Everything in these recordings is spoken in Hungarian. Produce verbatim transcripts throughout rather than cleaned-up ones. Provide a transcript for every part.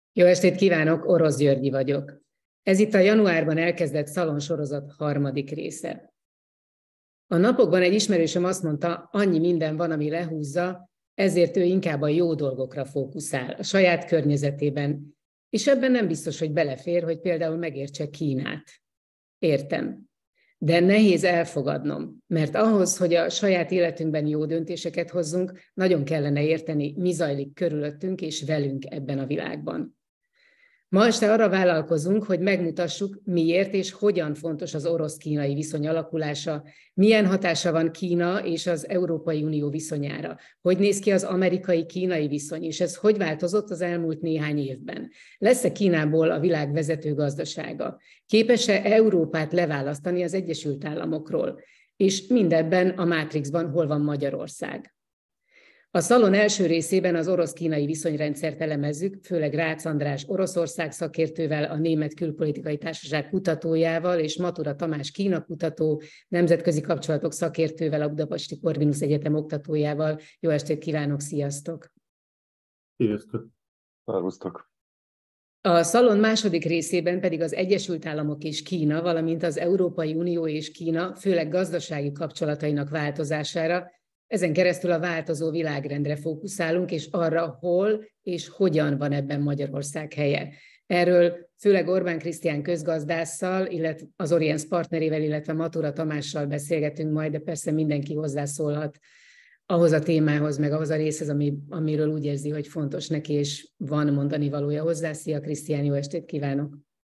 Jó estét kívánok, Orosz Györgyi vagyok. Ez itt a januárban elkezdett szalonsorozat harmadik része. A napokban egy ismerősöm azt mondta, annyi minden van, ami lehúzza, ezért ő inkább a jó dolgokra fókuszál, a saját környezetében, és ebben nem biztos, hogy belefér, hogy például megértse Kínát. Értem. De nehéz elfogadnom, mert ahhoz, hogy a saját életünkben jó döntéseket hozzunk, nagyon kellene érteni, mi zajlik körülöttünk és velünk ebben a világban. Ma este arra vállalkozunk, hogy megmutassuk, miért és hogyan fontos az orosz-kínai viszony alakulása, milyen hatása van Kína és az Európai Unió viszonyára, hogy néz ki az amerikai-kínai viszony, és ez hogy változott az elmúlt néhány évben. Lesz-e Kínából a világ vezető gazdasága? Képes-e Európát leválasztani az Egyesült Államokról? És mindebben a Mátrixban hol van Magyarország? A szalon első részében az orosz-kínai viszonyrendszert elemezzük, főleg Rácz András Oroszország szakértővel, a Német Külpolitikai Társaság kutatójával és Matura Tamás Kína kutató, nemzetközi kapcsolatok szakértővel, a Budapesti Corvinus Egyetem oktatójával. Jó estét kívánok, sziasztok! Sziasztok! Szervusztok! A szalon második részében pedig az Egyesült Államok és Kína, valamint az Európai Unió és Kína, főleg gazdasági kapcsolatainak változására, ezen keresztül a változó világrendre fókuszálunk, és arra, hol és hogyan van ebben Magyarország helye. Erről főleg Orbán Krisztián közgazdásszal, illetve az Oriens partnerével, illetve Matura Tamással beszélgetünk majd, de persze mindenki hozzászólhat ahhoz a témához, meg ahhoz a részhez, ami, amiről úgy érzi, hogy fontos neki, és van mondani valója hozzá. Szia, Krisztián, jó estét kívánok!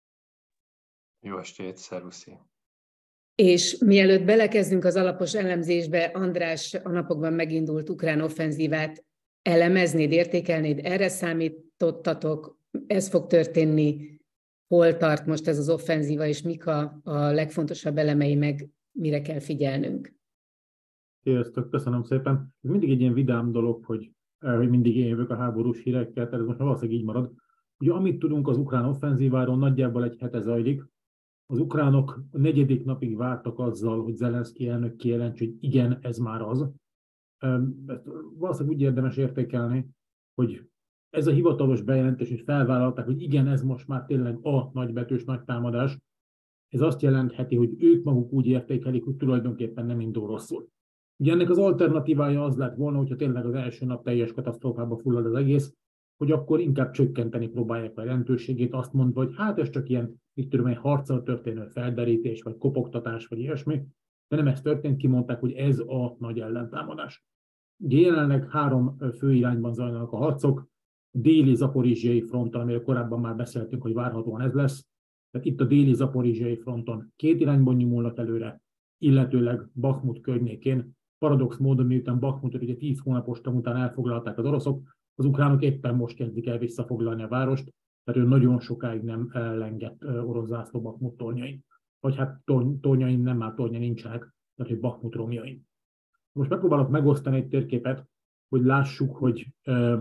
Jó estét, szervuszi! És mielőtt belekezdünk az alapos elemzésbe, András, a napokban megindult ukrán offenzívát elemeznéd, értékelnéd, erre számítottatok, ez fog történni, hol tart most ez az offenzíva, és mik a, a legfontosabb elemei, meg mire kell figyelnünk? Sziasztok, köszönöm szépen. Ez mindig egy ilyen vidám dolog, hogy, hogy mindig én jövök a háborús hírekkel, tehát ez most valószínűleg így marad. Ugye amit tudunk az ukrán offenzíváról, nagyjából egy hete zajlik. Az ukránok a negyedik napig vártak azzal, hogy Zelenszky elnök kijelentse, hogy igen, ez már az. Ezt valószínűleg úgy érdemes értékelni, hogy ez a hivatalos bejelentés, hogy felvállalták, hogy igen, ez most már tényleg a nagybetűs nagy támadás. Ez azt jelentheti, hogy ők maguk úgy értékelik, hogy tulajdonképpen nem indul rosszul. Ugye ennek az alternatívája az lett volna, hogyha tényleg az első nap teljes katasztrófába fullad az egész, hogy akkor inkább csökkenteni próbálják a jelentőségét, azt mondva, hogy hát ez csak ilyen, mit tudom, egy harccal történő felderítés, vagy kopogtatás, vagy ilyesmi, de nem ez történt, kimondták, hogy ez a nagy ellentámadás. Ugye jelenleg három fő irányban zajlanak a harcok, déli zaporizsiai fronton, amiről korábban már beszéltünk, hogy várhatóan ez lesz, tehát itt a déli zaporizsiai fronton két irányban nyomulnak előre, illetőleg Bakhmut környékén, paradox módon, miután Bakhmutot ugye tíz hónapos tam után elfoglalták az oroszok, az ukránok éppen most kezdik el visszafoglalni a várost, tehát ő nagyon sokáig nem lengett orosz zászló Bakhmut tornyain. Vagy hát tornyain nem már tornya nincsenek, tehát hogy Bakhmut romjain. Most megpróbálok megosztani egy térképet, hogy lássuk, hogy uh,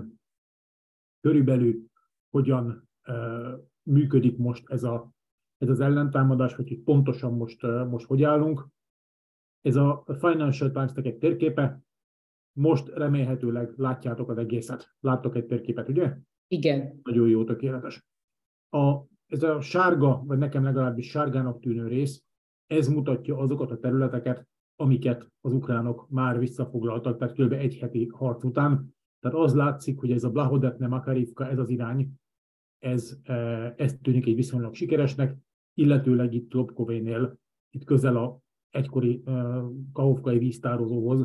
körülbelül hogyan uh, működik most ez, a, ez az ellentámadás, vagy hogy pontosan most, uh, most hogy állunk. Ez a Financial Times-nek egy térképe, most remélhetőleg látjátok az egészet. Láttok egy térképet, ugye? Igen. Nagyon jó, tökéletes. A, ez a sárga, vagy nekem legalábbis sárgának tűnő rész, ez mutatja azokat a területeket, amiket az ukránok már visszafoglaltak, tehát kb. Egy heti harc után. Tehát az látszik, hogy ez a Blahodetne, Makarivka, ez az irány, ez, ez tűnik egy viszonylag sikeresnek, illetőleg itt Lobkovénél, itt közel a egykori kahovkai víztározóhoz,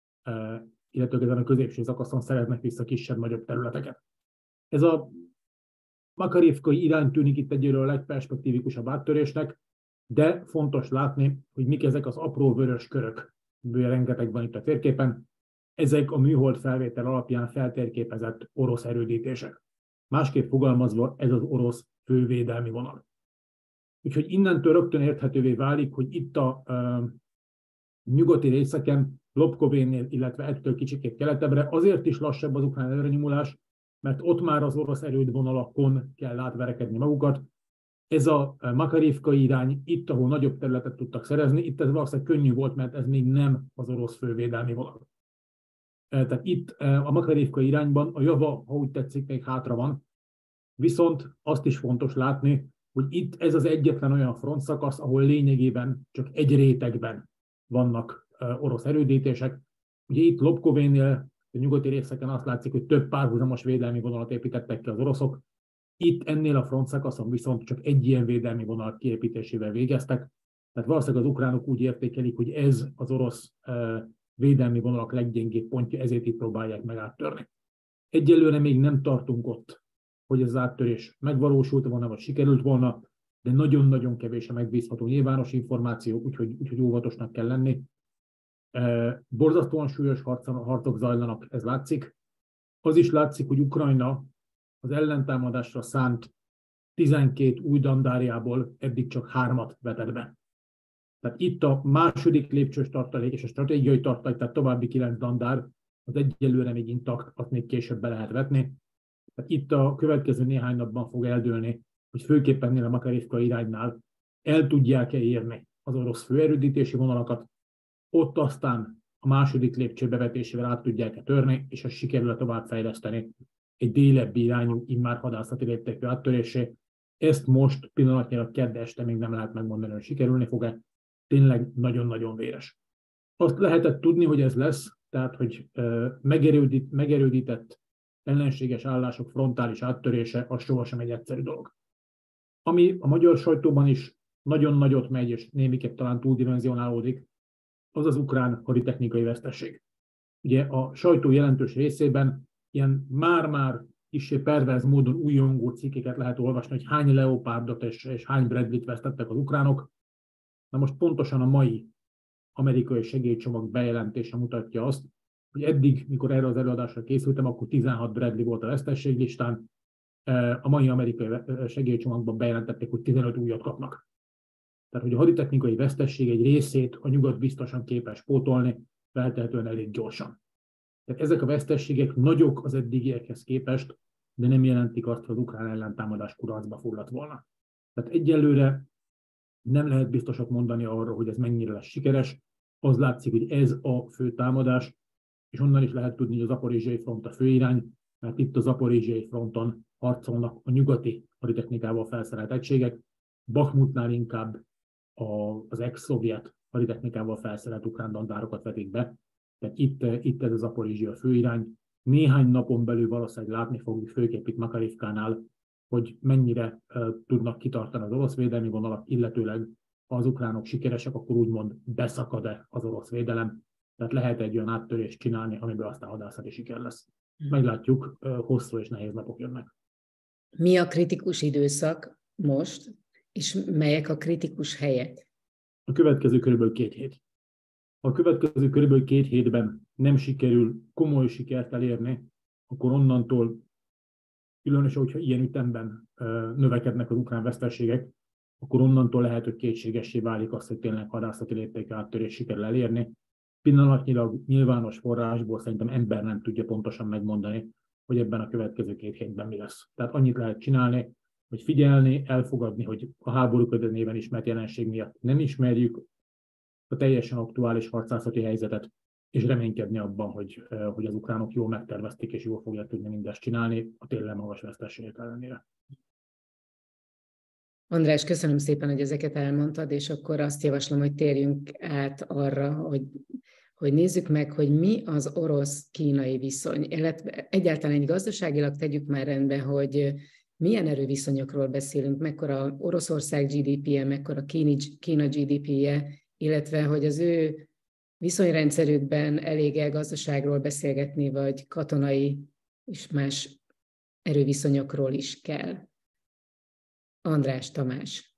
illetve ezen a középső szakaszon szeretnek vissza kisebb-nagyobb területeket. Ez a makarivkai irány tűnik itt egyelőre a legperspektívikusabb áttörésnek, de fontos látni, hogy mik ezek az apró vörös körök, rengeteg van itt a térképen, ezek a műhold felvétel alapján feltérképezett orosz erődítések. Másképp fogalmazva, ez az orosz fővédelmi vonal. Úgyhogy innentől rögtön érthetővé válik, hogy itt a uh, nyugati részeken, Lobkovénnél, illetve ettől kicsikét keletebbre azért is lassabb az ukrán előrenyomulás, mert ott már az orosz erődvonalakon kell átverekedni magukat. Ez a makarivkai irány, itt, ahol nagyobb területet tudtak szerezni, itt ez valószínűleg könnyű volt, mert ez még nem az orosz fővédelmi vonal. Tehát itt a makarivkai irányban a java, ha úgy tetszik, még hátra van, Viszont azt is fontos látni, hogy itt ez az egyetlen olyan frontszakasz, ahol lényegében csak egy rétegben vannak orosz erődítések. Ugye itt Lobkovénél, a nyugati részeken azt látszik, hogy több párhuzamos védelmi vonalat építettek ki az oroszok. Itt ennél a frontszakaszon viszont csak egy ilyen védelmi vonal kiépítésével végeztek. Tehát valószínűleg az ukránok úgy értékelik, hogy ez az orosz védelmi vonalak leggyengébb pontja, ezért itt próbálják meg áttörni. Egyelőre még nem tartunk ott, hogy ez az áttörés megvalósult volna, vagy sikerült volna, de nagyon-nagyon kevés a megbízható nyilvános információ, úgyhogy, úgyhogy óvatosnak kell lenni. E, borzasztóan súlyos harcok, harcok zajlanak, ez látszik. Az is látszik, hogy Ukrajna az ellentámadásra szánt tizenkét új dandárjából eddig csak hármat vetett be. Tehát itt a második lépcsős tartalék és a stratégiai tartalék, tehát további kilenc dandár, az egyelőre még intakt, azt még később be lehet vetni. Tehát itt a következő néhány napban fog eldőlni, hogy főképpen a Makarivka iránynál el tudják-e érni az orosz főerődítési vonalakat, ott aztán a második lépcső bevetésével át tudják-e törni, és azt sikerül továbbfejleszteni egy délebbi irányú, immár hadászati léptékű áttörésé. Ezt most pillanatnyilag kedd este még nem lehet megmondani, hogy sikerülni fog-e. Tényleg nagyon-nagyon véres. Azt lehetett tudni, hogy ez lesz, tehát, hogy megerődít, megerődített ellenséges állások frontális áttörése, az sohasem egy egyszerű dolog. Ami a magyar sajtóban is nagyon nagyot megy, és némiképp talán túldimenzionálódik, az az ukrán haditechnikai vesztesség. Ugye a sajtó jelentős részében ilyen már-már kissé perverz módon újongó cikkeket lehet olvasni, hogy hány Leopardot és, és hány Bradley-t vesztettek az ukránok. Na most pontosan a mai amerikai segélycsomag bejelentése mutatja azt, hogy eddig, mikor erre az előadásra készültem, akkor tizenhat Bradley volt a vesztességlistán, a mai amerikai segélycsomagban bejelentették, hogy tizenöt újat kapnak. Tehát, hogy a haditechnikai vesztesség egy részét a nyugat biztosan képes pótolni, feltehetően elég gyorsan. Tehát ezek a vesztességek nagyok az eddigiekhez képest, de nem jelentik azt, hogy az ukrán ellentámadás kudarcba fulladt volna. Tehát egyelőre nem lehet biztosat mondani arra, hogy ez mennyire lesz sikeres. Az látszik, hogy ez a fő támadás, és onnan is lehet tudni, hogy a zaporizsiai front a főirány, mert itt a zaporizsiai fronton harcolnak a nyugati haditechnikával felszerelt egységek, Bakhmutnál inkább az ex-szovjet haditechnikával felszerelt ukrán dandárokat vetik be. Tehát itt, itt ez a Zaporizsia főirány. Néhány napon belül valószínűleg látni fogjuk, főképp itt Makarivkánál, hogy mennyire uh, tudnak kitartani az orosz védelmi vonalak, illetőleg ha az ukránok sikeresek, akkor úgymond beszakad-e az orosz védelem. Tehát lehet egy olyan áttörést csinálni, amiből aztán hadászati siker lesz. Meglátjuk, uh, hosszú és nehéz napok jönnek. Mi a kritikus időszak most, és melyek a kritikus helyek? A következő körülbelül két hét. Ha a következő körülbelül két hétben nem sikerül komoly sikert elérni, akkor onnantól, különösen, hogyha ilyen ütemben növekednek az ukrán veszteségek, akkor onnantól lehet, hogy kétségessé válik az, hogy tényleg hadászati léptékű áttörés sikerül elérni. Pillanatnyilag nyilvános forrásból szerintem ember nem tudja pontosan megmondani, hogy ebben a következő két hétben mi lesz. Tehát annyit lehet csinálni, hogy figyelni, elfogadni, hogy a háború ködönében ismert jelenség miatt nem ismerjük a teljesen aktuális harcászati helyzetet, és reménykedni abban, hogy, hogy az ukránok jól megtervezték, és jól fogják tudni mindezt csinálni a tényleg magas veszteségek ellenére. András, köszönöm szépen, hogy ezeket elmondtad, és akkor azt javaslom, hogy térjünk át arra, hogy, hogy nézzük meg, hogy mi az orosz-kínai viszony. Illetve egyáltalán egy gazdaságilag tegyük már rendbe, hogy milyen erőviszonyokról beszélünk, mekkora Oroszország gé dé pé-je, mekkora Kína gé dé pé-je, illetve hogy az ő viszonyrendszerükben elég-e gazdaságról beszélgetni, vagy katonai és más erőviszonyokról is kell. András, Tamás.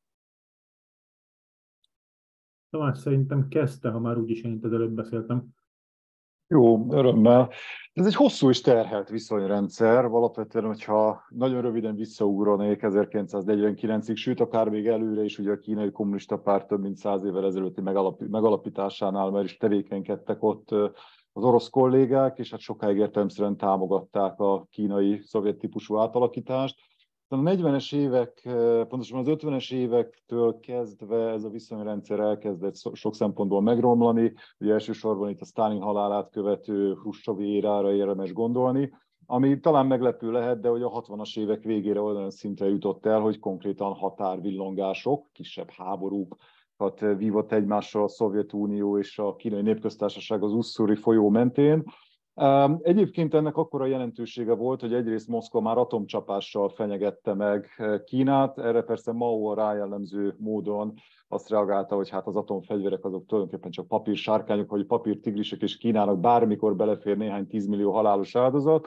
Tamás szerintem kezdte, ha már úgyis én itt az előbb beszéltem. Jó, örömmel. Ez egy hosszú és terhelt viszonyrendszer. Alapvetően, hogyha nagyon röviden visszaugranék ezerkilencszáznegyvenkilencig, sőt, akár még előre is, ugye a kínai kommunista párt több mint száz évvel ezelőtti megalapításánál már is tevékenykedtek ott az orosz kollégák, és hát sokáig értelemszerűen támogatták a kínai szovjet típusú átalakítást. A negyvenes évek, pontosan az ötvenes évektől kezdve ez a viszonyrendszer elkezdett sok szempontból megromlani. Ugye elsősorban itt a Sztálin halálát követő Hruscsovi érára érdemes gondolni, ami talán meglepő lehet, de hogy a hatvanas évek végére olyan szintre jutott el, hogy konkrétan határvillongások, kisebb háborúkat vívott egymással a Szovjetunió és a Kínai Népköztársaság az Usszuri folyó mentén. Egyébként ennek akkora jelentősége volt, hogy egyrészt Moszkva már atomcsapással fenyegette meg Kínát, erre persze Mao a rájellemző módon azt reagálta, hogy hát az atomfegyverek azok tulajdonképpen csak papírsárkányok, vagy papírtigrisek, és Kínának bármikor belefér néhány tízmillió halálos áldozat.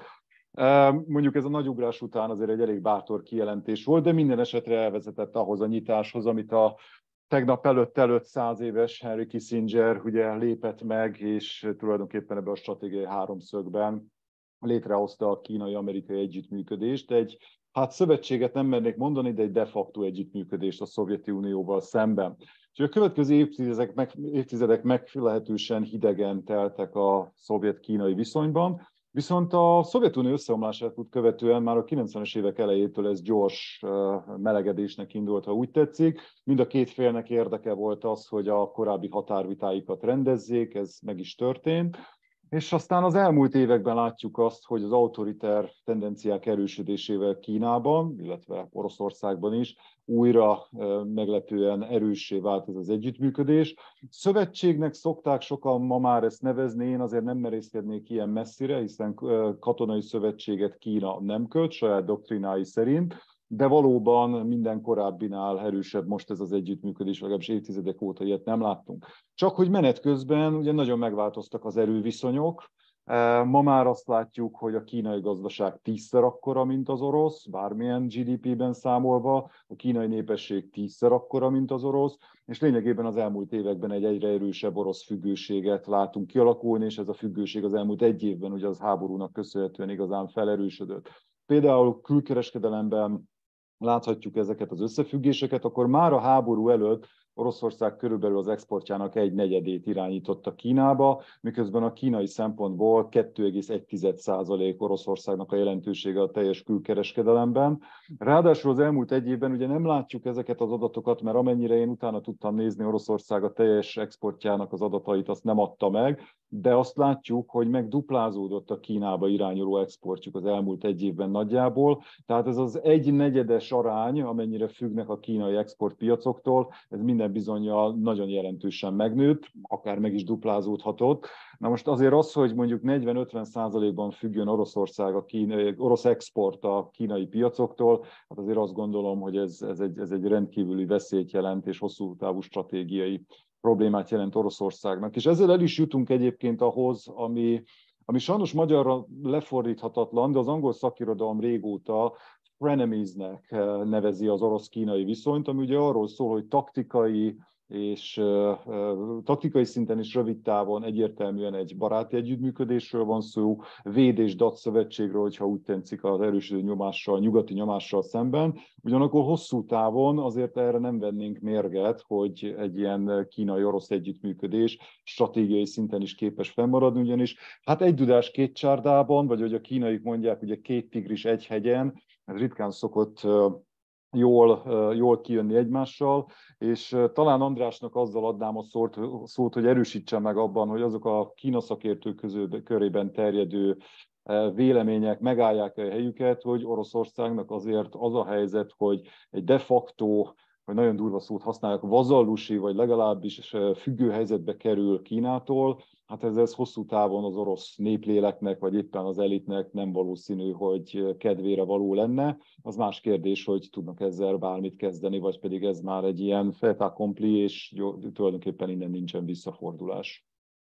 Mondjuk ez a nagy ugrás után azért egy elég bátor kijelentés volt, de minden esetre elvezetett ahhoz a nyitáshoz, amit a tegnap előtt előtt száz éves Henry Kissinger ugye lépett meg, és tulajdonképpen ebben a stratégiai háromszögben létrehozta a kínai-amerikai együttműködést. Egy, hát szövetséget nem mernék mondani, de egy de facto együttműködést a Szovjetunióval szemben. Úgyhogy a következő évtizedek, meg, évtizedek meglehetősen hidegen teltek a szovjet-kínai viszonyban, viszont a Szovjetunió összeomlását követően már a kilencvenes évek elejétől ez gyors melegedésnek indult, ha úgy tetszik. Mind a két félnek érdeke volt az, hogy a korábbi határvitáikat rendezzék, ez meg is történt. És aztán az elmúlt években látjuk azt, hogy az autoriter tendenciák erősödésével Kínában, illetve Oroszországban is újra meglepően erőssé vált ez az együttműködés. Szövetségnek szokták sokan ma már ezt nevezni, én azért nem merészkednék ilyen messzire, hiszen katonai szövetséget Kína nem köt, saját doktrinái szerint, de valóban minden korábbinál erősebb most ez az együttműködés, legalábbis évtizedek óta ilyet nem láttunk. Csak hogy menet közben ugye nagyon megváltoztak az erőviszonyok. Ma már azt látjuk, hogy a kínai gazdaság tízszer akkora, mint az orosz, bármilyen gé dé pé-ben számolva, a kínai népesség tízszer akkora, mint az orosz, és lényegében az elmúlt években egy egyre erősebb orosz függőséget látunk kialakulni, és ez a függőség az elmúlt egy évben ugye az háborúnak köszönhetően igazán felerősödött. Például külkereskedelemben láthatjuk ezeket az összefüggéseket, akkor már a háború előtt Oroszország körülbelül az exportjának egy negyedét irányította Kínába, miközben a kínai szempontból kettő egész egy százalék Oroszországnak a jelentősége a teljes külkereskedelemben. Ráadásul az elmúlt egy évben ugye nem látjuk ezeket az adatokat, mert amennyire én utána tudtam nézni, Oroszország a teljes exportjának az adatait azt nem adta meg, de azt látjuk, hogy megduplázódott a Kínába irányuló exportjuk az elmúlt egy évben nagyjából. Tehát ez az egy negyedes arány, amennyire függnek a kínai exportpiacoktól, ez minden bizonnyal nagyon jelentősen megnőtt, akár meg is duplázódhatott. Na most azért az, hogy mondjuk negyven-ötven százalékban függjön Oroszország, a kínai, orosz export a kínai piacoktól, hát azért azt gondolom, hogy ez, ez, egy, ez egy rendkívüli veszélyt jelent, és hosszú távú stratégiai problémát jelent Oroszországnak. És ezzel el is jutunk egyébként ahhoz, ami, ami sajnos magyarra lefordíthatatlan, de az angol szakirodalom régóta frenemies-nek nevezi az orosz-kínai viszonyt, ami ugye arról szól, hogy taktikai és uh, uh, taktikai szinten is rövid távon egyértelműen egy baráti együttműködésről van szó, véd és dat szövetségről, hogyha úgy tetszik az erősödő nyomással, nyugati nyomással szemben. Ugyanakkor hosszú távon azért erre nem vennénk mérget, hogy egy ilyen kínai-orosz együttműködés stratégiai szinten is képes fennmaradni, ugyanis hát egy dudás két csárdában, vagy hogy a kínaiak mondják, ugye két tigris egy hegyen, ez ritkán szokott uh, Jól, jól kijönni egymással, és talán Andrásnak azzal adnám a szót, szót, hogy erősítsen meg abban, hogy azok a Kína szakértők közül, körében terjedő vélemények megállják a helyüket, hogy Oroszországnak azért az a helyzet, hogy egy de facto, vagy nagyon durva szót használják, vazallusi, vagy legalábbis függő helyzetbe kerül Kínától, hát ez, ez hosszú távon az orosz népléleknek, vagy éppen az elitnek nem valószínű, hogy kedvére való lenne. Az más kérdés, hogy tudnak ezzel bármit kezdeni, vagy pedig ez már egy ilyen fait accompli, és jó, tulajdonképpen innen nincsen visszafordulás.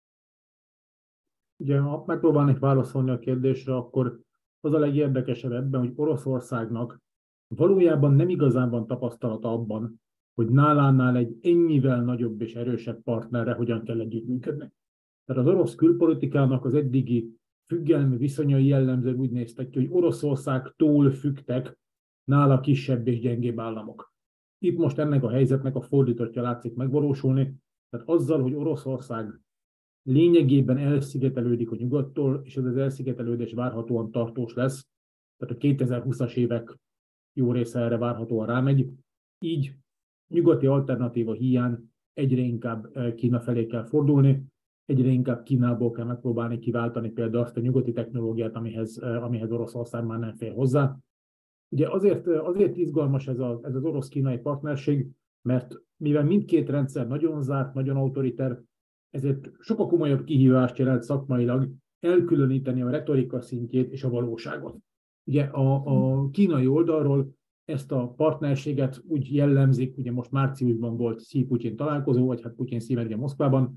Ugye, ha megpróbálnék válaszolni a kérdésre, akkor az a legérdekesebb ebben, hogy Oroszországnak valójában nem igazán van tapasztalata abban, hogy nálánál egy ennyivel nagyobb és erősebb partnerre hogyan kell együttműködni. Tehát az orosz külpolitikának az eddigi függelmi viszonyai jellemzően úgy néztek ki, hogy Oroszországtól függtek nála kisebb és gyengébb államok. Itt most ennek a helyzetnek a fordítottja látszik megvalósulni, tehát azzal, hogy Oroszország lényegében elszigetelődik a nyugattól, és ez az elszigetelődés várhatóan tartós lesz, tehát a kétezer-húszas évek jó része erre várhatóan rámegy, így nyugati alternatíva hiány egyre inkább Kína felé kell fordulni. egyre inkább Kínából kell megpróbálni kiváltani például azt a nyugati technológiát, amihez, amihez Oroszország már nem fér hozzá. Ugye azért, azért izgalmas ez, a, ez az orosz-kínai partnerség, mert mivel mindkét rendszer nagyon zárt, nagyon autoriter, ezért sokkal komolyabb kihívást jelent szakmailag elkülöníteni a retorika szintjét és a valóságot. Ugye a, a kínai oldalról ezt a partnerséget úgy jellemzik, ugye most márciusban volt Xi-Putyin találkozó, vagy hát Putyin szívegye Moszkvában,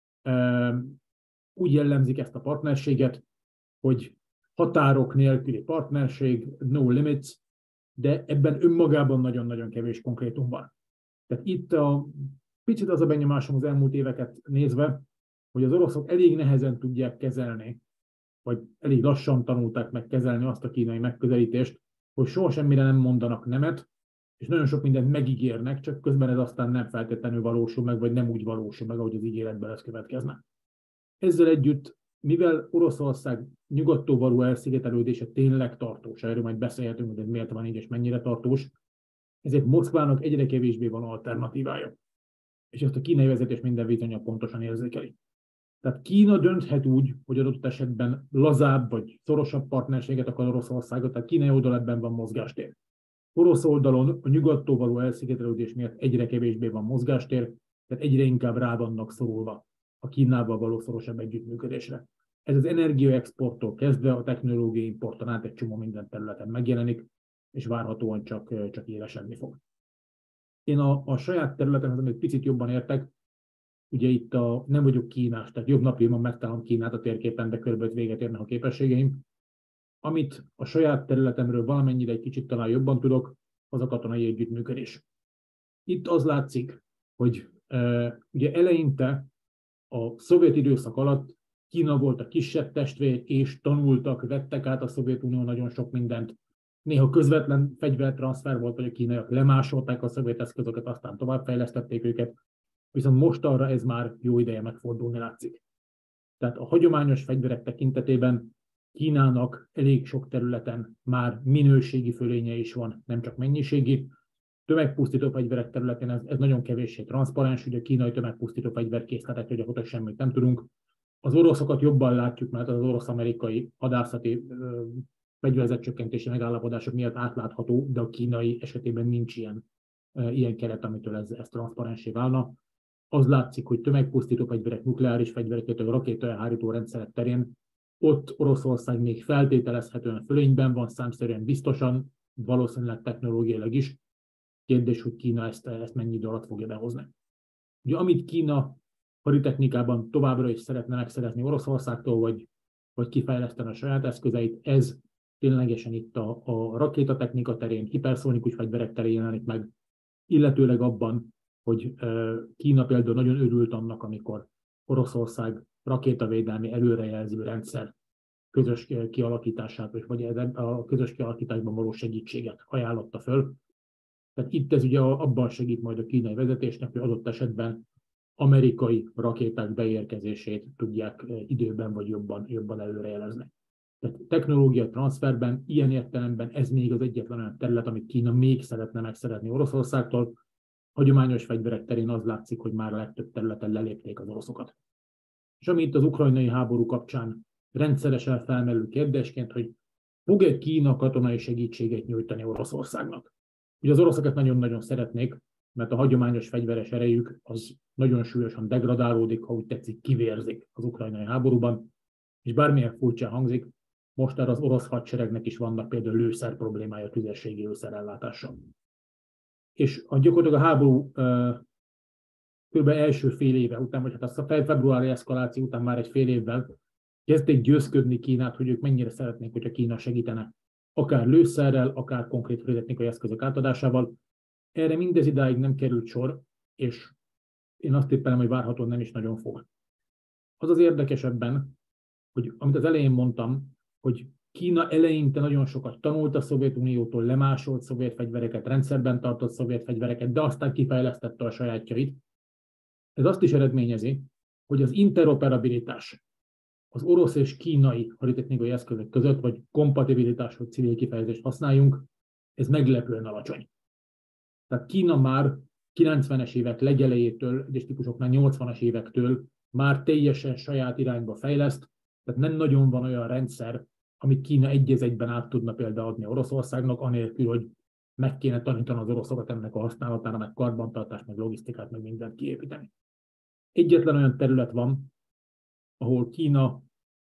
úgy jellemzik ezt a partnerséget, hogy határok nélküli partnerség, no limits, de ebben önmagában nagyon-nagyon kevés konkrétum van. Tehát itt a picit az a benyomásom az elmúlt éveket nézve, hogy az oroszok elég nehezen tudják kezelni, vagy elég lassan tanulták meg kezelni azt a kínai megközelítést, hogy soha semmire nem mondanak nemet, és nagyon sok mindent megígérnek, csak közben ez aztán nem feltétlenül valósul meg, vagy nem úgy valósul meg, ahogy az ígéretben ez következne. Ezzel együtt, mivel Oroszország nyugattól való elszigetelődése tényleg tartós, erről majd beszélhetünk, hogy ez miért van így és mennyire tartós, ezért Moszkvának egyre kevésbé van alternatívája. És ezt a kínai vezetés minden bizonnyal pontosan érzékeli. Tehát Kína dönthet úgy, hogy adott esetben lazább vagy szorosabb partnerséget akar Oroszországot, tehát kínai oldal ebben van mozgástér. Orosz oldalon a nyugattól való elszigetelődés miatt egyre kevésbé van mozgástér, tehát egyre inkább rá vannak szorulva a Kínával való szorosabb együttműködésre. Ez az energiaexporttól kezdve a technológiai importon át egy csomó minden területen megjelenik, és várhatóan csak, csak élesedni fog. Én a, a saját területemhez, amit picit jobban értek, ugye itt a, nem vagyok kínás, tehát jobb napjában megtalálom Kínát a térképen, de körülbelül véget érnek a képességeim. Amit a saját területemről valamennyire egy kicsit talán jobban tudok, az a katonai együttműködés. Itt az látszik, hogy e, ugye eleinte a szovjet időszak alatt Kína volt a kisebb testvér, és tanultak, vettek át a Szovjetunió nagyon sok mindent. Néha közvetlen fegyvertranszfer volt, hogy a kínaiak lemásolták a szovjet eszközöket, aztán továbbfejlesztették őket, viszont most arra ez már jó ideje megfordulni látszik. Tehát a hagyományos fegyverek tekintetében Kínának elég sok területen már minőségi fölénye is van, nem csak mennyiségi. Tömegpusztító fegyverek területén ez, ez nagyon kevéssé transzparens, ugye a kínai tömegpusztító fegyverkészletekről gyakorlatilag semmit nem tudunk. Az oroszokat jobban látjuk, mert az orosz-amerikai hadászati fegyverzetcsökkentési megállapodások miatt átlátható, de a kínai esetében nincs ilyen, e, ilyen keret, amitől ez, ez transzparensé válna. Az látszik, hogy tömegpusztító fegyverek, nukleáris fegyverek, a rakétaelhárító rendszerek terén ott Oroszország még feltételezhetően fölényben van, számszerűen biztosan, valószínűleg technológiailag is. Kérdés, hogy Kína ezt, ezt mennyi idő alatt fogja behozni. Ugye, amit Kína haditechnikában továbbra is szeretne megszerezni Oroszországtól, vagy, vagy kifejleszteni a saját eszközeit, ez ténylegesen itt a, a rakétatechnika terén, hiperszónikus fegyverek terén jelenik meg, illetőleg abban, hogy Kína például nagyon örült annak, amikor Oroszország rakétavédelmi előrejelző rendszer közös kialakítását, vagy a közös kialakításban való segítséget ajánlotta föl. Tehát itt ez ugye abban segít majd a kínai vezetésnek, hogy adott esetben amerikai rakéták beérkezését tudják időben vagy jobban, jobban előrejelezni. Tehát technológia transferben, ilyen értelemben ez még az egyetlen olyan terület, amit Kína még szeretne megszerezni Oroszországtól. Hagyományos fegyverek terén az látszik, hogy már a legtöbb területen lelépték az oroszokat. És ami itt az ukrajnai háború kapcsán rendszeresen felmerül kérdésként, hogy fog-e Kína katonai segítséget nyújtani Oroszországnak? Ugye az oroszokat nagyon-nagyon szeretnék, mert a hagyományos fegyveres erejük az nagyon súlyosan degradálódik, ha úgy tetszik, kivérzik az ukrajnai háborúban, és bármilyen furcsán hangzik, most erre az orosz hadseregnek is vannak például lőszer problémája, tüzérségi lőszerellátással. És a gyakorlatilag a háború kb. első fél éve után, vagy hát a februári eszkaláció után már egy fél évvel kezdték győzködni Kínát, hogy ők mennyire szeretnék, hogyha Kína segítene, akár lőszerrel, akár konkrét haditechnikai eszközök átadásával. Erre mindez idáig nem került sor, és én azt tippelem, hogy várhatóan nem is nagyon fog. Az az érdekesebben, hogy amit az elején mondtam, hogy Kína eleinte nagyon sokat tanult a Szovjetuniótól, lemásolt szovjet fegyvereket, rendszerben tartott szovjet fegyvereket, de aztán kifejlesztette a sajátjait. Ez azt is eredményezi, hogy az interoperabilitás az orosz és kínai haditechnikai eszközök között, vagy kompatibilitás, hogy civil kifejezést használjunk, ez meglepően alacsony. Tehát Kína már kilencvenes évek legelejétől, és típusoknál nyolcvanas évektől már teljesen saját irányba fejleszt, tehát nem nagyon van olyan rendszer, amit Kína egy az egyben át tudna például adni Oroszországnak, anélkül, hogy meg kéne tanítani az oroszokat ennek a használatára, meg karbantartást, meg logisztikát, meg mindent kiépíteni. Egyetlen olyan terület van, ahol Kína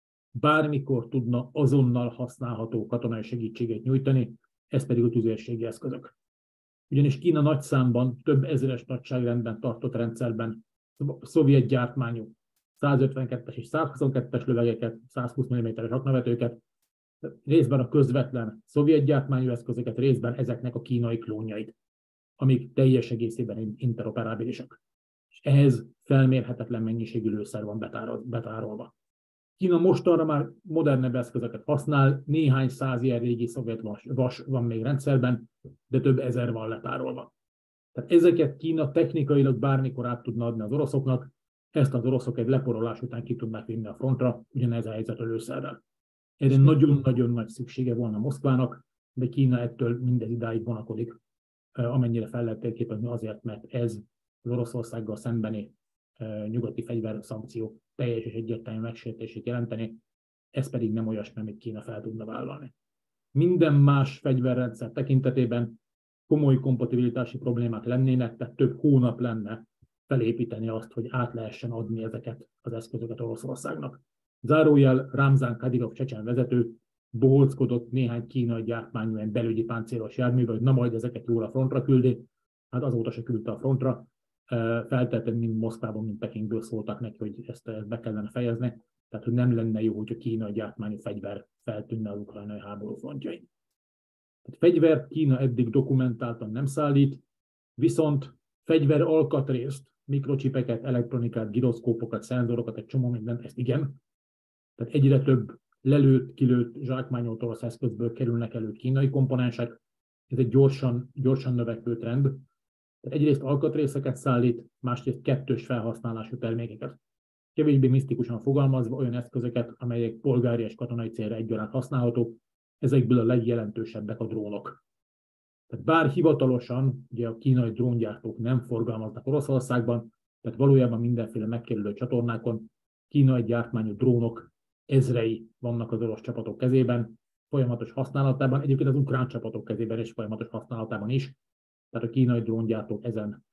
bármikor tudna azonnal használható katonai segítséget nyújtani, ez pedig a tüzérségi eszközök. Ugyanis Kína nagy számban, több ezeres nagyságrendben tartott rendszerben szovjet gyártmányú százötvenkettes és százhuszonkettes lövegeket, százhúsz milliméteres aknavetőket, részben a közvetlen szovjet gyártmányú eszközöket, részben ezeknek a kínai klónjait, amik teljes egészében interoperábilisak. És ehhez felmérhetetlen mennyiségű lőszer van betárolva. Kína mostanra már modernebb eszközöket használ, néhány száz ilyen régi szovjet vas, vas van még rendszerben, de több ezer van letárolva. Tehát ezeket Kína technikailag bármikor át tudna adni az oroszoknak, ezt az oroszok egy leporolás után ki tudnák vinni a frontra, ugyanez a helyzet a lőszerrel. Erre nagyon-nagyon nagy szüksége volna Moszkvának, de Kína ettől mindez idáig vonakodik, amennyire fel lehet térképezni azért, mert ez az Oroszországgal szembeni nyugati fegyverszankció teljes és egyértelmű megsértését jelenteni, ez pedig nem olyasmi, amit Kína fel tudna vállalni. Minden más fegyverrendszer tekintetében komoly kompatibilitási problémák lennének, tehát több hónap lenne felépíteni azt, hogy át lehessen adni ezeket az eszközöket Oroszországnak. Zárójel Ramzan Kadyrov csecsen vezető bohóckodott néhány kínai gyártmányú belügyi páncélos járművel, hogy na majd ezeket jól a frontra küldi, hát azóta se küldte a frontra, feltétlenül mind Moszkvában, mind Pekingből szóltak neki, hogy ezt, ezt be kellene fejezni, tehát hogy nem lenne jó, hogy a kínai gyártmányú fegyver feltűnne az ukrajnai háború frontjain. Tehát fegyvert Kína eddig dokumentáltan nem szállít, viszont fegyver alkatrészt, mikrocsipeket, elektronikát, giroszkópokat, szenzorokat, egy csomó mindent, ezt igen. Tehát egyre több lelőtt, kilőtt, zsákmányolt orosz eszközből kerülnek elő kínai komponensek. Ez egy gyorsan, gyorsan növekvő trend. Tehát egyrészt alkatrészeket szállít, másrészt kettős felhasználású termékeket. Kevésbé misztikusan fogalmazva olyan eszközöket, amelyek polgári és katonai célra egyaránt használhatók, ezekből a legjelentősebbek a drónok. Tehát bár hivatalosan ugye a kínai dróngyártók nem forgalmaznak Oroszországban, tehát valójában mindenféle megkerülő csatornákon kínai gyártmányú drónok ezrei vannak az orosz csapatok kezében, folyamatos használatában, egyébként az ukrán csapatok kezében is folyamatos használatában is. Tehát a kínai dróngyártók ezen,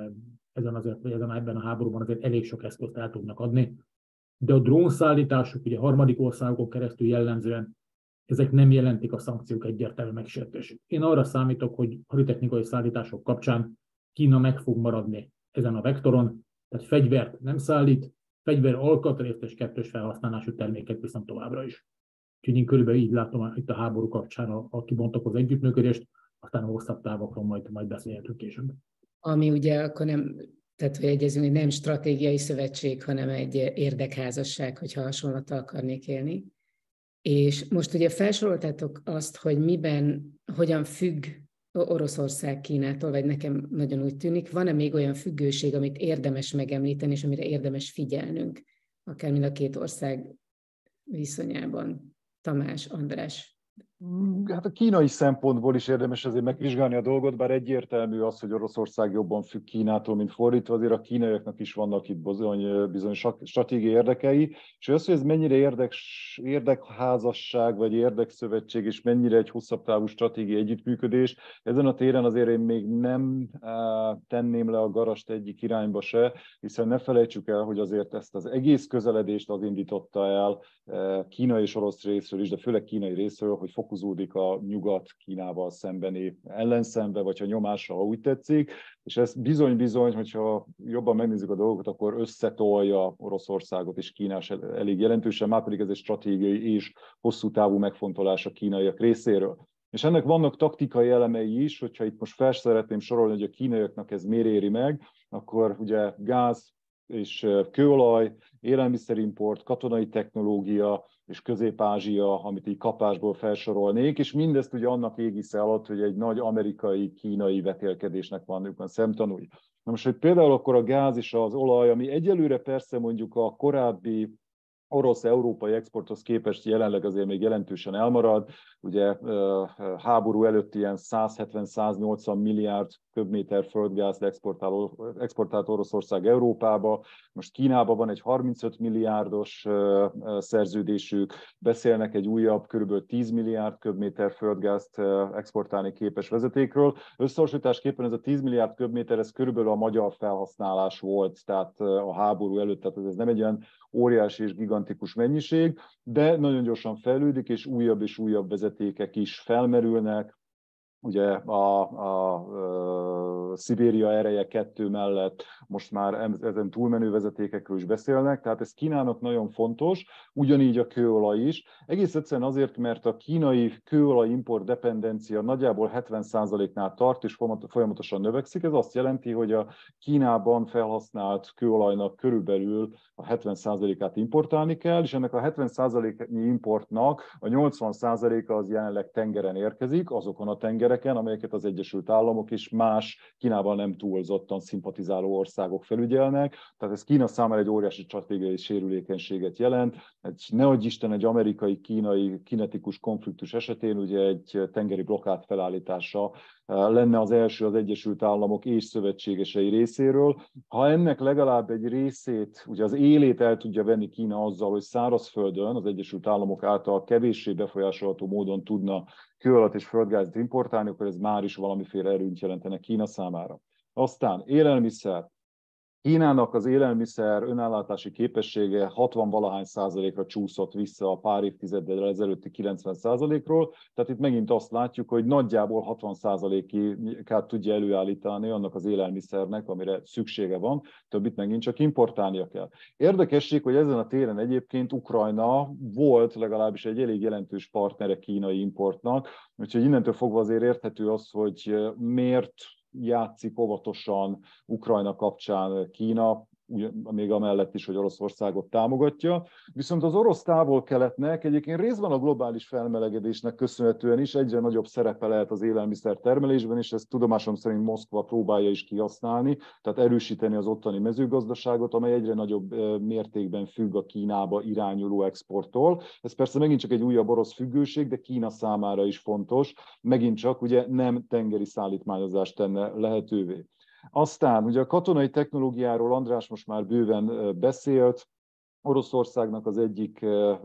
ezen, azért, ezen ebben a háborúban azért elég sok eszközt el tudnak adni. De a drónszállítások ugye harmadik országokon keresztül jellemzően ezek nem jelentik a szankciók egyértelmű megsértését. Én arra számítok, hogy haditechnikai szállítások kapcsán Kína meg fog maradni ezen a vektoron, tehát fegyvert nem szállít, fegyver alkatrészt és kettős felhasználású terméket viszont továbbra is. Úgyhogy én körülbelül így látom itt a háború kapcsán a, a kibontakozó együttműködést, aztán a hosszabb távokról majd, majd beszélhetünk később. Ami ugye akkor nem, tehát hogy egyezünk, hogy nem stratégiai szövetség, hanem egy érdekházasság, hogyha hasonlattal akarnék élni. És most ugye felsoroltátok azt, hogy miben, hogyan függ Oroszország Kínától, vagy nekem nagyon úgy tűnik, van-e még olyan függőség, amit érdemes megemlíteni, és amire érdemes figyelnünk, akár mind a két ország viszonyában? Tamás, András. Hát a kínai szempontból is érdemes azért megvizsgálni a dolgot, bár egyértelmű az, hogy Oroszország jobban függ Kínától, mint fordítva, azért a kínaiaknak is vannak itt bizony, bizony stratégiai érdekei, és az, hogy ez mennyire érdek, érdekházasság, vagy érdekszövetség, és mennyire egy hosszabb távú stratégiai együttműködés, ezen a téren azért én még nem tenném le a garast egyik irányba se, hiszen ne felejtsük el, hogy azért ezt az egész közeledést az indította el kínai és orosz részről is, de főleg kínai részről, hogy fokozódik a nyugat Kínával szembeni ellenszembe, vagy a nyomásra, ha úgy tetszik, és ez bizony-bizony, hogyha jobban megnézzük a dolgokat, akkor összetolja Oroszországot és Kínát elég jelentősen, már pedig ez egy stratégiai és hosszú távú megfontolás a kínaiak részéről. És ennek vannak taktikai elemei is, hogyha itt most fel szeretném sorolni, hogy a kínaiaknak ez miért éri meg, akkor ugye gáz és kőolaj, élelmiszerimport, katonai technológia és Közép-Ázsia, amit így kapásból felsorolnék, és mindezt ugye annak égisze alatt, hogy egy nagy amerikai-kínai vetélkedésnek vannak szemtanúi. Na most, hogy például akkor a gáz és az olaj, ami egyelőre persze mondjuk a korábbi orosz-európai exporthoz képest jelenleg azért még jelentősen elmarad. Ugye háború előtt ilyen száz hetven száz nyolcvan milliárd köbméter földgázt exportál, exportált Oroszország Európába. Most Kínában van egy harmincöt milliárdos szerződésük, beszélnek egy újabb körülbelül tíz milliárd köbméter földgázt exportálni képes vezetékről. Összehasonlításképpen ez a tíz milliárd köbméter, ez körülbelül a magyar felhasználás volt, tehát a háború előtt, tehát ez nem egy olyan óriási és gigantikus mennyiség, de nagyon gyorsan fejlődik, és újabb és újabb vezetékek is felmerülnek. Ugye a, a, a Szibéria ereje kettő mellett most már ezen túlmenő vezetékekről is beszélnek, tehát ez Kínának nagyon fontos, ugyanígy a kőolaj is. Egész egyszerűen azért, mert a kínai kőolaj import dependencia nagyjából hetven százaléknál tart, és folyamatosan növekszik. Ez azt jelenti, hogy a Kínában felhasznált kőolajnak körülbelül a hetven százalékát importálni kell, és ennek a hetven százaléknyi importnak a nyolcvan százaléka az jelenleg tengeren érkezik, azokon a tengereken, amelyeket az Egyesült Államok és más Kínával nem túlzottan szimpatizáló országok felügyelnek. Tehát ez Kína számára egy óriási stratégiai sérülékenységet jelent. Egy, nehogy Isten, egy amerikai-kínai kinetikus konfliktus esetén ugye egy tengeri blokkád felállítása lenne az első az Egyesült Államok és szövetségesei részéről. Ha ennek legalább egy részét, ugye az élét el tudja venni Kína azzal, hogy szárazföldön az Egyesült Államok által kevéssé befolyásolható módon tudna kőolajat és földgázt importálni, akkor ez már is valamiféle erőnyt jelentene Kína számára. Aztán élelmiszer. Kínának az élelmiszer önellátási képessége hatvan-valahány százalékra csúszott vissza a pár évtizeddel ezelőtti kilencven százalékról, tehát itt megint azt látjuk, hogy nagyjából hatvan százalékát tudja előállítani annak az élelmiszernek, amire szüksége van, többit megint csak importálnia kell. Érdekesség, hogy ezen a téren egyébként Ukrajna volt legalábbis egy elég jelentős partnere kínai importnak, úgyhogy innentől fogva azért érthető az, hogy miért játszik óvatosan Ukrajna kapcsán Kína, még amellett is, hogy Oroszországot támogatja. Viszont az orosz távol-keletnek egyébként részben a globális felmelegedésnek köszönhetően is egyre nagyobb szerepe lehet az élelmiszer termelésben, és ezt tudomásom szerint Moszkva próbálja is kihasználni, tehát erősíteni az ottani mezőgazdaságot, amely egyre nagyobb mértékben függ a Kínába irányuló exporttól. Ez persze megint csak egy újabb orosz függőség, de Kína számára is fontos, megint csak ugye nem tengeri szállítmányozást tenne lehetővé. Aztán ugye a katonai technológiáról András most már bőven beszélt, Oroszországnak az egyik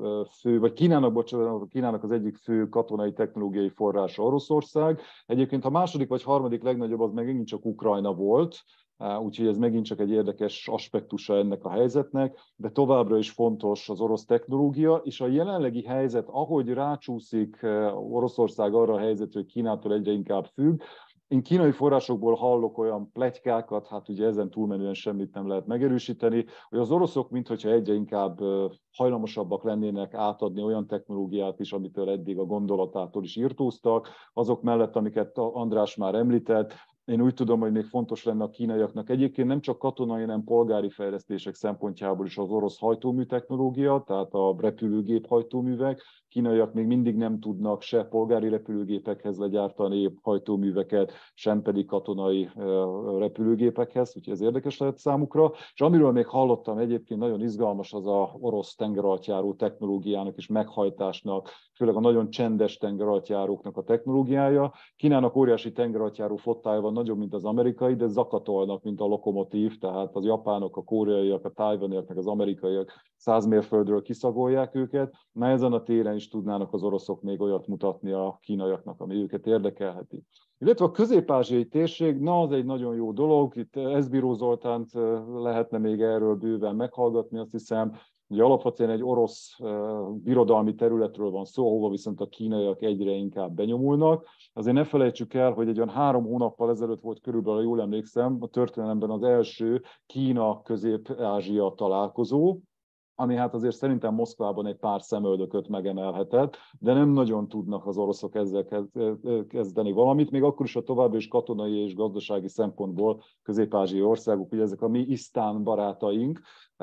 fő, vagy Kínának, bocsánat, Kínának az egyik fő katonai technológiai forrása Oroszország. Egyébként a második vagy harmadik legnagyobb az megint csak Ukrajna volt, úgyhogy ez megint csak egy érdekes aspektusa ennek a helyzetnek, de továbbra is fontos az orosz technológia, és a jelenlegi helyzet, ahogy rácsúszik Oroszország arra a helyzetre, hogy Kínától egyre inkább függ, én kínai forrásokból hallok olyan pletykákat, hát ugye ezen túlmenően semmit nem lehet megerősíteni, hogy az oroszok minthogyha egyre inkább hajlamosabbak lennének átadni olyan technológiát is, amitől eddig a gondolatától is irtóztak, azok mellett, amiket András már említett. Én úgy tudom, hogy még fontos lenne a kínaiaknak egyébként nem csak katonai, hanem polgári fejlesztések szempontjából is az orosz hajtómű technológia, tehát a repülőgép hajtóművek. Kínaiak még mindig nem tudnak se polgári repülőgépekhez legyártani hajtóműveket, sem pedig katonai repülőgépekhez, úgyhogy ez érdekes lehet számukra. És amiről még hallottam egyébként nagyon izgalmas, az a orosz tengeralattjáró technológiának és meghajtásnak, főleg a nagyon csendes tengeralattjáróknak a technológiája. Kínának óriási tengeralattjáró flottája van, nagyobb, mint az amerikai, de zakatolnak, mint a lokomotív, tehát az japánok, a koreaiak, a tajvaniak, meg az amerikaiak száz mérföldről kiszagolják őket. Na ezen a téren is tudnának az oroszok még olyat mutatni a kínaiaknak, ami őket érdekelheti. Illetve a közép-ázsiai térség, na az egy nagyon jó dolog, itt Eszbiró Zoltánt lehetne még erről bőven meghallgatni, azt hiszem, hogy alapvetően egy orosz uh, birodalmi területről van szó, ahova viszont a kínaiak egyre inkább benyomulnak. Azért ne felejtsük el, hogy egy olyan három hónappal ezelőtt volt körülbelül, jól emlékszem, a történelemben az első Kína-Közép-Ázsia találkozó, ami hát azért szerintem Moszkvában egy pár szemöldököt megemelhetett, de nem nagyon tudnak az oroszok ezzel kezdeni valamit, még akkor is a továbbra is katonai és gazdasági szempontból közép-ázsiai országok, ugye ezek a mi isztán barátaink,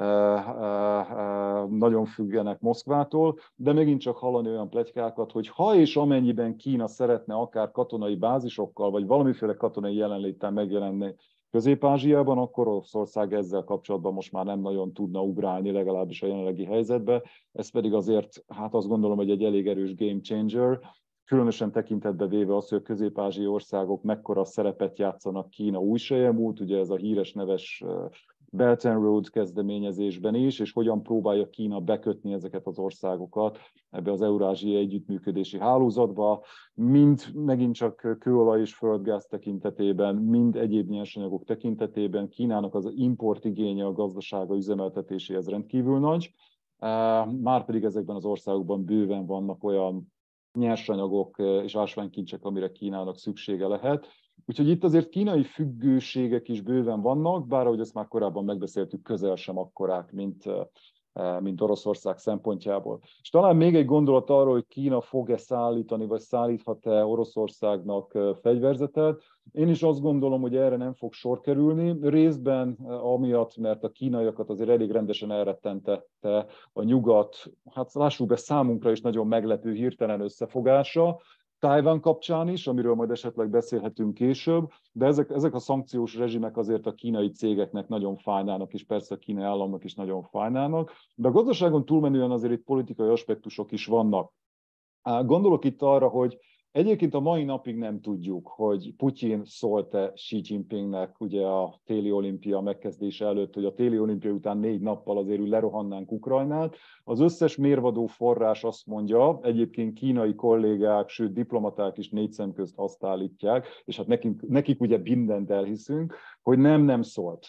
nagyon függenek Moszkvától, de megint csak hallani olyan pletykákat, hogy ha és amennyiben Kína szeretne akár katonai bázisokkal, vagy valamiféle katonai jelenléttel megjelenni Közép-Ázsiában, akkor Oroszország ezzel kapcsolatban most már nem nagyon tudna ugrálni, legalábbis a jelenlegi helyzetben. Ez pedig azért, hát azt gondolom, hogy egy elég erős game changer, különösen tekintetbe véve azt, hogy a közép-ázsiai országok mekkora szerepet játszanak Kína újselyemút, ugye ez a híres neves Belt and Road kezdeményezésben is, és hogyan próbálja Kína bekötni ezeket az országokat ebbe az eurázsiai együttműködési hálózatba, mind megint csak kőolaj és földgáz tekintetében, mind egyéb nyersanyagok tekintetében Kínának az importigénye a gazdasága üzemeltetéséhez rendkívül nagy, márpedig ezekben az országokban bőven vannak olyan nyersanyagok és ásványkincsek, amire Kínának szüksége lehet. Úgyhogy itt azért kínai függőségek is bőven vannak, bár ahogy ezt már korábban megbeszéltük, közel sem akkorák, mint, mint Oroszország szempontjából. És talán még egy gondolat arról, hogy Kína fog-e szállítani, vagy szállíthat-e Oroszországnak fegyverzetet. Én is azt gondolom, hogy erre nem fog sor kerülni, részben amiatt, mert a kínaiakat azért elég rendesen elrettentette a nyugat, hát lássuk be, számunkra is nagyon meglepő hirtelen összefogása, Tajvan kapcsán is, amiről majd esetleg beszélhetünk később, de ezek, ezek a szankciós rezsimek azért a kínai cégeknek nagyon fájnának, és persze a kínai államnak is nagyon fájnának, de a gazdaságon túlmenően azért itt politikai aspektusok is vannak. Gondolok itt arra, hogy egyébként a mai napig nem tudjuk, hogy Putyin szólt-e Xi Jinpingnek ugye a téli olimpia megkezdése előtt, hogy a téli olimpia után négy nappal azért lerohannánk Ukrajnát. Az összes mérvadó forrás azt mondja, egyébként kínai kollégák, sőt diplomaták is négy szem közt azt állítják, és hát nekik, nekik ugye mindent elhiszünk, hogy nem, nem szólt.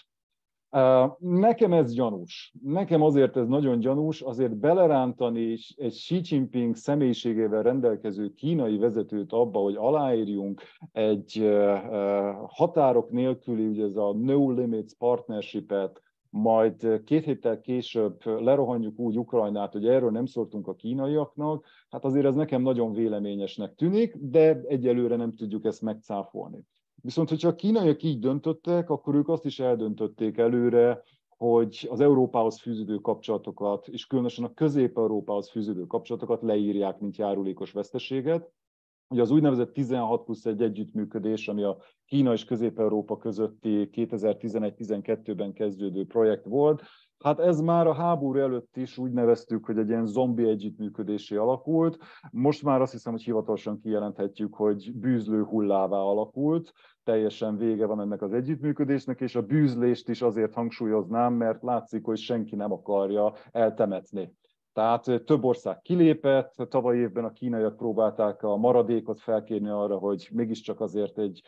Nekem ez gyanús. Nekem azért ez nagyon gyanús, azért belerántani egy Xi Jinping személyiségével rendelkező kínai vezetőt abba, hogy aláírjunk egy határok nélküli, ugye ez a No Limits Partnership-et, majd két héttel később lerohanjuk úgy Ukrajnát, hogy erről nem szóltunk a kínaiaknak, hát azért ez nekem nagyon véleményesnek tűnik, de egyelőre nem tudjuk ezt megcáfolni. Viszont, hogyha a kínaiak így döntöttek, akkor ők azt is eldöntötték előre, hogy az Európához fűződő kapcsolatokat, és különösen a Közép-Európához fűződő kapcsolatokat leírják, mint járulékos veszteséget. Ugye az úgynevezett tizenhat plusz egy együttműködés, ami a Kína és Közép-Európa közötti kétezer-tizenegy-tizenkettőben kezdődő projekt volt, hát ez már a háború előtt is úgy neveztük, hogy egy ilyen zombi együttműködésé alakult. Most már azt hiszem, hogy hivatalosan kijelenthetjük, hogy bűzlő hullává alakult. Teljesen vége van ennek az együttműködésnek, és a bűzlést is azért hangsúlyoznám, mert látszik, hogy senki nem akarja eltemetni. Tehát több ország kilépett, tavaly évben a kínaiak próbálták a maradékot felkérni arra, hogy mégiscsak azért egy,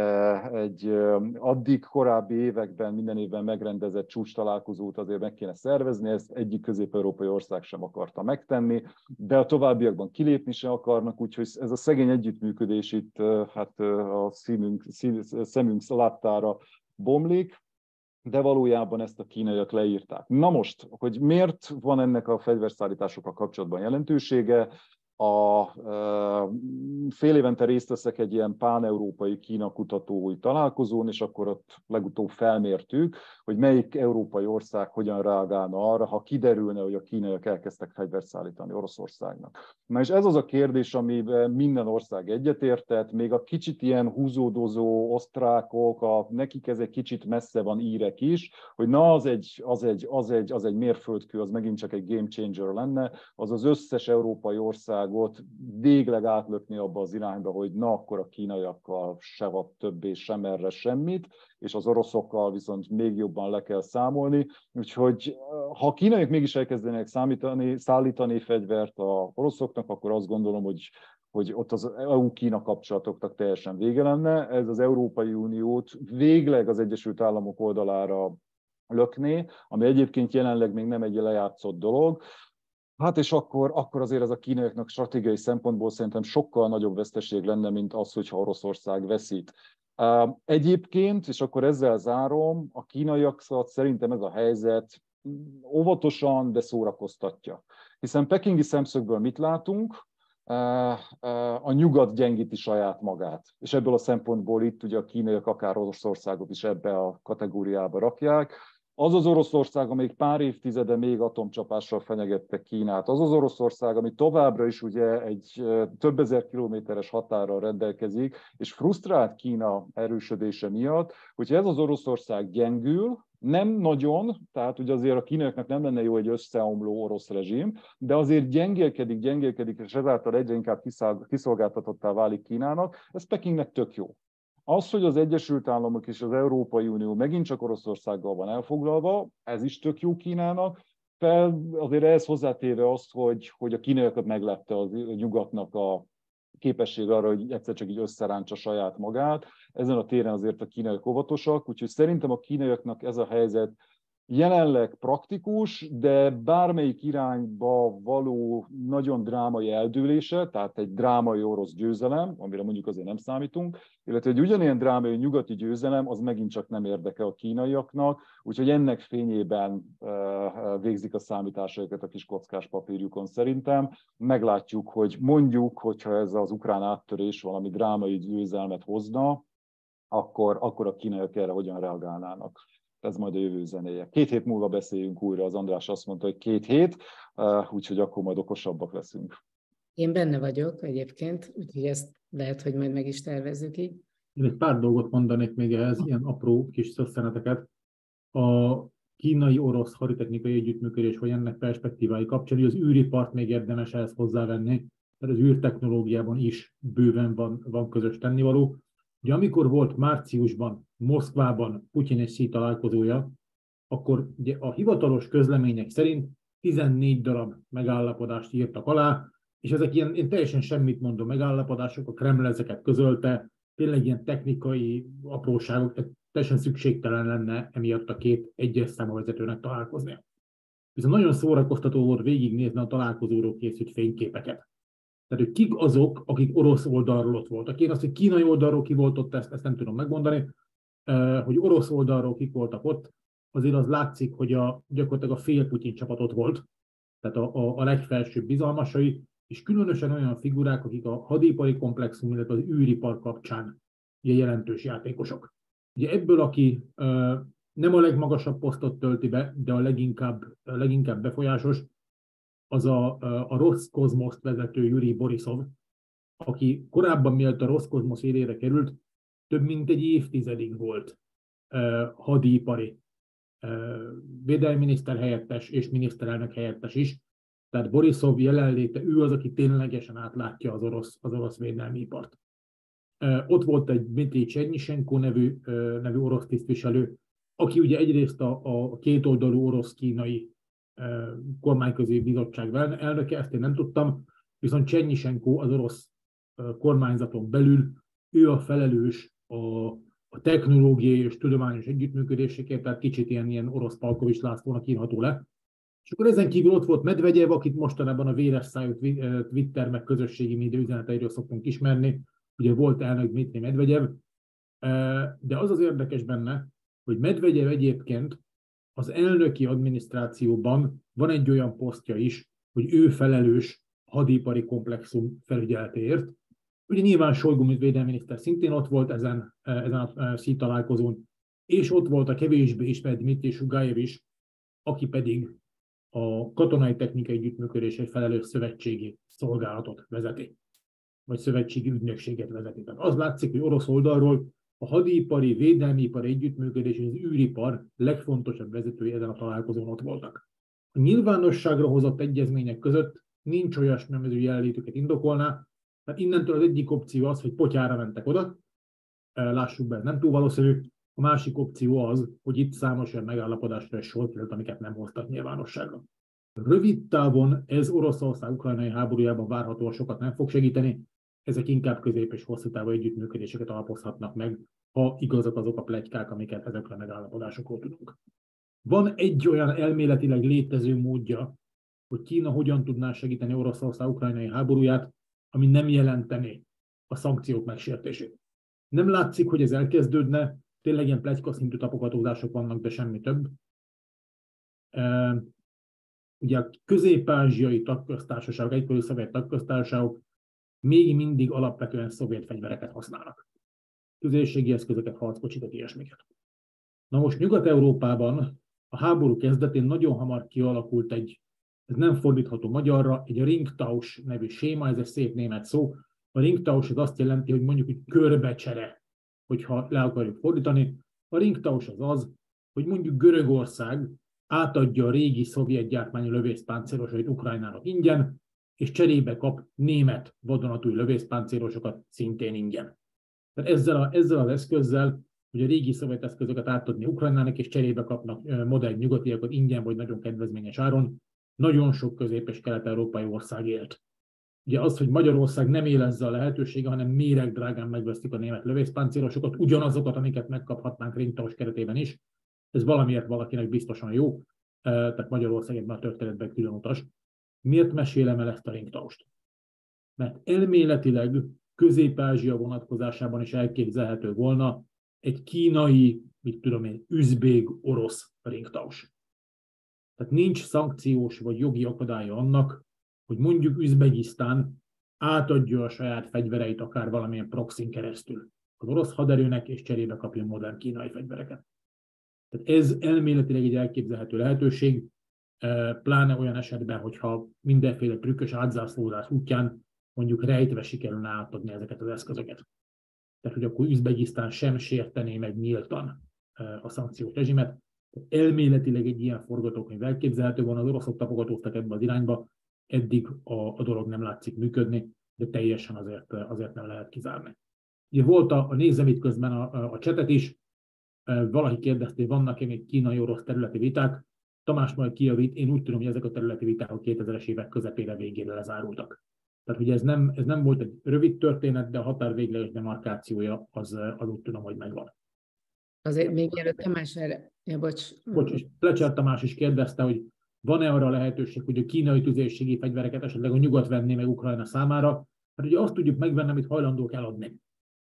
egy addig korábbi években minden évben megrendezett csúcs találkozót azért meg kéne szervezni, ezt egyik közép-európai ország sem akarta megtenni, de a továbbiakban kilépni sem akarnak, úgyhogy ez a szegény együttműködés itt hát a szívünk, szív, szemünk láttára bomlik. De valójában ezt a kínaiak leírták. Na most, hogy miért van ennek a fegyverszállításokkal kapcsolatban jelentősége? A e, fél évente részt veszek egy ilyen pán-európai Kína kutatói találkozón, és akkor ott legutóbb felmértük, hogy melyik európai ország hogyan reagálna arra, ha kiderülne, hogy a kínaiak elkezdtek fegyvert szállítani Oroszországnak. Na és ez az a kérdés, amiben minden ország egyetértett, még a kicsit ilyen húzódozó osztrákok, a, nekik ez egy kicsit messze van írek is, hogy na az egy, az egy, az egy, az egy mérföldkő, az megint csak egy game changer lenne, az az összes európai ország végleg átlökni abba az irányba, hogy na akkor a kínaiakkal se van többé, sem erre semmit, és az oroszokkal viszont még jobban le kell számolni. Úgyhogy ha a kínaiak mégis elkezdenek számítani, szállítani fegyvert az oroszoknak, akkor azt gondolom, hogy hogy ott az é u-Kína kapcsolatoknak teljesen vége lenne. Ez az Európai Uniót végleg az Egyesült Államok oldalára lökné, ami egyébként jelenleg még nem egy lejátszott dolog. Hát és akkor, akkor azért ez a kínaiaknak stratégiai szempontból szerintem sokkal nagyobb veszteség lenne, mint az, hogyha Oroszország veszít. Egyébként, és akkor ezzel zárom, a kínaiakat szerintem ez a helyzet óvatosan, de szórakoztatja. Hiszen pekingi szemszögből mit látunk? A nyugat gyengíti saját magát. És ebből a szempontból itt ugye a kínaiak akár Oroszországot is ebbe a kategóriába rakják. Az az Oroszország, amelyik pár évtizede még atomcsapással fenyegette Kínát, az az Oroszország, ami továbbra is ugye egy több ezer kilométeres határral rendelkezik, és frusztrált Kína erősödése miatt, hogyha ez az Oroszország gyengül, nem nagyon, tehát ugye azért a kínaiaknak nem lenne jó egy összeomló orosz rezsim, de azért gyengélkedik, gyengélkedik, és ezáltal egyre inkább kiszolgáltatottá válik Kínának, ez Pekingnek tök jó. Az, hogy az Egyesült Államok és az Európai Unió megint csak Oroszországgal van elfoglalva, ez is tök jó Kínának. Fel, azért ehhez hozzátéve azt, hogy, hogy a kínaiakat meglepte a nyugatnak a képesség arra, hogy egyszer csak így összerántsa saját magát. Ezen a téren azért a kínaiak óvatosak, úgyhogy szerintem a kínaiaknak ez a helyzet jelenleg praktikus, de bármelyik irányba való nagyon drámai eldőlése, tehát egy drámai orosz győzelem, amire mondjuk azért nem számítunk, illetve egy ugyanilyen drámai nyugati győzelem, az megint csak nem érdekel a kínaiaknak, úgyhogy ennek fényében végzik a számításaikat a kis kockás papírjukon szerintem. Meglátjuk, hogy mondjuk, hogyha ez az ukrán áttörés valami drámai győzelmet hozna, akkor, akkor a kínaiak erre hogyan reagálnának. Ez majd a jövő zenéje. Két hét múlva beszéljünk újra, az András azt mondta, hogy két hét, úgyhogy akkor majd okosabbak leszünk. Én benne vagyok egyébként, úgyhogy ezt lehet, hogy majd meg is tervezzük így. Én egy pár dolgot mondanék még ehhez, ilyen apró kis szösszeneteket. A kínai-orosz haditechnikai együttműködés, vagy ennek perspektívái kapcsán, az űripart még érdemes ehhez hozzávenni, mert az űrtechnológiában is bőven van, van közös tennivaló. Ugye amikor volt márciusban Moszkvában Putyin és Xi találkozója, akkor ugye a hivatalos közlemények szerint tizennégy darab megállapodást írtak alá, és ezek ilyen, ilyen teljesen semmit mondó megállapodások, a Kreml ezeket közölte, tényleg ilyen technikai apróságok, teljesen szükségtelen lenne emiatt a két egyes számú vezetőnek találkoznia. Viszont nagyon szórakoztató volt végignézni a találkozóról készült fényképeket. Tehát, hogy kik azok, akik orosz oldalról ott voltak. Én azt, hogy kínai oldalról ki volt ott, ezt, ezt nem tudom megmondani, hogy orosz oldalról kik voltak ott, azért az látszik, hogy a, gyakorlatilag a fél Putyin csapat ott volt, tehát a, a, a legfelsőbb bizalmasai, és különösen olyan figurák, akik a hadipari komplexum, illetve az űripar kapcsán ugye jelentős játékosok. Ugye ebből, aki uh, nem a legmagasabb posztot tölti be, de a leginkább, a leginkább befolyásos, az a, a Roszkozmoszt vezető Jurij Borisov, aki korábban, mielőtt a Roszkozmosz élére került, több mint egy évtizedig volt uh, hadipari uh, védelminiszter helyettes és miniszterelnök helyettes is. Tehát Borisov jelenléte, ő az, aki ténylegesen átlátja az orosz, az orosz védelmi ipart. Uh, ott volt egy Dmitry Chernyshenko nevű, uh, nevű orosz tisztviselő, aki ugye egyrészt a, a kétoldalú orosz-kínai kormányközi bizottság elnöke, ezt én nem tudtam, viszont Csernyshenko az orosz kormányzaton belül, ő a felelős a, a technológiai és tudományos együttműködésekért, tehát kicsit ilyen, ilyen orosz Palkovics Lászlónak írható le. És akkor ezen kívül ott volt Medvegyev, akit mostanában a véres szájú Twitter meg közösségi média üzeneteiről szoktunk ismerni, ugye volt elnök Dmitry Medvegyev, de az az érdekes benne, hogy Medvegyev egyébként az elnöki adminisztrációban van egy olyan posztja is, hogy ő felelős hadipari komplexum felügyeletéért. Ugye nyilván Sojgu védelminiszter szintén ott volt ezen, ezen a Xi találkozón, és ott volt a kevésbé ismert Dmitry Sugajev is, aki pedig a katonai technikai együttműködésre felelős szövetségi szolgálatot vezeti, vagy szövetségi ügynökséget vezeti. Tehát az látszik, hogy orosz oldalról a hadipari, védelmiipari együttműködés és az űripar legfontosabb vezetői ezen a találkozón ott voltak. A nyilvánosságra hozott egyezmények között nincs olyasmi, ami az ő jelenlétüket indokolná. Tehát innentől az egyik opció az, hogy potyára mentek oda, lássuk be, nem túl valószínű. A másik opció az, hogy itt számos olyan megállapodásra és sor került, amiket nem hoztak nyilvánosságra. Rövid távon ez Oroszország ukrajnai háborújában várhatóan sokat nem fog segíteni, ezek inkább közép- és hosszú távú együttműködéseket alapozhatnak meg, ha igazak azok a pletykák, amiket ezekről a megállapodásokról tudunk. Van egy olyan elméletileg létező módja, hogy Kína hogyan tudná segíteni Oroszország ukrajnai háborúját, ami nem jelentené a szankciók megsértését. Nem látszik, hogy ez elkezdődne, tényleg ilyen pletyka szintű tapogatózások vannak, de semmi több. E, ugye a közép-ázsiai tagköztársaságok, egykori szovjet tagköztársaságok még mindig alapvetően szovjet fegyvereket használnak. Közösségi eszközöket, harckocsikat, ilyesmiket. Na most Nyugat-Európában a háború kezdetén nagyon hamar kialakult egy, ez nem fordítható magyarra, egy ringtausch nevű séma, ez egy szép német szó. A ringtausch az azt jelenti, hogy mondjuk egy körbecsere, hogyha le akarjuk fordítani. A ringtausch az az, hogy mondjuk Görögország átadja a régi szovjet gyártmányú lövészpáncélosait Ukrajnának ingyen, és cserébe kap német vadonatúj lövészpáncélosokat szintén ingyen. Tehát ezzel, a, ezzel az eszközzel, hogy a régi szovjet eszközöket átadni Ukrajnának, és cserébe kapnak modern nyugatiakat ingyen, vagy nagyon kedvezményes áron, nagyon sok közép- és kelet-európai ország élt. Ugye az, hogy Magyarország nem él ezzel a lehetősége, hanem méregdrágán megvesztik a német lövészpáncélosokat, ugyanazokat, amiket megkaphatnánk ringtausch keretében is, ez valamiért valakinek biztosan jó, tehát Magyarország ebben a történetben külön utas. Miért mesélem el ezt a ringtaust? Mert elméletileg Közép-Ázsia vonatkozásában is elképzelhető volna egy kínai, mit tudom én, üzbég, orosz ringtausch. Tehát nincs szankciós vagy jogi akadálya annak, hogy mondjuk Üzbegisztán átadja a saját fegyvereit akár valamilyen proxin keresztül az orosz haderőnek, és cserébe kapjon modern kínai fegyvereket. Tehát ez elméletileg egy elképzelhető lehetőség, pláne olyan esetben, hogyha mindenféle trükkös átzászlózás útján mondjuk rejtve sikerülne átadni ezeket az eszközöket. Tehát, hogy akkor Üzbegisztán sem sértené meg nyíltan a szankciós rezsimet. Elméletileg egy ilyen forgatókönyv elképzelhető van, az oroszok tapogatóztak ebbe az irányba, eddig a, a dolog nem látszik működni, de teljesen azért, azért nem lehet kizárni. Ugye volt a, a nézem itt közben a, a, a csetet is, valaki kérdezte, hogy vannak-e még kínai-orosz területi viták. Tamás majd kijavít, én úgy tudom, hogy ezek a területi viták a kétezres évek közepére végére lezárultak. Tehát ugye ez nem, ez nem volt egy rövid történet, de a határ végleges demarkációja az, az úgy tudom, hogy megvan. Azért még mielőtt Tamás erre... Ja, bocs. Bocs, és Plecser Tamás is kérdezte, hogy van-e arra lehetőség, hogy a kínai tüzérségi fegyvereket esetleg a nyugat venné meg Ukrajna számára? Hát ugye azt tudjuk megvenni, amit hajlandók eladni.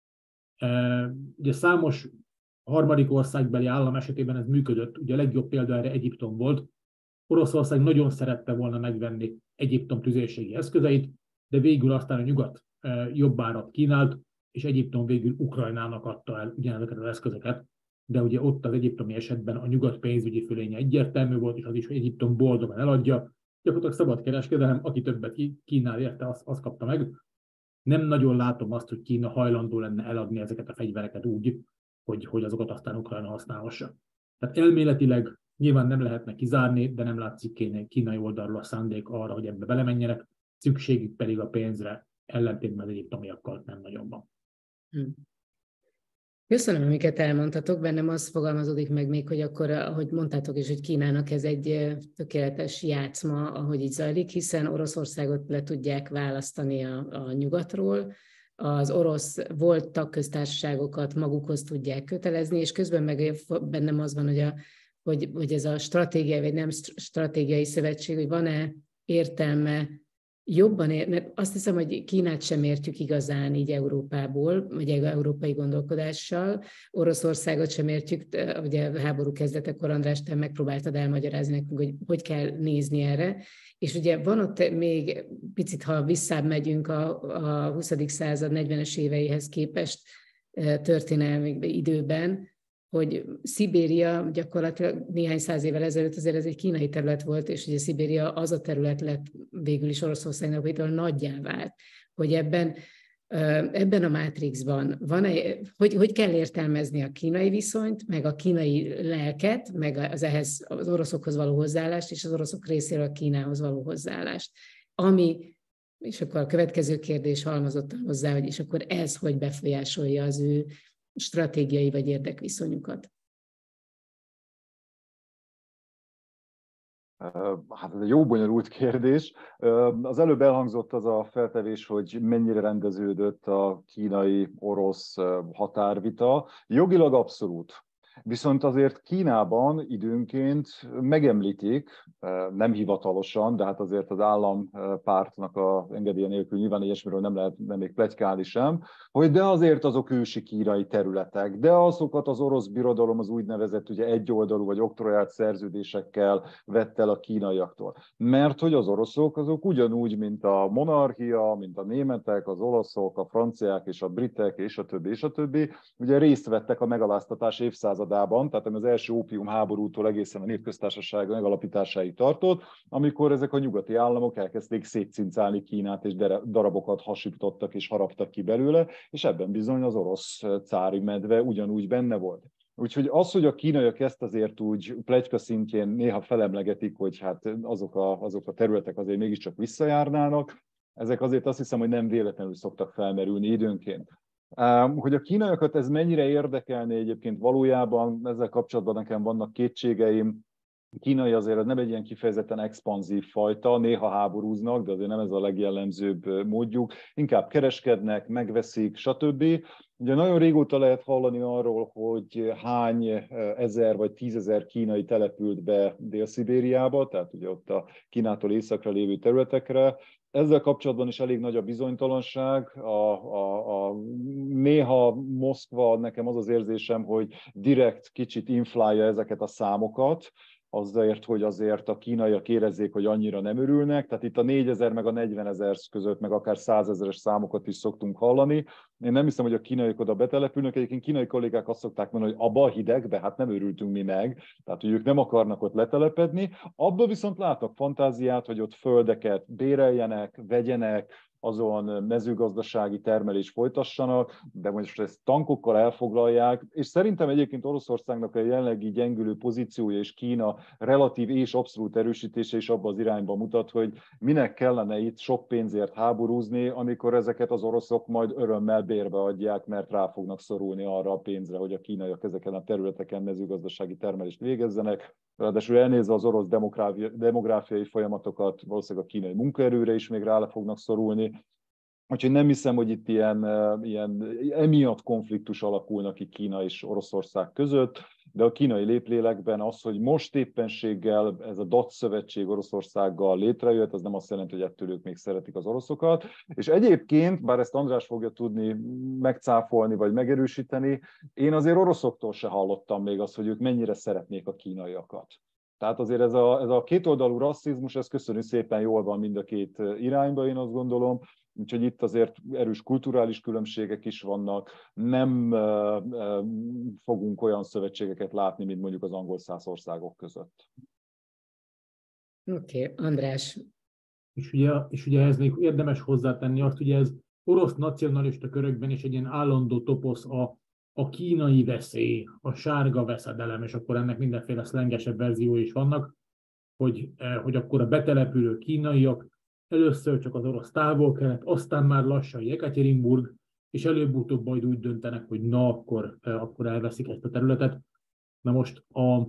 E, ugye számos harmadik országbeli állam esetében ez működött. Ugye a legjobb példa erre Egyiptom volt. Oroszország nagyon szerette volna megvenni Egyiptom tüzérségi eszközeit, de végül aztán a nyugat e, jobb árat kínált, és Egyiptom végül Ukrajnának adta el ugyanezeket az eszközöket. De ugye ott az egyiptomi esetben a nyugat pénzügyi fölénye egyértelmű volt, és az is, hogy Egyiptom boldogan eladja. Gyakorlatilag szabad kereskedelem, aki többet kínál érte, azt, azt kapta meg. Nem nagyon látom azt, hogy Kína hajlandó lenne eladni ezeket a fegyvereket úgy, hogy, hogy azokat aztán Ukrajna használhassa. Tehát elméletileg nyilván nem lehetne kizárni, de nem látszik kínai oldalról a szándék arra, hogy ebbe belemenjenek, szükségük pedig a pénzre, ellentétben az egyiptomiakkal nem nagyon van. Hmm. Köszönöm, amiket elmondtatok. Bennem az fogalmazódik meg még, hogy akkor, ahogy mondtátok is, hogy Kínának ez egy tökéletes játszma, ahogy így zajlik, hiszen Oroszországot le tudják választani a, a nyugatról, az orosz volt tagköztársaságokat magukhoz tudják kötelezni, és közben meg bennem az van, hogy, a, hogy, hogy ez a stratégiai, vagy nem stratégiai szövetség, hogy van-e értelme jobban ér, mert azt hiszem, hogy Kínát sem értjük igazán így Európából, vagy európai gondolkodással, Oroszországot sem értjük, ugye a háború kezdetekor András, te megpróbáltad elmagyarázni nekünk, hogy hogy kell nézni erre, és ugye van ott még picit, ha visszább megyünk a, a huszadik század negyvenes éveihez képest történelmi időben, hogy Szibéria gyakorlatilag néhány száz évvel ezelőtt azért ez egy kínai terület volt, és ugye Szibéria az a terület lett végül is Oroszországnak, hogy nagyjá vált, hogy ebben, ebben a mátrixban van-e, hogy, hogy kell értelmezni a kínai viszonyt, meg a kínai lelket, meg az ehhez az oroszokhoz való hozzáállást, és az oroszok részéről a Kínához való hozzáállást, ami, és akkor a következő kérdés halmozottan hozzá, hogy és akkor ez hogy befolyásolja az ő stratégiai vagy érdekviszonyukat? Hát ez egy jó bonyolult kérdés. Az előbb elhangzott az a feltevés, hogy mennyire rendeződött a kínai-orosz határvita. Jogilag abszolút. Viszont azért Kínában időnként megemlítik, nem hivatalosan, de hát azért az állampártnak a engedélye nélkül nyilván ilyesmiről nem lehet nem még pletykálni sem, hogy de azért azok ősi kínai területek, de azokat az orosz birodalom az úgynevezett ugye egyoldalú vagy oktroyált szerződésekkel vett el a kínaiaktól. Mert hogy az oroszok azok ugyanúgy, mint a monarchia, mint a németek, az olaszok, a franciák és a britek és a többi és a többi, ugye részt vettek a megaláztatás évszázadában évszázadában, tehát ami az első ópium háborútól egészen a Népköztársaság megalapításáig tartott, amikor ezek a nyugati államok elkezdték szétcincálni Kínát, és darabokat hasítottak és haraptak ki belőle, és ebben bizony az orosz cári medve ugyanúgy benne volt. Úgyhogy az, hogy a kínaiak ezt azért úgy pletyka szintjén néha felemlegetik, hogy hát azok a, azok a területek azért mégiscsak visszajárnának, ezek azért azt hiszem, hogy nem véletlenül szoktak felmerülni időnként. Hogy a kínaiakat ez mennyire érdekelné egyébként valójában, ezzel kapcsolatban nekem vannak kétségeim. A kínai azért nem egy ilyen kifejezetten expanzív fajta, néha háborúznak, de azért nem ez a legjellemzőbb módjuk. Inkább kereskednek, megveszik, stb. Ugye nagyon régóta lehet hallani arról, hogy hány ezer vagy tízezer kínai települt be Dél-Szibériába, tehát ugye ott a Kínától északra lévő területekre. Ezzel kapcsolatban is elég nagy a bizonytalanság. A, a, a, néha Moszkva, nekem az az érzésem, hogy direkt kicsit inflálja ezeket a számokat, azért, hogy azért a kínaiak érezzék, hogy annyira nem örülnek. Tehát itt a négyezer meg a negyvenezer között, meg akár százezeres számokat is szoktunk hallani. Én nem hiszem, hogy a kínaiak oda betelepülnek. Egyébként kínai kollégák azt szokták mondani, hogy abba a hidegbe, hát nem örültünk mi meg. Tehát, hogy ők nem akarnak ott letelepedni. Abba viszont látnak fantáziát, hogy ott földeket béreljenek, vegyenek, azon mezőgazdasági termelés folytassanak, de most ezt tankokkal elfoglalják, és szerintem egyébként Oroszországnak a jelenlegi gyengülő pozíciója és Kína relatív és abszolút erősítése is abban az irányba mutat, hogy minek kellene itt sok pénzért háborúzni, amikor ezeket az oroszok majd örömmel bérbe adják, mert rá fognak szorulni arra a pénzre, hogy a kínaiak ezeken a területeken mezőgazdasági termelést végezzenek. Ráadásul elnézve az orosz demográfiai folyamatokat, valószínűleg a kínai munkaerőre is még rá le fognak szorulni. Úgyhogy nem hiszem, hogy itt ilyen, ilyen emiatt konfliktus alakulnak ki Kína és Oroszország között, de a kínai léplélekben az, hogy most éppenséggel ez a dé á cé szövetség Oroszországgal létrejött, az nem azt jelenti, hogy ettől ők még szeretik az oroszokat. És egyébként, bár ezt András fogja tudni megcáfolni vagy megerősíteni, én azért oroszoktól se hallottam még azt, hogy ők mennyire szeretnék a kínaiakat. Tehát azért ez a, ez a kétoldalú rasszizmus, ez köszönjük szépen jól van mind a két irányba, én azt gondolom. Úgyhogy itt azért erős kulturális különbségek is vannak. Nem uh, uh, fogunk olyan szövetségeket látni, mint mondjuk az angol-szász országok között. Oké, okay, András. És ugye, és ugye ez még érdemes hozzátenni azt, ugye ez orosz nacionalista körökben is egy ilyen állandó toposz a, a kínai veszély, a sárga veszedelem, és akkor ennek mindenféle szlengesebb verziói is vannak, hogy, hogy akkor a betelepülő kínaiak először csak az orosz távol-kelet, aztán már lassan Jekaterinburg, és előbb-utóbb majd úgy döntenek, hogy na, akkor, akkor elveszik ezt a területet. Na most a,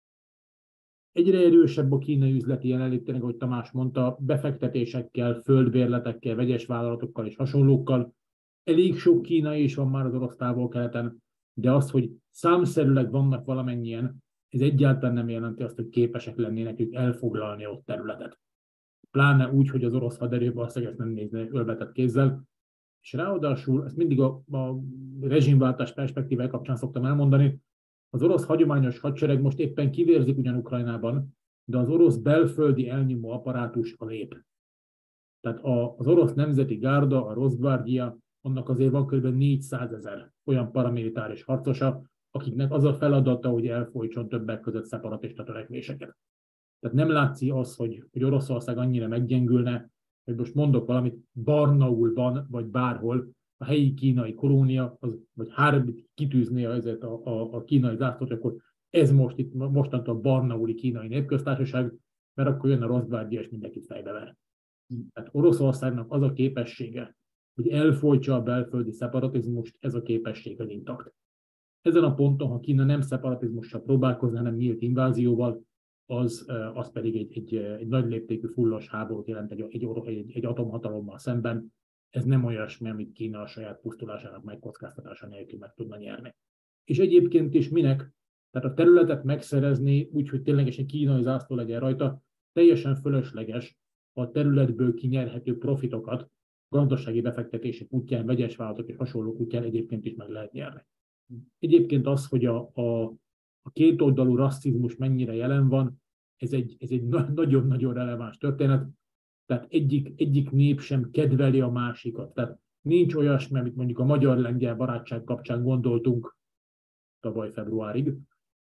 egyre erősebb a kínai üzleti jelenlét, tényleg, ahogy Tamás mondta, befektetésekkel, földbérletekkel, vegyes vállalatokkal és hasonlókkal. Elég sok kínai is van már az orosz távol-keleten, de az, hogy számszerűleg vannak valamennyien, ez egyáltalán nem jelenti azt, hogy képesek lennének ők elfoglalni ott területet. Pláne úgy, hogy az orosz haderő valószínűleg ezt nem nézne ölbetett kézzel. És ráadásul, ezt mindig a, a rezsimváltás perspektívája kapcsán szoktam elmondani, az orosz hagyományos hadsereg most éppen kivérzik ugyan Ukrajnában, de az orosz belföldi elnyomó apparátus a lép. Tehát az orosz nemzeti gárda, a Rosgvardia, annak azért van kb. négyszázezer olyan paramilitáris harcosa, akiknek az a feladata, hogy elfolytson többek között szeparatista törekvéseket. Tehát nem látszik az, hogy, hogy Oroszország annyira meggyengülne, hogy most mondok valamit, Barnaulban, vagy bárhol a helyi kínai kolónia, az, vagy Harbit kitűzné a, a, a, a kínai zászlót, akkor ez most itt mostantól a Barnauli kínai népköztársaság, mert akkor jön a Rosgvardia, és mindenkit fejbe ver. Tehát Oroszországnak az a képessége, hogy elfolytsa a belföldi szeparatizmust, ez a képesség az intakt. Ezen a ponton, ha Kína nem szeparatizmussal próbálkozna, hanem nyílt invázióval, az, az pedig egy, egy, egy nagy léptékű fullos háborút jelent egy, egy, egy, egy atomhatalommal szemben. Ez nem olyasmi, amit Kína a saját pusztulásának megkockáztatása nélkül meg tudna nyerni. És egyébként is minek? Tehát a területet megszerezni úgy, hogy ténylegesen kínai zászló legyen rajta, teljesen fölösleges a területből kinyerhető profitokat gazdasági befektetések útján, vegyes vállalatok és hasonlók útján egyébként is meg lehet nyerni. Egyébként az, hogy a, a, a kétoldalú rasszizmus mennyire jelen van, ez egy, ez egy nagyon-nagyon releváns történet. Tehát egyik, egyik nép sem kedveli a másikat. Tehát nincs olyasmi, amit mondjuk a magyar-lengyel barátság kapcsán gondoltunk tavaly februárig,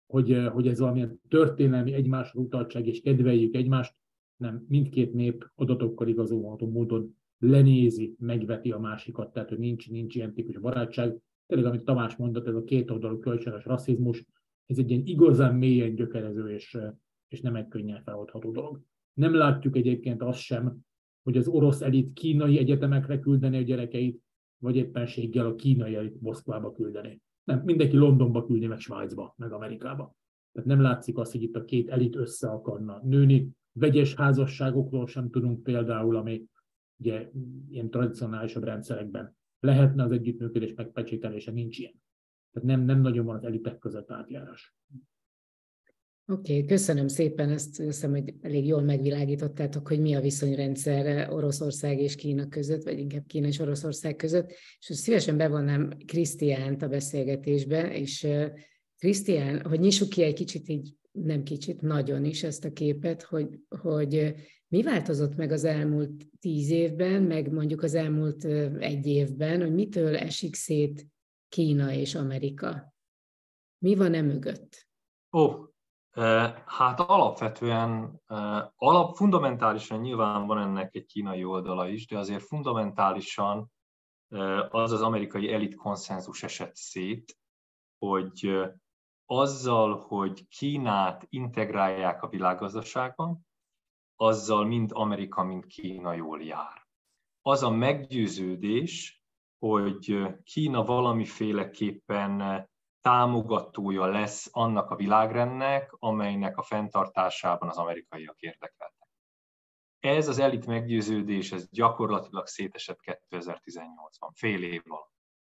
hogy, hogy ez valamilyen történelmi egymásra utaltság, és kedveljük egymást, nem, mindkét nép adatokkal igazolható módon lenézi, megveti a másikat, tehát hogy nincs, nincs ilyen típusú barátság. Tényleg, amit Tamás mondott, ez a kétoldalú kölcsönös rasszizmus, ez egy ilyen igazán mélyen gyökerező és, és nem egy könnyen feloldható dolog. Nem látjuk egyébként azt sem, hogy az orosz elit kínai egyetemekre küldeni a gyerekeit, vagy éppenséggel a kínai elit Moszkvába küldeni. Nem, mindenki Londonba küldi, meg Svájcba, meg Amerikába. Tehát nem látszik azt, hogy itt a két elit össze akarna nőni. Vegyes házasságokról sem tudunk például, ami ugye ilyen tradicionálisabb rendszerekben lehetne az együttműködés megpecsételése, nincs ilyen. Tehát nem, nem nagyon van az elitek között átjárás. Oké, okay, köszönöm szépen, ezt hiszem, hogy elég jól megvilágítottátok, hogy mi a viszonyrendszer Oroszország és Kína között, vagy inkább Kína és Oroszország között, és szívesen bevonnám Krisztiánt a beszélgetésbe, és Krisztián, hogy nyissuk ki egy kicsit így, nem kicsit, nagyon is ezt a képet, hogy, hogy mi változott meg az elmúlt tíz évben, meg mondjuk az elmúlt egy évben, hogy mitől esik szét Kína és Amerika? Mi van e mögött? Ó, oh. Hát alapvetően, alap, fundamentálisan nyilván van ennek egy kínai oldala is, de azért fundamentálisan az az amerikai elit konszenzus esett szét, hogy azzal, hogy Kínát integrálják a világgazdaságban, azzal mind Amerika, mind Kína jól jár. Az a meggyőződés, hogy Kína valamiféleképpen támogatója lesz annak a világrendnek, amelynek a fenntartásában az amerikaiak érdekeltek. Ez az elit meggyőződés, ez gyakorlatilag szétesett kétezer-tizennyolcban, fél év alatt.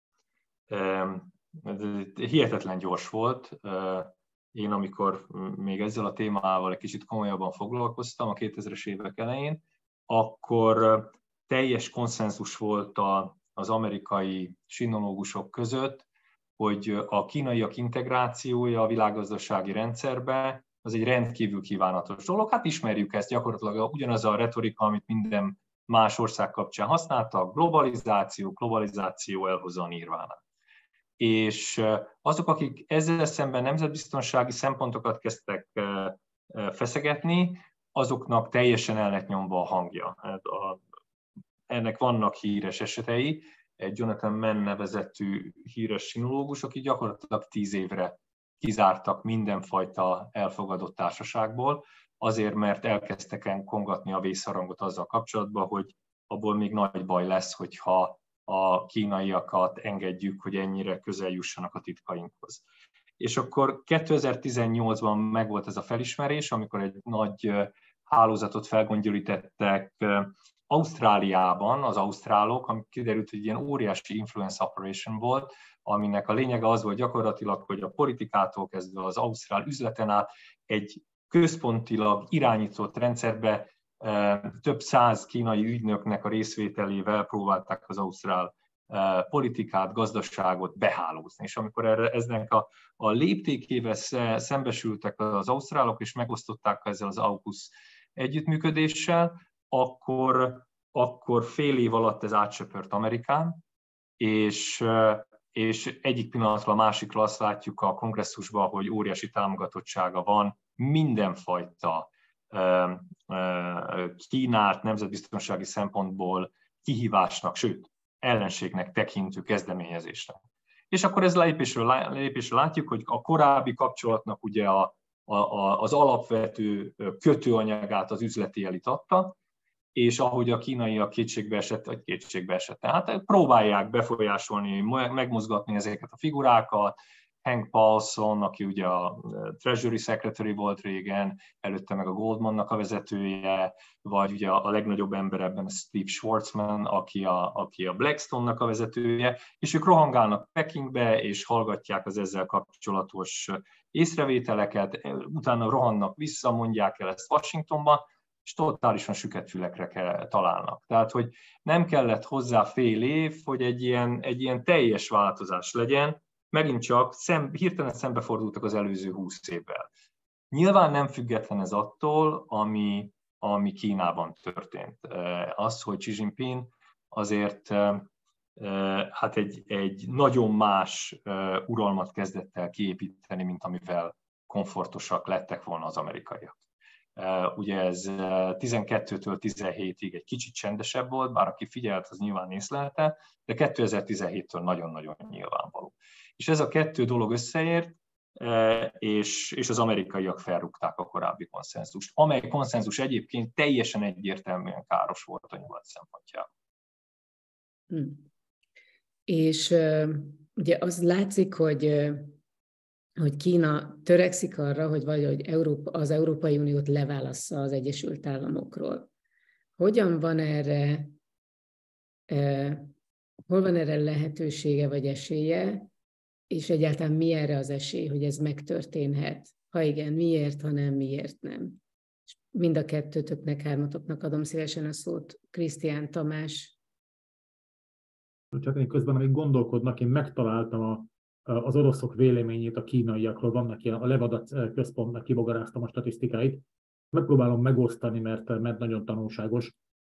Hihetetlen gyors volt. Én amikor még ezzel a témával egy kicsit komolyabban foglalkoztam a kétezres évek elején, akkor teljes konszenzus volt az amerikai sinológusok között, hogy a kínaiak integrációja a világgazdasági rendszerbe az egy rendkívül kívánatos dolog. Hát ismerjük ezt, gyakorlatilag ugyanaz a retorika, amit minden más ország kapcsán használtak, globalizáció, globalizáció elhozza a nirvánát. És azok, akik ezzel szemben nemzetbiztonsági szempontokat kezdtek feszegetni, azoknak teljesen el lett nyomva a hangja. Ennek vannak híres esetei, egy Jonathan Mann nevezetű híres sinológus, aki gyakorlatilag tíz évre kizártak mindenfajta elfogadott társaságból, azért, mert elkezdtek kongatni a vészharangot azzal kapcsolatban, hogy abból még nagy baj lesz, hogyha a kínaiakat engedjük, hogy ennyire közel jussanak a titkainkhoz. És akkor kétezer-tizennyolcban megvolt ez a felismerés, amikor egy nagy hálózatot felgöngyölítettek Ausztráliában, az ausztrálok, ami kiderült, hogy ilyen óriási influence operation volt, aminek a lényege az volt gyakorlatilag, hogy a politikától kezdve az ausztrál üzleten át egy központilag irányított rendszerbe több száz kínai ügynöknek a részvételével próbálták az ausztrál politikát, gazdaságot behálózni. És amikor erre, eznek a, a léptékével szembesültek az ausztrálok, és megosztották ezzel az AUKUS együttműködéssel, akkor, akkor fél év alatt ez átsöpört Amerikán, és, és egyik pillanatra a másikra azt látjuk a kongresszusban, hogy óriási támogatottsága van mindenfajta Kínát nemzetbiztonsági szempontból kihívásnak, sőt, ellenségnek tekintő kezdeményezésre. És akkor ez lépésről, lépésről látjuk, hogy a korábbi kapcsolatnak ugye a, a, az alapvető kötőanyagát az üzleti elit adta, és ahogy a kínaiak kétségbe esett, vagy kétségbe esett, tehát próbálják befolyásolni, megmozgatni ezeket a figurákat. Hank Paulson, aki ugye a Treasury Secretary volt régen, előtte meg a Goldmannak a vezetője, vagy ugye a legnagyobb ember ebben Steve Schwarzman, aki a, aki a Blackstone-nak a vezetője, és ők rohangálnak Pekingbe, és hallgatják az ezzel kapcsolatos észrevételeket, utána rohannak vissza, mondják el ezt Washingtonba, és totálisan süket fülekre találnak. Tehát, hogy nem kellett hozzá fél év, hogy egy ilyen, egy ilyen teljes változás legyen, megint csak szem, hirtelen szembefordultak az előző húsz évvel. Nyilván nem független ez attól, ami, ami Kínában történt. Az, hogy Xi Jinping azért hát egy, egy nagyon más uralmat kezdett el kiépíteni, mint amivel komfortosak lettek volna az amerikaiak. Ugye ez tizenkettőtől tizenhétig egy kicsit csendesebb volt, bár aki figyelt, az nyilván észlelte, de kétezer-tizenhéttől nagyon-nagyon nyilvánvaló. És ez a kettő dolog összeért, és, és az amerikaiak felrúgták a korábbi konszenzust, amely konszenzus egyébként teljesen egyértelműen káros volt a nyugat szempontjából. Hmm. És uh, ugye az látszik, hogy, uh, hogy Kína törekszik arra, hogy valahogy Európa, az Európai Uniót leválassza az Egyesült Államokról. Hogyan van erre, uh, hol van erre lehetősége vagy esélye, és egyáltalán mi erre az esély, hogy ez megtörténhet? Ha igen, miért, ha nem, miért nem? Mind a kettőtöknek, hármatoknak adom szívesen a szót. Krisztián, Tamás. Csak én közben, amíg gondolkodnak, én megtaláltam a, az oroszok véleményét a kínaiakról, vannak ilyen, a Levada központnak kibogaráztam a statisztikáit. Megpróbálom megosztani, mert, mert nagyon tanulságos.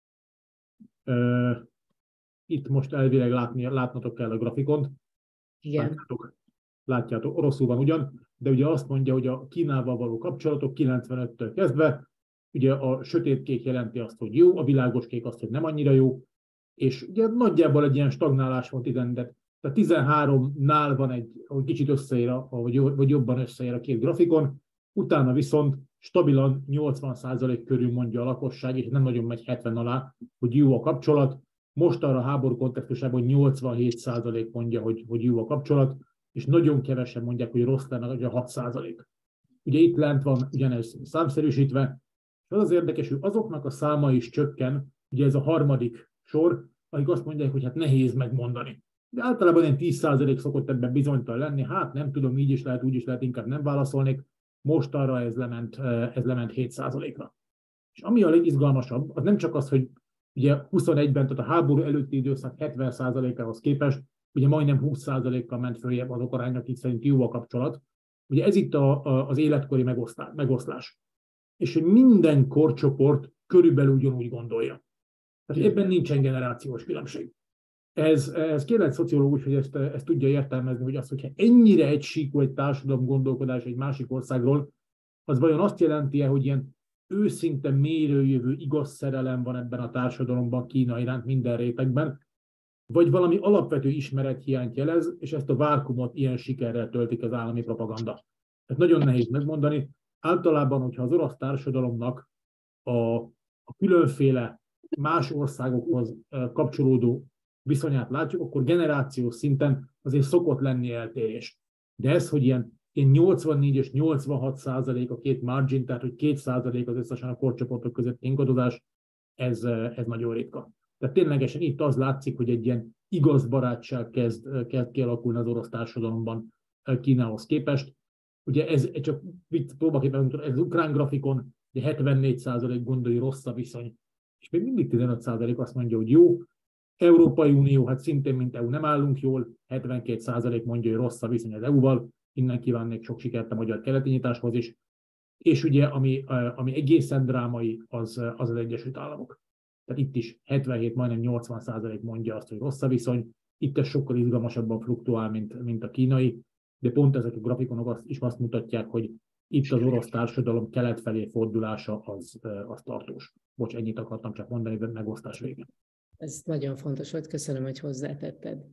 Itt most elvileg látni, látnotok kell a grafikont. Igen. Látjátok, látjátok, oroszul van ugyan, de ugye azt mondja, hogy a Kínával való kapcsolatok kilencvenöttől kezdve, ugye a sötétkék jelenti azt, hogy jó, a világoskék azt, hogy nem annyira jó, és ugye nagyjából egy ilyen stagnálás volt idén, de a tizenháromnál van egy, hogy kicsit összeér, vagy jobban összeér a két grafikon, utána viszont stabilan nyolcvan százalék körül mondja a lakosság, és nem nagyon megy hetven alá, hogy jó a kapcsolat. Most arra a háború kontextusában nyolcvanhét százalék mondja, hogy, hogy jó a kapcsolat, és nagyon kevesen mondják, hogy rossz lenne, hogy a hat százalék. Ugye itt lent van ugyanez számszerűsítve, és az az érdekes, hogy azoknak a száma is csökken, ugye ez a harmadik sor, akik azt mondják, hogy hát nehéz megmondani. De általában ilyen tíz százalék szokott ebben bizonytalan lenni, hát nem tudom, így is lehet, úgy is lehet, inkább nem válaszolnék. Most arra ez lement, ez lement hét százalékra. És ami a legizgalmasabb, az nem csak az, hogy ugye huszonegyben, tehát a háború előtti időszak hetven százalékához képest, ugye majdnem húsz százalékkal ment följebb azok arány, akik szerint jó a kapcsolat. Ugye ez itt a, a, az életkori megoszlás. És hogy minden korcsoport körülbelül ugyanúgy gondolja. Tehát ebben nincsen generációs különbség. Ez, ez kérlek egy szociológus, hogy ezt, ezt tudja értelmezni, hogy az, hogyha ennyire egysíkú egy társadalom gondolkodás egy másik országról, az vajon azt jelenti-e, hogy ilyen őszinte mérőjövő igaz szerelem van ebben a társadalomban Kína iránt minden rétegben, vagy valami alapvető ismerethiányt jelez, és ezt a vákumot ilyen sikerrel töltik az állami propaganda. Tehát nagyon nehéz megmondani. Általában, hogyha az orosz társadalomnak a, a különféle más országokhoz kapcsolódó viszonyát látjuk, akkor generációs szinten azért szokott lenni eltérés. De ez, hogy ilyen, ilyen nyolcvannégy és nyolcvanhat százalék a két margin, tehát hogy két százalék az összesen a korcsoportok között ingadozás, ez, ez nagyon ritka. Tehát ténylegesen itt az látszik, hogy egy ilyen igaz barátság kezd, kezd kialakulni az orosz társadalomban Kínához képest. Ugye ez csak próbaképpen, ez az ukrán grafikon, ugye hetvennégy százalék gondolja rossz a viszony, és még mindig tizenöt százalék azt mondja, hogy jó. Európai Unió, hát szintén, mint é u nem állunk jól, hetvenkét százalék mondja, hogy rossz a viszony az é u-val, innen kívánnék sok sikert a magyar keleti nyitáshoz is. És ugye, ami, ami egészen drámai, az, az az Egyesült Államok. Tehát itt is hetvenhét, majdnem nyolcvan százalék mondja azt, hogy rossz a viszony. Itt ez sokkal izgalmasabban fluktuál, mint, mint a kínai, de pont ezek a grafikonok azt, is azt mutatják, hogy itt az orosz társadalom kelet felé fordulása az, az tartós. Bocs, ennyit akartam csak mondani, de megosztás végén. Ez nagyon fontos volt, köszönöm, hogy hozzátetted.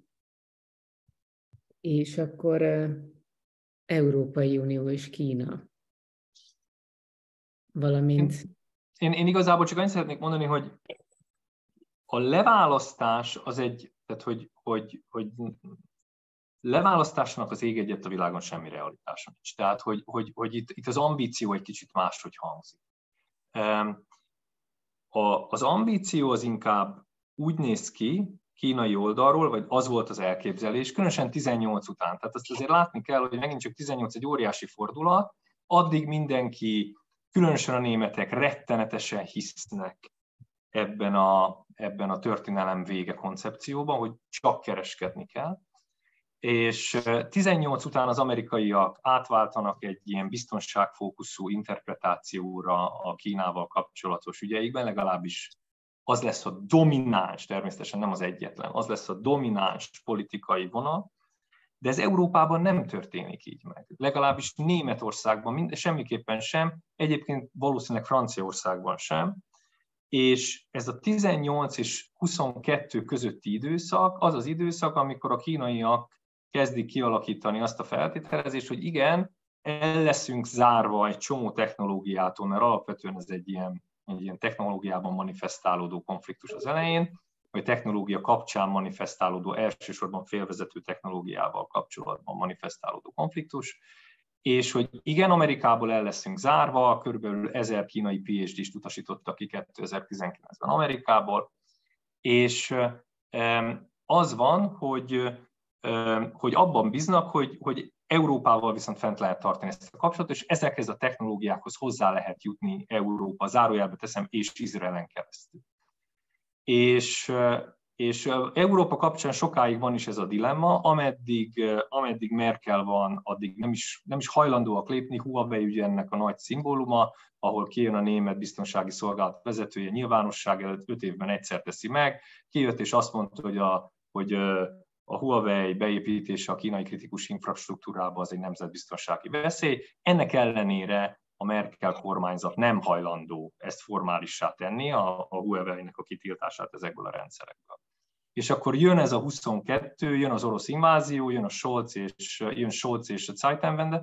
És akkor uh, Európai Unió és Kína. Valamint... Én, én igazából csak annyit szeretnék mondani, hogy a leválasztás az egy, tehát hogy, hogy, hogy leválasztásnak az ég egyet a világon semmi realitása nincs. Tehát, hogy, hogy, hogy itt, itt az ambíció egy kicsit máshogy hangzik. A, az ambíció az inkább úgy néz ki kínai oldalról, vagy az volt az elképzelés, különösen tizennyolc után. Tehát azt azért látni kell, hogy megint csak tizennyolc egy óriási fordulat, addig mindenki, különösen a németek rettenetesen hisznek ebben a, ebben a történelem vége koncepcióban, hogy csak kereskedni kell. És tizennyolc után az amerikaiak átváltanak egy ilyen biztonságfókuszú interpretációra a Kínával kapcsolatos ügyeikben, legalábbis az lesz a domináns, természetesen nem az egyetlen, az lesz a domináns politikai vonal, De ez Európában nem történik így meg. Legalábbis Németországban mind, semmiképpen sem, egyébként valószínűleg Franciaországban sem. És ez a tizennyolc és huszonkettő közötti időszak az az időszak, amikor a kínaiak kezdik kialakítani azt a feltételezést, hogy igen, el leszünk zárva egy csomó technológiától, mert alapvetően ez egy ilyen, egy ilyen technológiában manifestálódó konfliktus az elején, vagy technológia kapcsán manifestálódó, elsősorban félvezető technológiával kapcsolatban manifestálódó konfliktus, és hogy igen, Amerikából el leszünk zárva, körülbelül ezer kínai pé há dé-st utasítottak ki kétezer-tizenkilencben Amerikából, és az van, hogy, hogy abban bíznak, hogy, hogy Európával viszont fent lehet tartani ezt a kapcsolatot, és ezekhez a technológiákhoz hozzá lehet jutni Európa, zárójelbe teszem, és Izraelen keresztül. És, és Európa kapcsán sokáig van is ez a dilemma, ameddig, ameddig Merkel van, addig nem is, nem is hajlandóak lépni. Huawei ugye ennek a nagy szimbóluma, ahol kijön a német biztonsági szolgálat vezetője nyilvánosság előtt, öt évben egyszer teszi meg. Kijött és azt mondta, hogy a, hogy a Huawei beépítése a kínai kritikus infrastruktúrába az egy nemzetbiztonsági veszély. Ennek ellenére a Merkel kormányzat nem hajlandó ezt formálissá tenni, a, a Huawei-nek a kitiltását ezekből a rendszerekből. És akkor jön ez a huszonkettő, jön az orosz invázió, jön a Scholz és, jön Scholz és a Zeitenwende,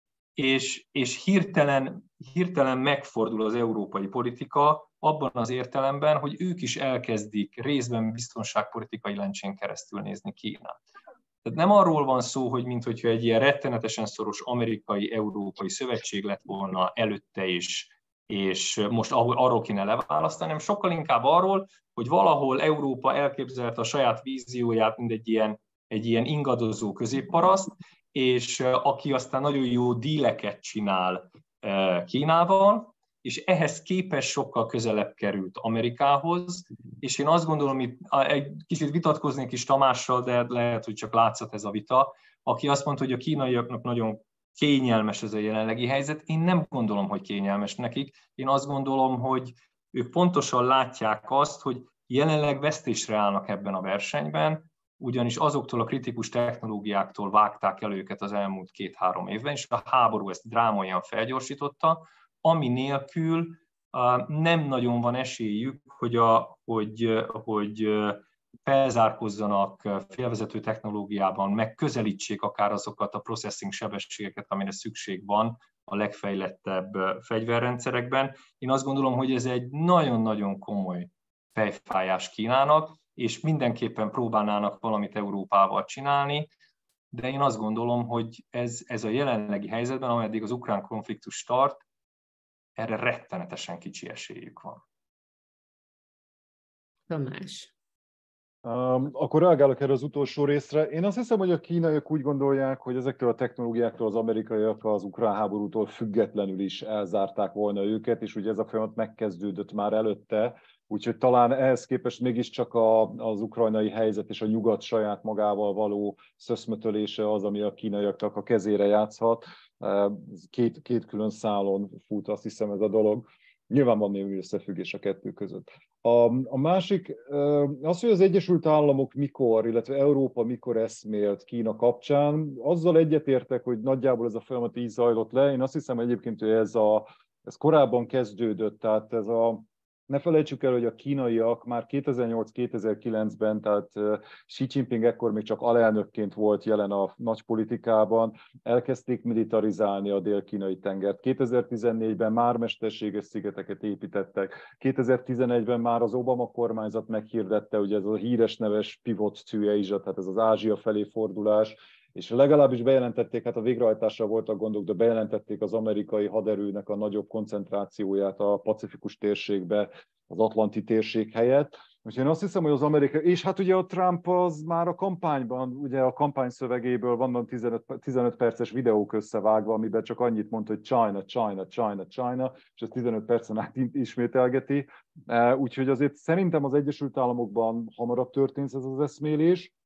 és, és hirtelen, hirtelen megfordul az európai politika abban az értelemben, hogy ők is elkezdik részben biztonságpolitikai lencsén keresztül nézni Kínát. Tehát nem arról van szó, hogy minthogyha egy ilyen rettenetesen szoros amerikai-európai szövetség lett volna előtte is, és most arról kéne leválasztani, hanem sokkal inkább arról, hogy valahol Európa elképzelte a saját vízióját, mint egy ilyen, egy ilyen ingadozó középparaszt, és aki aztán nagyon jó díleket csinál Kínával, és ehhez képest sokkal közelebb került Amerikához, és én azt gondolom, itt egy kicsit vitatkoznék is Tamással, de lehet, hogy csak látszat ez a vita, aki azt mondta, hogy a kínaiaknak nagyon kényelmes ez a jelenlegi helyzet. Én nem gondolom, hogy kényelmes nekik. Én azt gondolom, hogy ők pontosan látják azt, hogy jelenleg vesztésre állnak ebben a versenyben, ugyanis azoktól a kritikus technológiáktól vágták el őket az elmúlt két-három évben, és a háború ezt drámaian felgyorsította, ami nélkül nem nagyon van esélyük, hogy, a, hogy, hogy felzárkozzanak félvezető technológiában, megközelítsék akár azokat a processing sebességeket, amire szükség van a legfejlettebb fegyverrendszerekben. Én azt gondolom, hogy ez egy nagyon-nagyon komoly fejfájás Kínának, és mindenképpen próbálnának valamit Európával csinálni, de én azt gondolom, hogy ez, ez a jelenlegi helyzetben, ameddig az ukrán konfliktus tart, erre rettenetesen kicsi esélyük van. Tamás. Um, akkor reagálok erre az utolsó részre. Én azt hiszem, hogy a kínaiak úgy gondolják, hogy ezektől a technológiáktól az amerikaiak az ukrán háborútól függetlenül is elzárták volna őket, és ugye ez a folyamat megkezdődött már előtte, úgyhogy talán ehhez képest mégiscsak a, az ukrajnai helyzet és a nyugat saját magával való szöszmötölése az, ami a kínaiaknak a kezére játszhat. Két, két külön szálon fut, azt hiszem, ez a dolog. Nyilván van némi összefüggés a kettő között. A, a másik, az, hogy az Egyesült Államok mikor, illetve Európa mikor eszmélt Kína kapcsán, azzal egyetértek, hogy nagyjából ez a folyamat így zajlott le. Én azt hiszem egyébként, hogy ez, a, ez korábban kezdődött, tehát ez a ne felejtsük el, hogy a kínaiak már kétezer-nyolc-kétezer-kilencben, tehát Xi Jinping ekkor még csak alelnökként volt jelen a nagy politikában, elkezdték militarizálni a dél-kínai tengert. kétezer-tizennégyben már mesterséges szigeteket építettek. kétezer-tizenegyben már az Obama kormányzat meghirdette, hogy ez a híres neves pivot to Asia, tehát ez az Ázsia felé fordulás, és legalábbis bejelentették, hát a végrehajtással voltak gondok, de bejelentették az amerikai haderőnek a nagyobb koncentrációját a pacifikus térségbe, az atlanti térség helyett. Úgyhogy én azt hiszem, hogy az amerikai, és hát ugye a Trump az már a kampányban, ugye a kampány szövegéből vannak tizenöt, tizenöt perces videók összevágva, amiben csak annyit mond, hogy China, China, China, China, és ez tizenöt percen át ismételgeti. Úgyhogy azért szerintem az Egyesült Államokban hamarabb történt ez az eszmélés.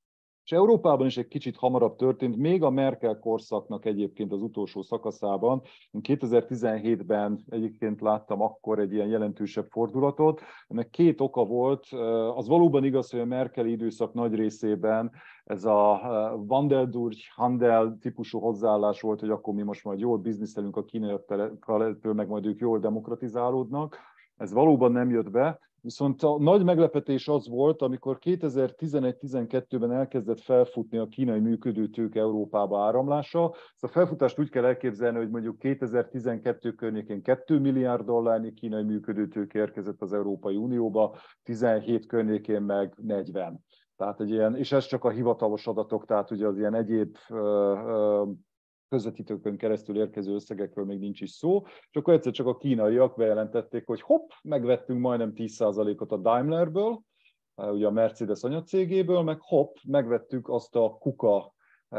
És Európában is egy kicsit hamarabb történt, még a Merkel korszaknak egyébként az utolsó szakaszában. Én kétezer-tizenhétben egyébként láttam akkor egy ilyen jelentősebb fordulatot. Ennek két oka volt. Az valóban igaz, hogy a Merkel időszak nagy részében ez a Wandel durch Handel típusú hozzáállás volt, hogy akkor mi most majd jól bizniszelünk a kínaiakkal, meg majd ők jól demokratizálódnak. Ez valóban nem jött be. Viszont a nagy meglepetés az volt, amikor kétezer-tizenegy-tizenkettőben elkezdett felfutni a kínai működőtőke Európába áramlása. Ezt a felfutást úgy kell elképzelni, hogy mondjuk kétezer-tizenkettő környékén két milliárd dollárnyi kínai működőtőke érkezett az Európai Unióba, tizenhét környékén meg negyven. Tehát egy ilyen, és ez csak a hivatalos adatok, tehát ugye az ilyen egyéb ö, ö, közvetítőkön keresztül érkező összegekről még nincs is szó, és akkor egyszer csak a kínaiak bejelentették, hogy hopp, megvettünk majdnem tíz százalékot a Daimlerből, ugye a Mercedes anyacégéből, meg hopp, megvettük azt a Kuka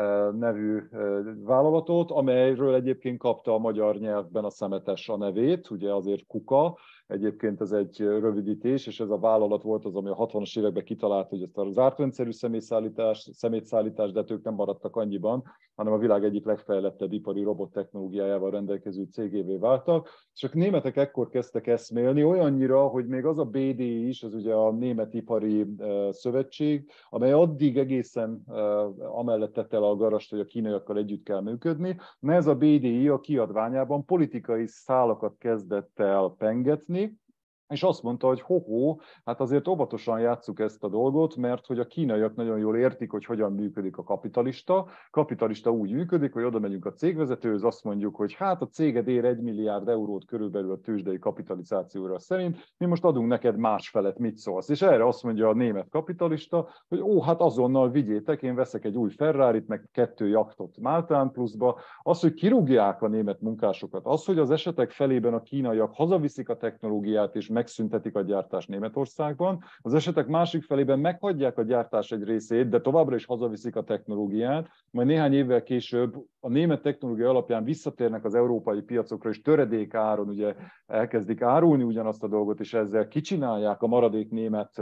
nevű vállalatot, amelyről egyébként kapta a magyar nyelvben a szemetes a nevét, ugye azért Kuka, egyébként ez egy rövidítés, és ez a vállalat volt az, ami a hatvanas években kitalált, hogy ezt a zártrendszerű személyszállítás, szemétszállítás, de ők nem maradtak annyiban, hanem a világ egyik legfejlettebb ipari robottechnológiájával rendelkező cégévé váltak. És a németek ekkor kezdtek eszmélni, olyannyira, hogy még az a bé dé i is, az ugye a Német Ipari Szövetség, amely addig egészen amellett tette el a garast, hogy a kínaiakkal együtt kell működni, na ez a bé dé i a kiadványában politikai szálakat kezdett el pengetni, és azt mondta, hogy ho-ho, hát azért óvatosan játsszuk ezt a dolgot, mert hogy a kínaiak nagyon jól értik, hogy hogyan működik a kapitalista. Kapitalista úgy működik, hogy oda megyünk a cégvezetőhöz, azt mondjuk, hogy hát a céged ér egy milliárd eurót körülbelül a tőzsdei kapitalizációra szerint, mi most adunk neked másfelet, mit szólsz? És erre azt mondja a német kapitalista, hogy ó, hát azonnal vigyétek, én veszek egy új Ferrarit, meg kettő jachtot Máltán pluszba. Az, hogy kirúgják a német munkásokat, az, hogy az esetek felében a kínaiak hazaviszik a technológiát és megszüntetik a gyártást Németországban. Az esetek másik felében meghagyják a gyártás egy részét, de továbbra is hazaviszik a technológiát, majd néhány évvel később a német technológia alapján visszatérnek az európai piacokra, és töredék áron ugye elkezdik árulni ugyanazt a dolgot, és ezzel kicsinálják a maradék német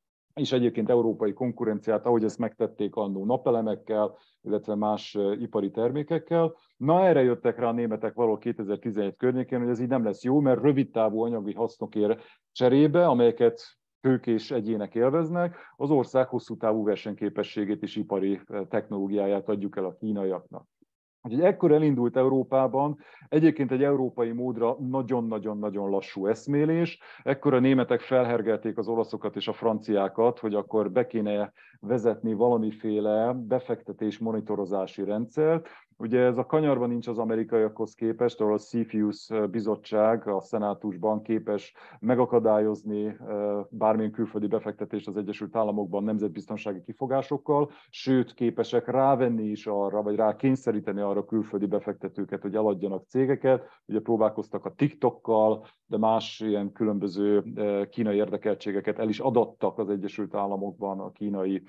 és egyébként európai konkurenciát, ahogy ezt megtették annó napelemekkel, illetve más ipari termékekkel. Na, erre jöttek rá a németek valahol kétezer-tizenegy környékén, hogy ez így nem lesz jó, mert rövidtávú anyagi hasznok ér cserébe, amelyeket tőkés egyének élveznek, az ország hosszú távú versenyképességét és ipari technológiáját adjuk el a kínaiaknak. Úgyhogy ekkor elindult Európában egyébként egy európai módra nagyon-nagyon-nagyon lassú eszmélés. Ekkor a németek felhergelték az olaszokat és a franciákat, hogy akkor be kéne vezetni valamiféle befektetés monitorozási rendszert. Ugye ez a kanyarban nincs az amerikaiakhoz képest, ahol a CFIUS bizottság a szenátusban képes megakadályozni bármilyen külföldi befektetést az Egyesült Államokban nemzetbiztonsági kifogásokkal, sőt képesek rávenni is arra, vagy rá kényszeríteni arra külföldi befektetőket, hogy eladjanak cégeket. Ugye próbálkoztak a TikTokkal, de más ilyen különböző kínai érdekeltségeket el is adattak az Egyesült Államokban a kínai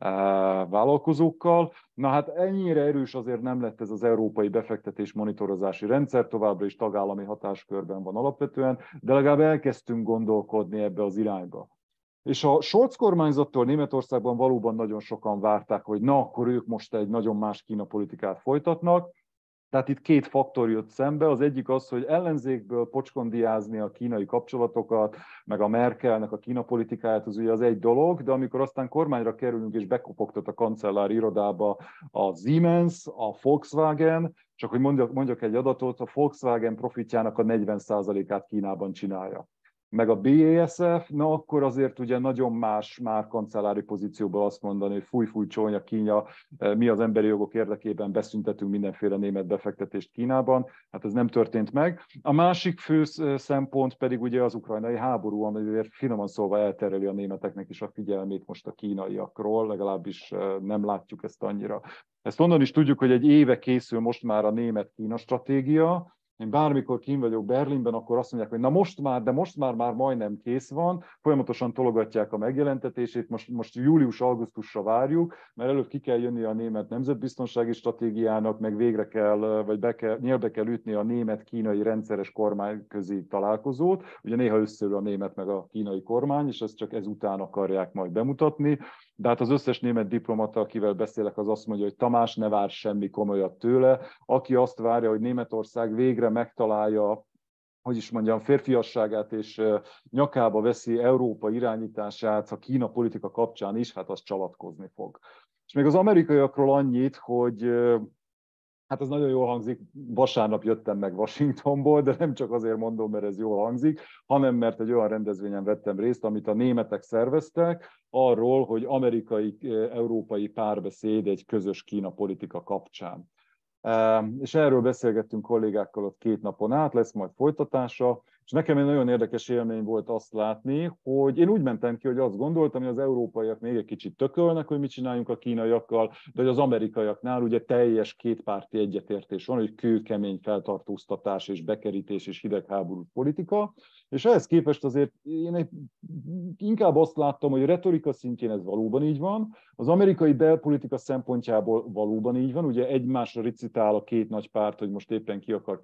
vállalkozókkal. Na hát ennyire erős azért nem lett ez az európai befektetés monitorozási rendszer, továbbra is tagállami hatáskörben van alapvetően, de legalább elkezdtünk gondolkodni ebbe az irányba. És a Scholz kormányzattól Németországban valóban nagyon sokan várták, hogy na, akkor ők most egy nagyon más Kína politikát folytatnak. Tehát itt két faktor jött szembe. Az egyik az, hogy ellenzékből pocskondiázni a kínai kapcsolatokat, meg a Merkelnek a Kína politikáját, az ugye az egy dolog, de amikor aztán kormányra kerülünk és bekopogtat a kancellár irodába a Siemens, a Volkswagen, csak hogy mondjak, mondjak egy adatot, a Volkswagen profitjának a negyven százalékát Kínában csinálja. Meg a bé á es ef, na akkor azért ugye nagyon más már kancellári pozícióból azt mondani, hogy fúj, fúj, csónya, Kína, mi az emberi jogok érdekében beszüntetünk mindenféle német befektetést Kínában. Hát ez nem történt meg. A másik fő szempont pedig ugye az ukrajnai háború, amiért finoman szólva eltereli a németeknek is a figyelmét most a kínaiakról, legalábbis nem látjuk ezt annyira. Ezt onnan is tudjuk, hogy egy éve készül most már a német-Kína stratégia. Én bármikor kín vagyok Berlinben, akkor azt mondják, hogy na most már, de most már, már majdnem kész van, folyamatosan tologatják a megjelentetését, most, most július-augusztusra várjuk, mert előbb ki kell jönni a német nemzetbiztonsági stratégiának, meg végre kell, vagy be kell, nyelbe kell ütni a német-kínai rendszeres kormányközi találkozót. Ugye néha összeül a német meg a kínai kormány, és ezt csak ezután akarják majd bemutatni. de hát az összes német diplomata, akivel beszélek, az azt mondja, hogy Tamás, ne várj semmi komolyat tőle. Aki azt várja, hogy Németország végre megtalálja, hogy is mondjam, férfiasságát és nyakába veszi Európa irányítását a Kína politika kapcsán is, hát az csalatkozni fog. És még az amerikaiakról annyit, hogy hát ez nagyon jól hangzik, vasárnap jöttem meg Washingtonból, de nem csak azért mondom, mert ez jól hangzik, hanem mert egy olyan rendezvényen vettem részt, amit a németek szerveztek, arról, hogy amerikai-európai párbeszéd egy közös Kína politika kapcsán. És erről beszélgettünk kollégákkal ott két napon át, lesz majd folytatása, és nekem egy nagyon érdekes élmény volt azt látni, hogy én úgy mentem ki, hogy azt gondoltam, hogy az európaiak még egy kicsit tökölnek, hogy mit csináljunk a kínaiakkal, de hogy az amerikaiaknál ugye teljes kétpárti egyetértés van, hogy kőkemény feltartóztatás és bekerítés és hidegháború politika, és ehhez képest azért én inkább azt láttam, hogy a retorika szintjén ez valóban így van, az amerikai belpolitika szempontjából valóban így van, ugye egymásra ricitál a két nagy párt, hogy most éppen ki akar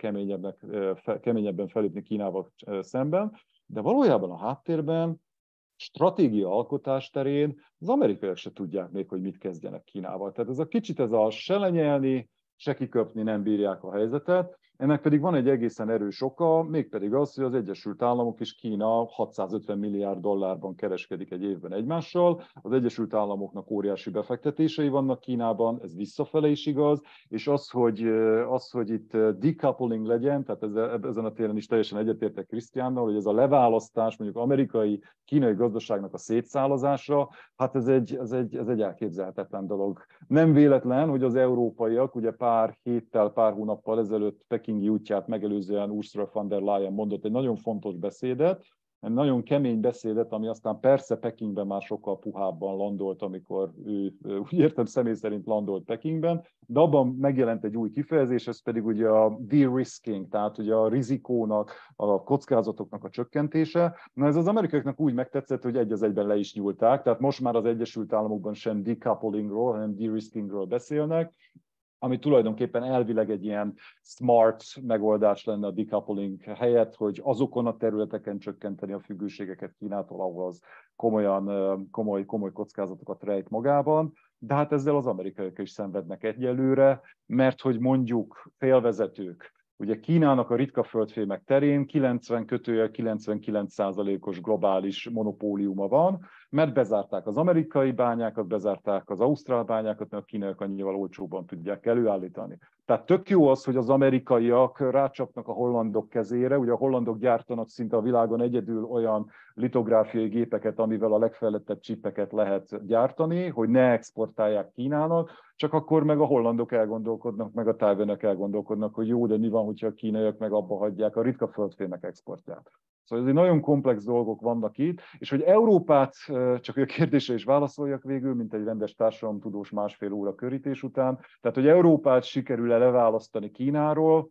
keményebben felépni Kínával szemben, de valójában a háttérben, stratégia alkotás terén az amerikaiak se tudják még, hogy mit kezdjenek Kínával. Tehát ez a kicsit ez a se lenyelni, se kiköpni nem bírják a helyzetet. Ennek pedig van egy egészen erős oka, mégpedig az, hogy az Egyesült Államok és Kína hatszázötven milliárd dollárban kereskedik egy évben egymással. Az Egyesült Államoknak óriási befektetései vannak Kínában, ez visszafele is igaz, és az, hogy, az, hogy itt decoupling legyen, tehát ezen a téren is teljesen egyetértek Krisztiánnal, hogy ez a leválasztás mondjuk amerikai, kínai gazdaságnak a szétszálazása, hát ez egy, ez egy, ez egy elképzelhetetlen dolog. Nem véletlen, hogy az európaiak ugye pár héttel, pár hónappal ezelőtt pekingi útját megelőzően Ursula von der Leyen mondott egy nagyon fontos beszédet, egy nagyon kemény beszédet, ami aztán persze Pekingben már sokkal puhábban landolt, amikor ő, úgy értem, személy szerint landolt Pekingben, de abban megjelent egy új kifejezés, ez pedig ugye a de-risking, tehát ugye a rizikónak, a kockázatoknak a csökkentése. Na ez az amerikaiaknak úgy megtetszett, hogy egy az egyben le is nyúlták, tehát most már az Egyesült Államokban sem decouplingról, hanem de-riskingről beszélnek, ami tulajdonképpen elvileg egy ilyen smart megoldás lenne a decoupling helyett, hogy azokon a területeken csökkenteni a függőségeket Kínától, ahol az komolyan, komoly, komoly kockázatokat rejt magában. De hát ezzel az amerikaiak is szenvednek egyelőre, mert hogy mondjuk félvezetők, ugye Kínának a ritka földfémek terén kilencven kötőjel kilencvenkilenc százalékos globális monopóliuma van, mert bezárták az amerikai bányákat, bezárták az ausztrál bányákat, mert a kínaiak annyival olcsóbban tudják előállítani. Tehát tök jó az, hogy az amerikaiak rácsapnak a hollandok kezére, ugye a hollandok gyártanak szinte a világon egyedül olyan litográfiai gépeket, amivel a legfejlettebb csipeket lehet gyártani, hogy ne exportálják Kínának, csak akkor meg a hollandok elgondolkodnak, meg a tájvaniak elgondolkodnak, hogy jó, de mi van, hogyha a kínaiak meg abba hagyják a ritka földfémek exportját. Szóval ez egy nagyon komplex dolgok vannak itt, és hogy Európát, csak a kérdésre is válaszoljak végül, mint egy rendes társadalomtudós másfél óra körítés után, tehát hogy Európát sikerül-e leválasztani Kínáról,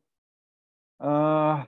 uh,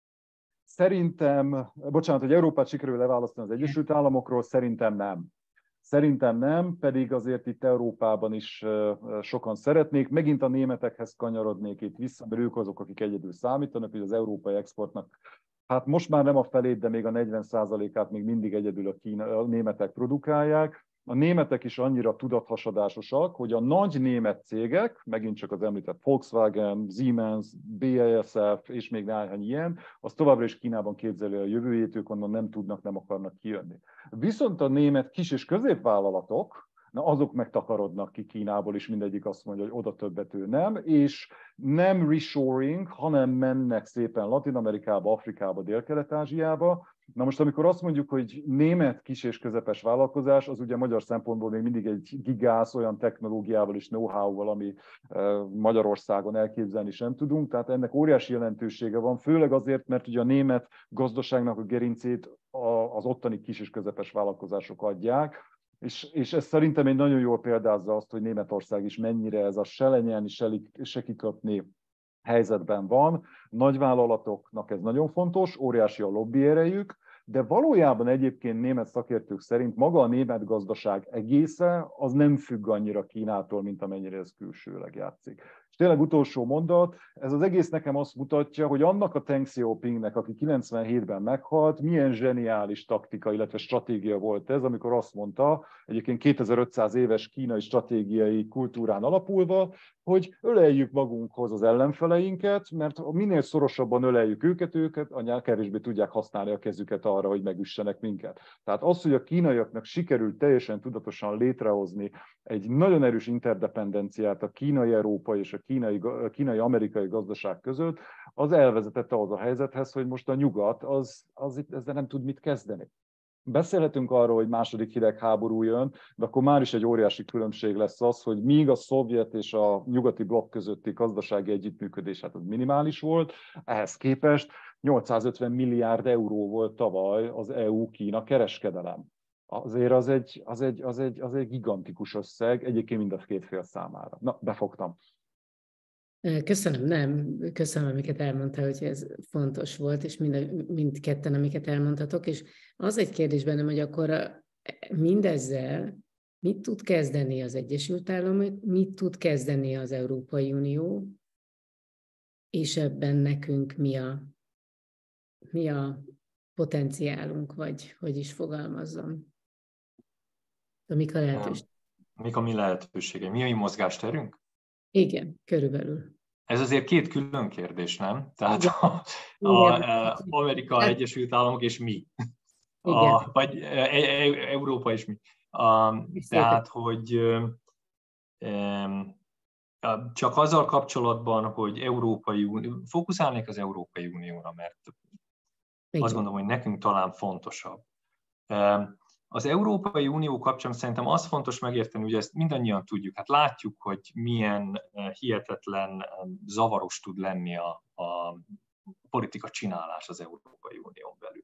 szerintem, bocsánat, hogy Európát sikerül leválasztani az Egyesült Államokról, szerintem nem. Szerintem nem, pedig azért itt Európában is sokan szeretnék. Megint a németekhez kanyarodnék itt vissza, mert ők azok, akik egyedül számítanak, hogy az európai exportnak, hát most már nem a felét, de még a negyven százalékát még mindig egyedül a, kína, a németek produkálják. A németek is annyira tudathasadásosak, hogy a nagy német cégek, megint csak az említett Volkswagen, Siemens, bé á es ef és még néhány ilyen, az továbbra is Kínában képzeli a jövőjét, ők onnan nem tudnak, nem akarnak kijönni. Viszont a német kis- és középvállalatok, na azok megtakarodnak ki Kínából, és mindegyik azt mondja, hogy oda többet ő nem, és nem reshoring, hanem mennek szépen Latin-Amerikába, Afrikába, Dél-Kelet-Ázsiába. Na most, amikor azt mondjuk, hogy német kis- és közepes vállalkozás, az ugye magyar szempontból még mindig egy gigász olyan technológiával és know-how-val, ami Magyarországon elképzelni sem tudunk, tehát ennek óriási jelentősége van, főleg azért, mert ugye a német gazdaságnak a gerincét az ottani kis- és közepes vállalkozások adják, És, és ez szerintem egy nagyon jól példázza azt, hogy Németország is mennyire ez a se lenyelni, se, se kiköpni helyzetben van. Nagyvállalatoknak ez nagyon fontos, óriási a lobby erejük, de valójában egyébként német szakértők szerint maga a német gazdaság egésze az nem függ annyira Kínától, mint amennyire ez külsőleg játszik. És tényleg utolsó mondat, ez az egész nekem azt mutatja, hogy annak a Deng Xiaopingnek, aki kilencvenhétben meghalt, milyen zseniális taktika, illetve stratégia volt ez, amikor azt mondta, egyébként kétezer-ötszáz éves kínai stratégiai kultúrán alapulva, hogy öleljük magunkhoz az ellenfeleinket, mert minél szorosabban öleljük őket, őket, annál kevésbé tudják használni a kezüket arra, hogy megüssenek minket. Tehát az, hogy a kínaiaknak sikerült teljesen tudatosan létrehozni egy nagyon erős interdependenciát a kínai-európai és a kínai, kínai-amerikai gazdaság között, az elvezetett ahhoz a helyzethez, hogy most a nyugat az, az ezzel nem tud mit kezdeni. Beszélhetünk arról, hogy második hidegháború jön, de akkor már is egy óriási különbség lesz az, hogy míg a szovjet és a nyugati blokk közötti gazdasági együttműködés hát az minimális volt, ehhez képest nyolcszázötven milliárd euró volt tavaly az é u-Kína kereskedelem. Azért az egy, az, egy, az, egy, az egy gigantikus összeg, egyébként mind a két fél számára. Na, befogtam. Köszönöm, nem, köszönöm, amiket elmondtál, hogy ez fontos volt, és mind, mindketten, amiket elmondtatok, és az egy kérdés bennem, hogy akkor mindezzel mit tud kezdeni az Egyesült Államok, mit tud kezdeni az Európai Unió, és ebben nekünk mi a, mi a potenciálunk, vagy hogy is fogalmazzam. Mik a lehetőségek? Mik a mi lehetőségei? Mi a mi mozgásterünk? Igen, körülbelül. Ez azért két külön kérdés, nem? Tehát a, a, a Amerika, Egyesült Államok és mi. A, vagy e, e, Európa és mi. A, tehát, hogy e, csak azzal kapcsolatban, hogy Európai Unió, fókuszálnék az Európai Unióra, mert igen, azt gondolom, hogy nekünk talán fontosabb. Az Európai Unió kapcsán szerintem az fontos megérteni, ugye ezt mindannyian tudjuk, hát látjuk, hogy milyen hihetetlen zavaros tud lenni a, a politika csinálás az Európai Unión belül.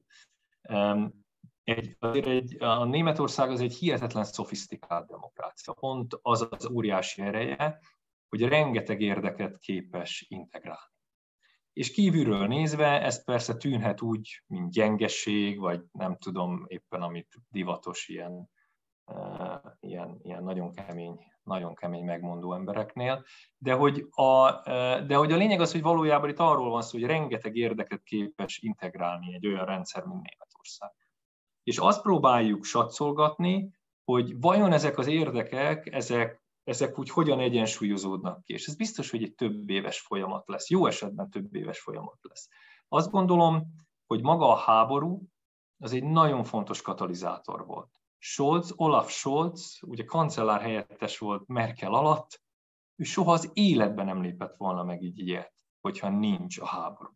Egy, azért egy, a Németország az egy hihetetlen szofisztikált demokrácia. Pont az az óriási ereje, hogy rengeteg érdeket képes integrálni. És kívülről nézve ez persze tűnhet úgy, mint gyengeség, vagy nem tudom éppen, amit divatos ilyen, uh, ilyen, ilyen nagyon kemény, nagyon kemény megmondó embereknél. De hogy, a, uh, de hogy a lényeg az, hogy valójában itt arról van szó, hogy rengeteg érdeket képes integrálni egy olyan rendszer, mint Németország. És azt próbáljuk satszolgatni, hogy vajon ezek az érdekek, ezek ezek úgy hogyan egyensúlyozódnak ki. És ez biztos, hogy egy több éves folyamat lesz. Jó esetben több éves folyamat lesz. Azt gondolom, hogy maga a háború az egy nagyon fontos katalizátor volt. Scholz, Olaf Scholz, ugye kancellár helyettes volt Merkel alatt, ő soha az életben nem lépett volna meg így ilyet, hogyha nincs a háború.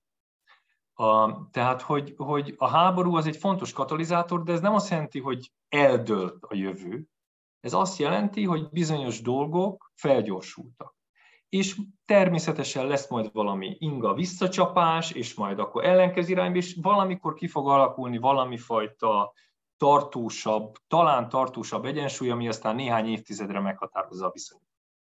A, tehát, hogy, hogy a háború az egy fontos katalizátor, de ez nem azt jelenti, hogy eldőlt a jövő. Ez azt jelenti, hogy bizonyos dolgok felgyorsultak. És természetesen lesz majd valami inga visszacsapás, és majd akkor ellenkező irányba, és valamikor ki fog alakulni valami fajta tartósabb, talán tartósabb egyensúly, ami aztán néhány évtizedre meghatározza a viszonyt.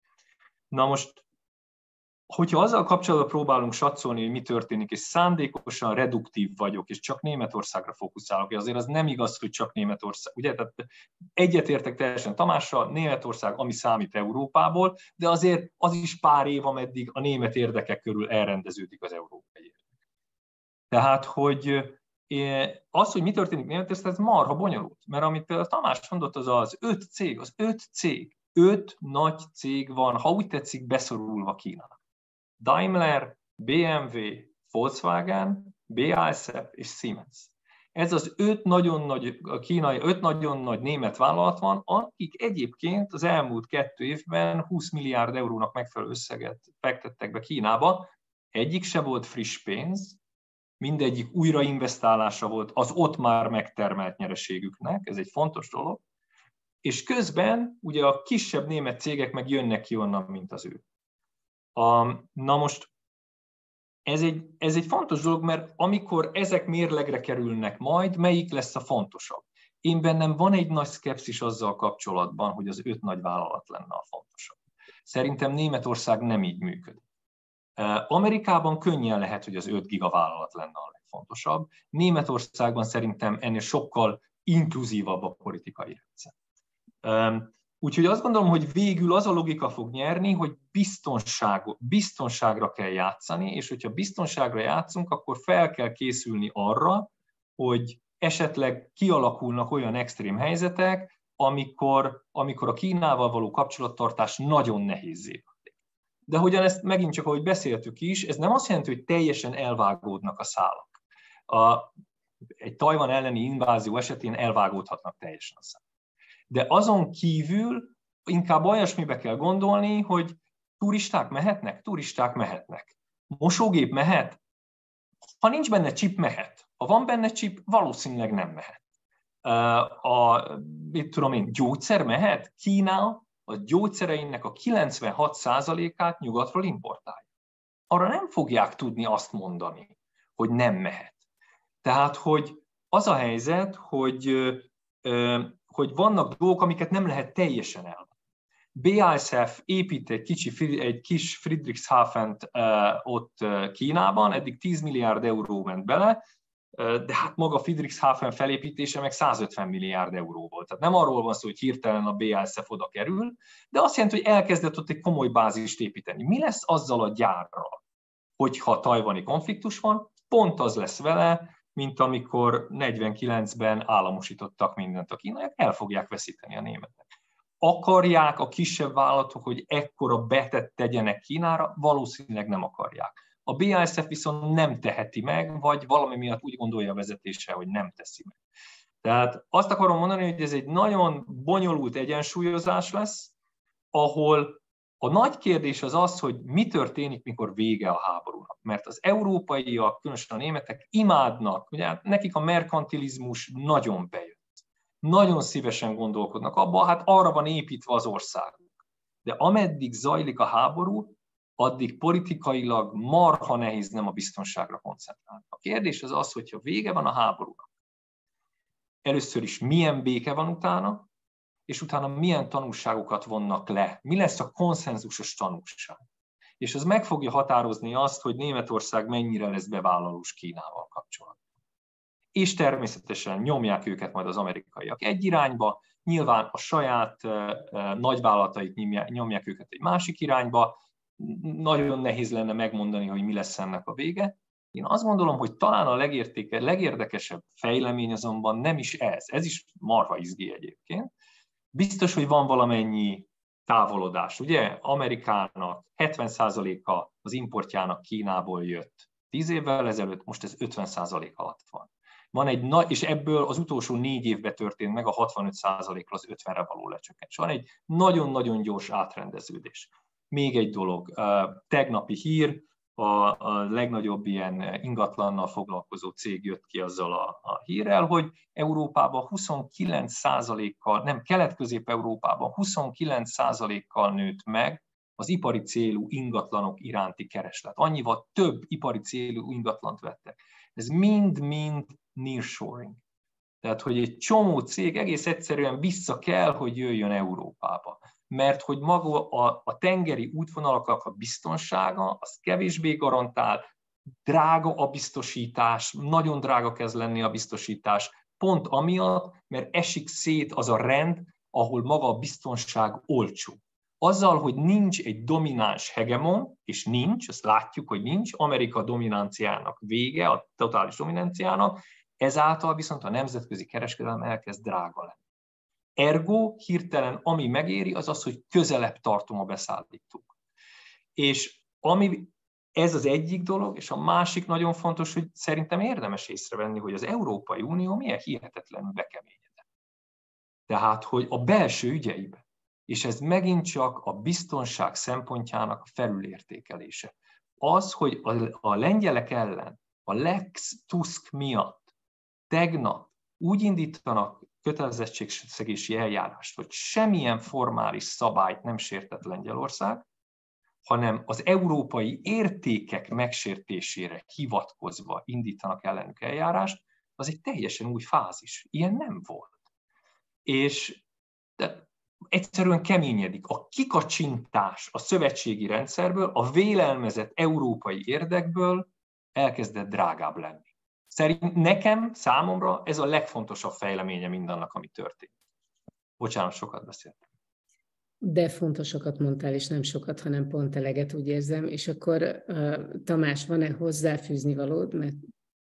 Na most, hogyha azzal kapcsolatban próbálunk satszolni, hogy mi történik, és szándékosan reduktív vagyok, és csak Németországra fókuszálok, és azért az nem igaz, hogy csak Németország. Ugye, tehát egyetértek teljesen Tamással, Németország, ami számít Európából, de azért az is pár év, ameddig a német érdekek körül elrendeződik az európai érdek. Tehát, hogy az, hogy mi történik Németország, ez marha bonyolult, mert amit például Tamás mondott, az az öt cég, az öt cég, öt nagy cég van, ha úgy tetszik, beszorulva Kínának. Daimler, bé em vé, Volkswagen, bé á es ef és Siemens. Ez az öt nagyon nagy, a kínai, öt nagyon nagy német vállalat van, akik egyébként az elmúlt kettő évben húsz milliárd eurónak megfelelő összeget fektettek be Kínába. Egyik se volt friss pénz, mindegyik újrainvestálása volt az ott már megtermelt nyereségüknek, ez egy fontos dolog, és közben ugye a kisebb német cégek meg jönnek ki onnan, mint az ő. A, na most ez egy, ez egy fontos dolog, mert amikor ezek mérlegre kerülnek majd, melyik lesz a fontosabb? Én bennem van egy nagy szkepszis azzal kapcsolatban, hogy az öt nagy vállalat lenne a fontosabb. Szerintem Németország nem így működik. Amerikában könnyen lehet, hogy az öt gigavállalat lenne a legfontosabb. Németországban szerintem ennél sokkal inkluzívabb a politikai rendszer. Úgyhogy azt gondolom, hogy végül az a logika fog nyerni, hogy biztonság, biztonságra kell játszani, és hogyha biztonságra játszunk, akkor fel kell készülni arra, hogy esetleg kialakulnak olyan extrém helyzetek, amikor, amikor a Kínával való kapcsolattartás nagyon nehézzé válik. De hogyan ezt megint csak, ahogy beszéltük is, ez nem azt jelenti, hogy teljesen elvágódnak a szálak. A, egy Tajvan elleni invázió esetén elvágódhatnak teljesen a szálak. De azon kívül inkább olyasmibe kell gondolni, hogy turisták mehetnek? Turisták mehetnek. Mosógép mehet? Ha nincs benne chip, mehet. Ha van benne chip, valószínűleg nem mehet. A, mit tudom én, gyógyszer mehet? Kína a gyógyszereinek a kilencvenhat százalékát nyugatról importálja. Arra nem fogják tudni azt mondani, hogy nem mehet. Tehát, hogy az a helyzet, hogy, hogy vannak dolgok, amiket nem lehet teljesen elvenni. bé á es ef épít egy, kicsi, egy kis Friedrichshafent ott Kínában, eddig tíz milliárd euró ment bele, de hát maga Friedrichshafen felépítése meg százötven milliárd euró volt. Tehát nem arról van szó, hogy hirtelen a bé á es ef oda kerül, de azt jelenti, hogy elkezdett ott egy komoly bázist építeni. Mi lesz azzal a gyárral, hogyha tajvani konfliktus van? Pont az lesz vele, mint amikor negyvenkilencben államosítottak mindent a kínaiak, el fogják veszíteni a németek. Akarják a kisebb vállalatok, hogy ekkora betet tegyenek Kínára? Valószínűleg nem akarják. A bé á es ef viszont nem teheti meg, vagy valami miatt úgy gondolja a vezetése, hogy nem teszi meg. Tehát azt akarom mondani, hogy ez egy nagyon bonyolult egyensúlyozás lesz, ahol a nagy kérdés az az, hogy mi történik, mikor vége a háborúnak. Mert az európaiak, különösen a németek imádnak, ugye nekik a merkantilizmus nagyon bejött. Nagyon szívesen gondolkodnak abban, hát arra van építve az országuk. De ameddig zajlik a háború, addig politikailag marha nehéz nem a biztonságra koncentrálni. A kérdés az az, hogyha vége van a háborúnak, először is milyen béke van utána, és utána milyen tanulságokat vonnak le. Mi lesz a konszenzusos tanulság? És az meg fogja határozni azt, hogy Németország mennyire lesz bevállalós Kínával kapcsolatban. És természetesen nyomják őket majd az amerikaiak egy irányba, nyilván a saját uh, nagyvállalataik nyomják, nyomják őket egy másik irányba, nagyon nehéz lenne megmondani, hogy mi lesz ennek a vége. Én azt gondolom, hogy talán a legértéke, legérdekesebb fejlemény azonban nem is ez. Ez is marha izgi egyébként. Biztos, hogy van valamennyi távolodás. Ugye Amerikának hetven százaléka az importjának Kínából jött tíz évvel ezelőtt, most ez ötven százalék alatt van. Van egy nagy, és ebből az utolsó négy évben történt meg a hatvanöt százalékról az ötvenre való lecsökkentés. Van egy nagyon-nagyon gyors átrendeződés. Még egy dolog, tegnapi hír, a, a legnagyobb ilyen ingatlannal foglalkozó cég jött ki azzal a, a hírrel, hogy Európában huszonkilenc százalékkal, nem, Kelet-Közép-Európában huszonkilenc százalékkal nőtt meg az ipari célú ingatlanok iránti kereslet. Annyival több ipari célú ingatlant vettek. Ez mind-mind nearshoring. Tehát, hogy egy csomó cég egész egyszerűen vissza kell, hogy jöjjön Európába. Mert hogy maga a, a tengeri útvonalaknak a biztonsága, az kevésbé garantál, drága a biztosítás, nagyon drága kezd lenni a biztosítás, pont amiatt, mert esik szét az a rend, ahol maga a biztonság olcsó. Azzal, hogy nincs egy domináns hegemon, és nincs, azt látjuk, hogy nincs, Amerika dominanciának vége, a totális dominanciának, ezáltal viszont a nemzetközi kereskedelem elkezd drága lenni. Ergo hirtelen ami megéri, az az, hogy közelebb tartom a beszállítók. És ami, ez az egyik dolog, és a másik nagyon fontos, hogy szerintem érdemes észrevenni, hogy az Európai Unió milyen hihetetlenül bekeményedett. Tehát, hogy a belső ügyeiben, és ez megint csak a biztonság szempontjának a felülértékelése. Az, hogy a, a lengyelek ellen, a Lex Tusk miatt tegnap úgy indítanak kötelezettségszegési eljárást, hogy semmilyen formális szabályt nem sértett Lengyelország, hanem az európai értékek megsértésére hivatkozva indítanak ellenük eljárást, az egy teljesen új fázis. Ilyen nem volt. És de egyszerűen keményedik. A kikacsintás a szövetségi rendszerből, a vélelmezett európai érdekből elkezdett drágább lenni. Szerint nekem, számomra ez a legfontosabb fejleménye mindannak, ami történt. Bocsánat, sokat beszéltem. de fontosokat mondtál, és nem sokat, hanem pont eleget, úgy érzem. És akkor uh, Tamás, van-e hozzáfűzni valód? Mert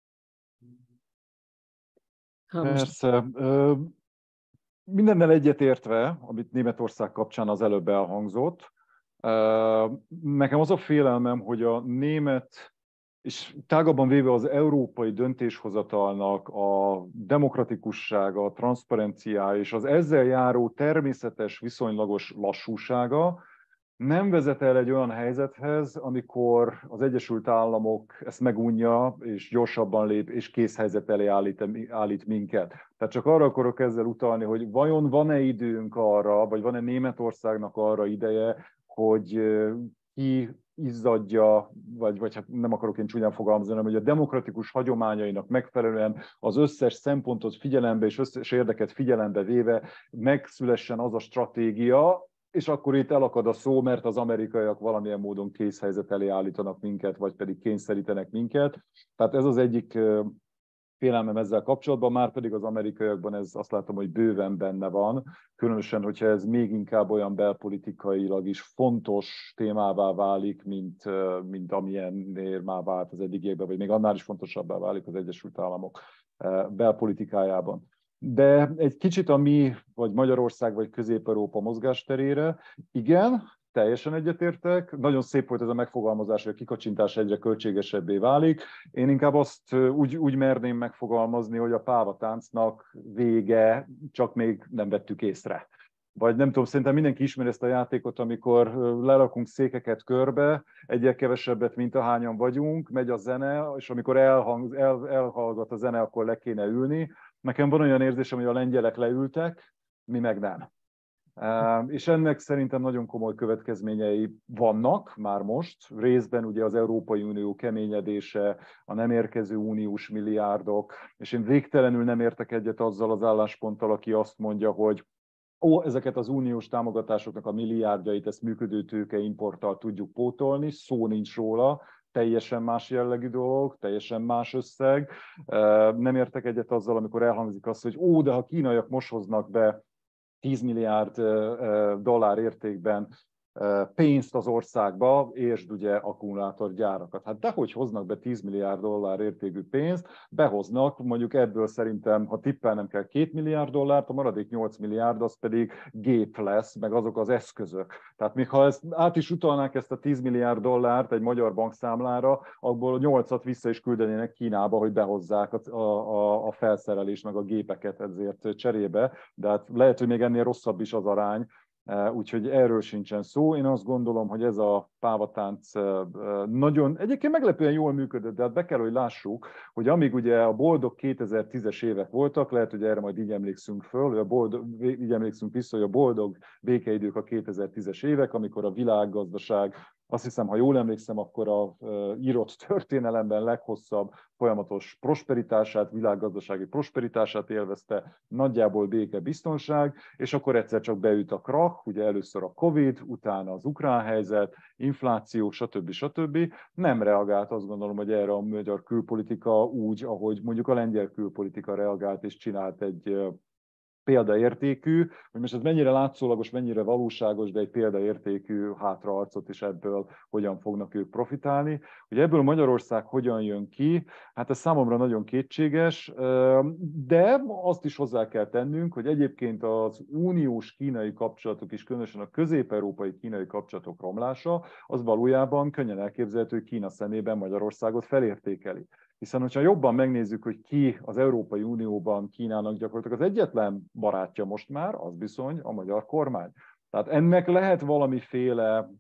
ha Persze. Most... Mindennel egyetértve, amit Németország kapcsán az előbb elhangzott, nekem az a félelmem, hogy a német, és tágabban véve az európai döntéshozatalnak a demokratikussága, a transzparenciája és az ezzel járó természetes, viszonylagos lassúsága nem vezet el egy olyan helyzethez, amikor az Egyesült Államok ezt megunja, és gyorsabban lép, és készhelyzet elé állít, állít minket. Tehát csak arra akarok ezzel utalni, hogy vajon van-e időnk arra, vagy van-e Németországnak arra ideje, hogy ki izzadja, vagy, vagy hát nem akarok én csúnyán fogalmazni, hanem hogy a demokratikus hagyományainak megfelelően az összes szempontot figyelembe és összes érdeket figyelembe véve megszülessen az a stratégia, és akkor itt elakad a szó, mert az amerikaiak valamilyen módon készhelyzet elé állítanak minket, vagy pedig kényszerítenek minket. Tehát ez az egyik félelmem ezzel kapcsolatban, már pedig az amerikaiakban ez azt látom, hogy bőven benne van, különösen, hogyha ez még inkább olyan belpolitikailag is fontos témává válik, mint, mint amilyennél már vált az eddigiekben, vagy még annál is fontosabbá válik az Egyesült Államok belpolitikájában. De egy kicsit a mi, vagy Magyarország, vagy Közép-Európa mozgásterére, igen, teljesen egyetértek. Nagyon szép volt ez a megfogalmazás, hogy a kikacsintás egyre költségesebbé válik. Én inkább azt úgy, úgy merném megfogalmazni, hogy a pávatáncnak vége, csak még nem vettük észre. Vagy nem tudom, szerintem mindenki ismeri ezt a játékot, amikor lerakunk székeket körbe, egyel kevesebbet, mint ahányan vagyunk, megy a zene, és amikor elhang, el, elhallgat a zene, akkor le kéne ülni. Nekem van olyan érzésem, hogy a lengyelek leültek, mi meg nem. És ennek szerintem nagyon komoly következményei vannak már most. Részben ugye az Európai Unió keményedése, a nem érkező uniós milliárdok, és én végtelenül nem értek egyet azzal az állásponttal, aki azt mondja, hogy ó, ezeket az uniós támogatásoknak a milliárdjait, ezt működő tőke importtal tudjuk pótolni, szó nincs róla, teljesen más jellegű dolog, teljesen más összeg. Nem értek egyet azzal, amikor elhangzik azt, hogy ó, de ha kínaiak most hoznak be tíz milliárd dollár értékben pénzt az országba, és ugye akkumulátorgyárakat. Hát dehogy hoznak be tíz milliárd dollár értékű pénzt, behoznak, mondjuk ebből szerintem, ha tippelnem kell, két milliárd dollárt, a maradék nyolc milliárd, az pedig gép lesz, meg azok az eszközök. Tehát még ha ezt, át is utalnák ezt a tíz milliárd dollárt egy magyar bankszámlára, abból nyolcat vissza is küldenének Kínába, hogy behozzák a, a, a felszerelést, meg a gépeket ezért cserébe, de hát lehet, hogy még ennél rosszabb is az arány, úgyhogy erről sincsen szó. Én azt gondolom, hogy ez a pávatánc nagyon, egyébként meglepően jól működött, de hát be kell, hogy lássuk, hogy amíg ugye a boldog kétezer-tízes évek voltak, lehet, hogy erre majd így emlékszünk föl, hogy a boldog, így emlékszünk vissza, hogy a boldog békeidők a kétezer-tízes évek, amikor a világgazdaság, azt hiszem, ha jól emlékszem, akkor a írott történelemben leghosszabb folyamatos prosperitását, világgazdasági prosperitását élvezte, nagyjából béke, biztonság, és akkor egyszer csak beüt a krach, ugye először a Covid, utána az ukrán helyzet, infláció, stb. stb. Nem reagált, azt gondolom, hogy erre a magyar külpolitika úgy, ahogy mondjuk a lengyel külpolitika reagált és csinált egy példaértékű, hogy most ez mennyire látszólagos, mennyire valóságos, de egy példaértékű hátraarcot is ebből hogyan fognak ők profitálni. Hogy ebből Magyarország hogyan jön ki, hát ez számomra nagyon kétséges, de azt is hozzá kell tennünk, hogy egyébként az uniós kínai kapcsolatok is, különösen a közép-európai kínai kapcsolatok romlása, az valójában könnyen elképzelhető, hogy Kína szemében Magyarországot felértékeli. Hiszen, hogyha jobban megnézzük, hogy ki az Európai Unióban Kínának gyakorlatilag az egyetlen barátja most már, az bizony a magyar kormány. Tehát ennek lehet valamiféle,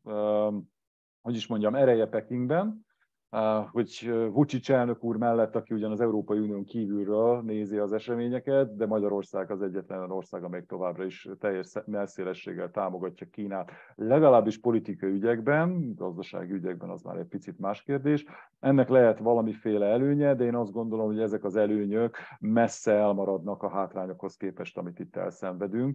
hogy is mondjam, ereje Pekingben, hogy Vučić elnök úr mellett, aki ugyan az Európai Unión kívülről nézi az eseményeket, de Magyarország az egyetlen ország, amely továbbra is teljes mellszélességgel támogatja Kínát, legalábbis politikai ügyekben, gazdasági ügyekben az már egy picit más kérdés. Ennek lehet valamiféle előnye, de én azt gondolom, hogy ezek az előnyök messze elmaradnak a hátrányokhoz képest, amit itt elszenvedünk.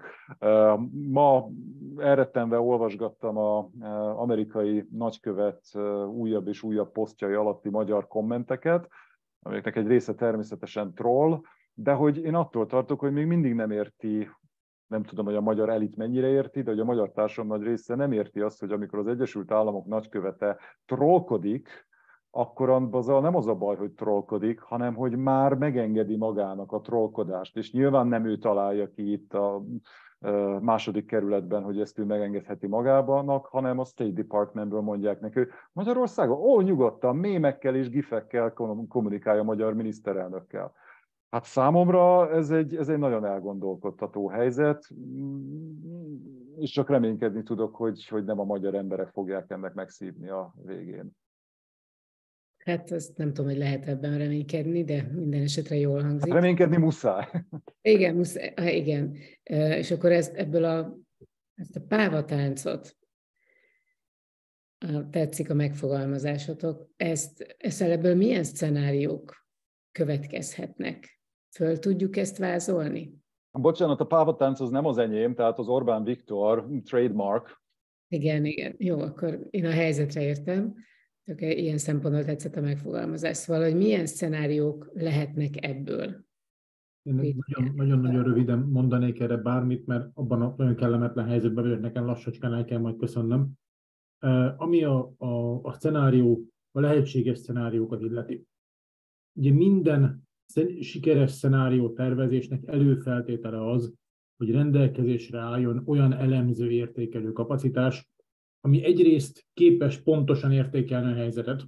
Ma elrettenve olvasgattam az amerikai nagykövet újabb és újabb posztja alatti magyar kommenteket, amiknek egy része természetesen troll, de hogy én attól tartok, hogy még mindig nem érti nem tudom, hogy a magyar elit mennyire érti, de hogy a magyar társadalom nagy része nem érti azt, hogy amikor az Egyesült Államok nagykövete trollkodik, akkor azzal nem az a baj, hogy trollkodik, hanem hogy már megengedi magának a trollkodást. És nyilván nem ő találja ki itt a második kerületben, hogy ezt ő megengedheti magának, hanem a State Departmentből mondják neki, hogy Magyarországon, ó, nyugodtan, mémekkel és gifekkel kommunikálja a magyar miniszterelnökkel. Hát számomra ez egy, ez egy nagyon elgondolkodtató helyzet, és csak reménykedni tudok, hogy, hogy nem a magyar emberek fogják ennek megszívni a végén. Hát azt nem tudom, hogy lehet ebben reménykedni, de minden esetre jól hangzik. Hát reménykedni muszáj. Igen, muszáj, igen. És akkor ezt, ebből a, ezt a pávatáncot, tetszik a megfogalmazásotok, ezt, ezt ebből milyen szcenáriók következhetnek? Föl tudjuk ezt vázolni? Bocsánat, a pávatánc az nem az enyém, tehát az Orbán Viktor trademark. Igen, igen. Jó, akkor én a helyzetre értem. Okay, ilyen szempontból tetszett a megfogalmazás. Szóval, hogy milyen szcenáriók lehetnek ebből? Én nagyon-nagyon röviden mondanék erre bármit, mert abban a nagyon kellemetlen helyzetben vagyok, nekem lassacskán el kell majd köszönnöm. Uh, ami a, a, a szcenárió, a lehetséges szcenáriókat illeti. Ugye minden sikeres szenárió tervezésnek előfeltétele az, hogy rendelkezésre álljon olyan elemző értékelő kapacitás, ami egyrészt képes pontosan értékelni a helyzetet,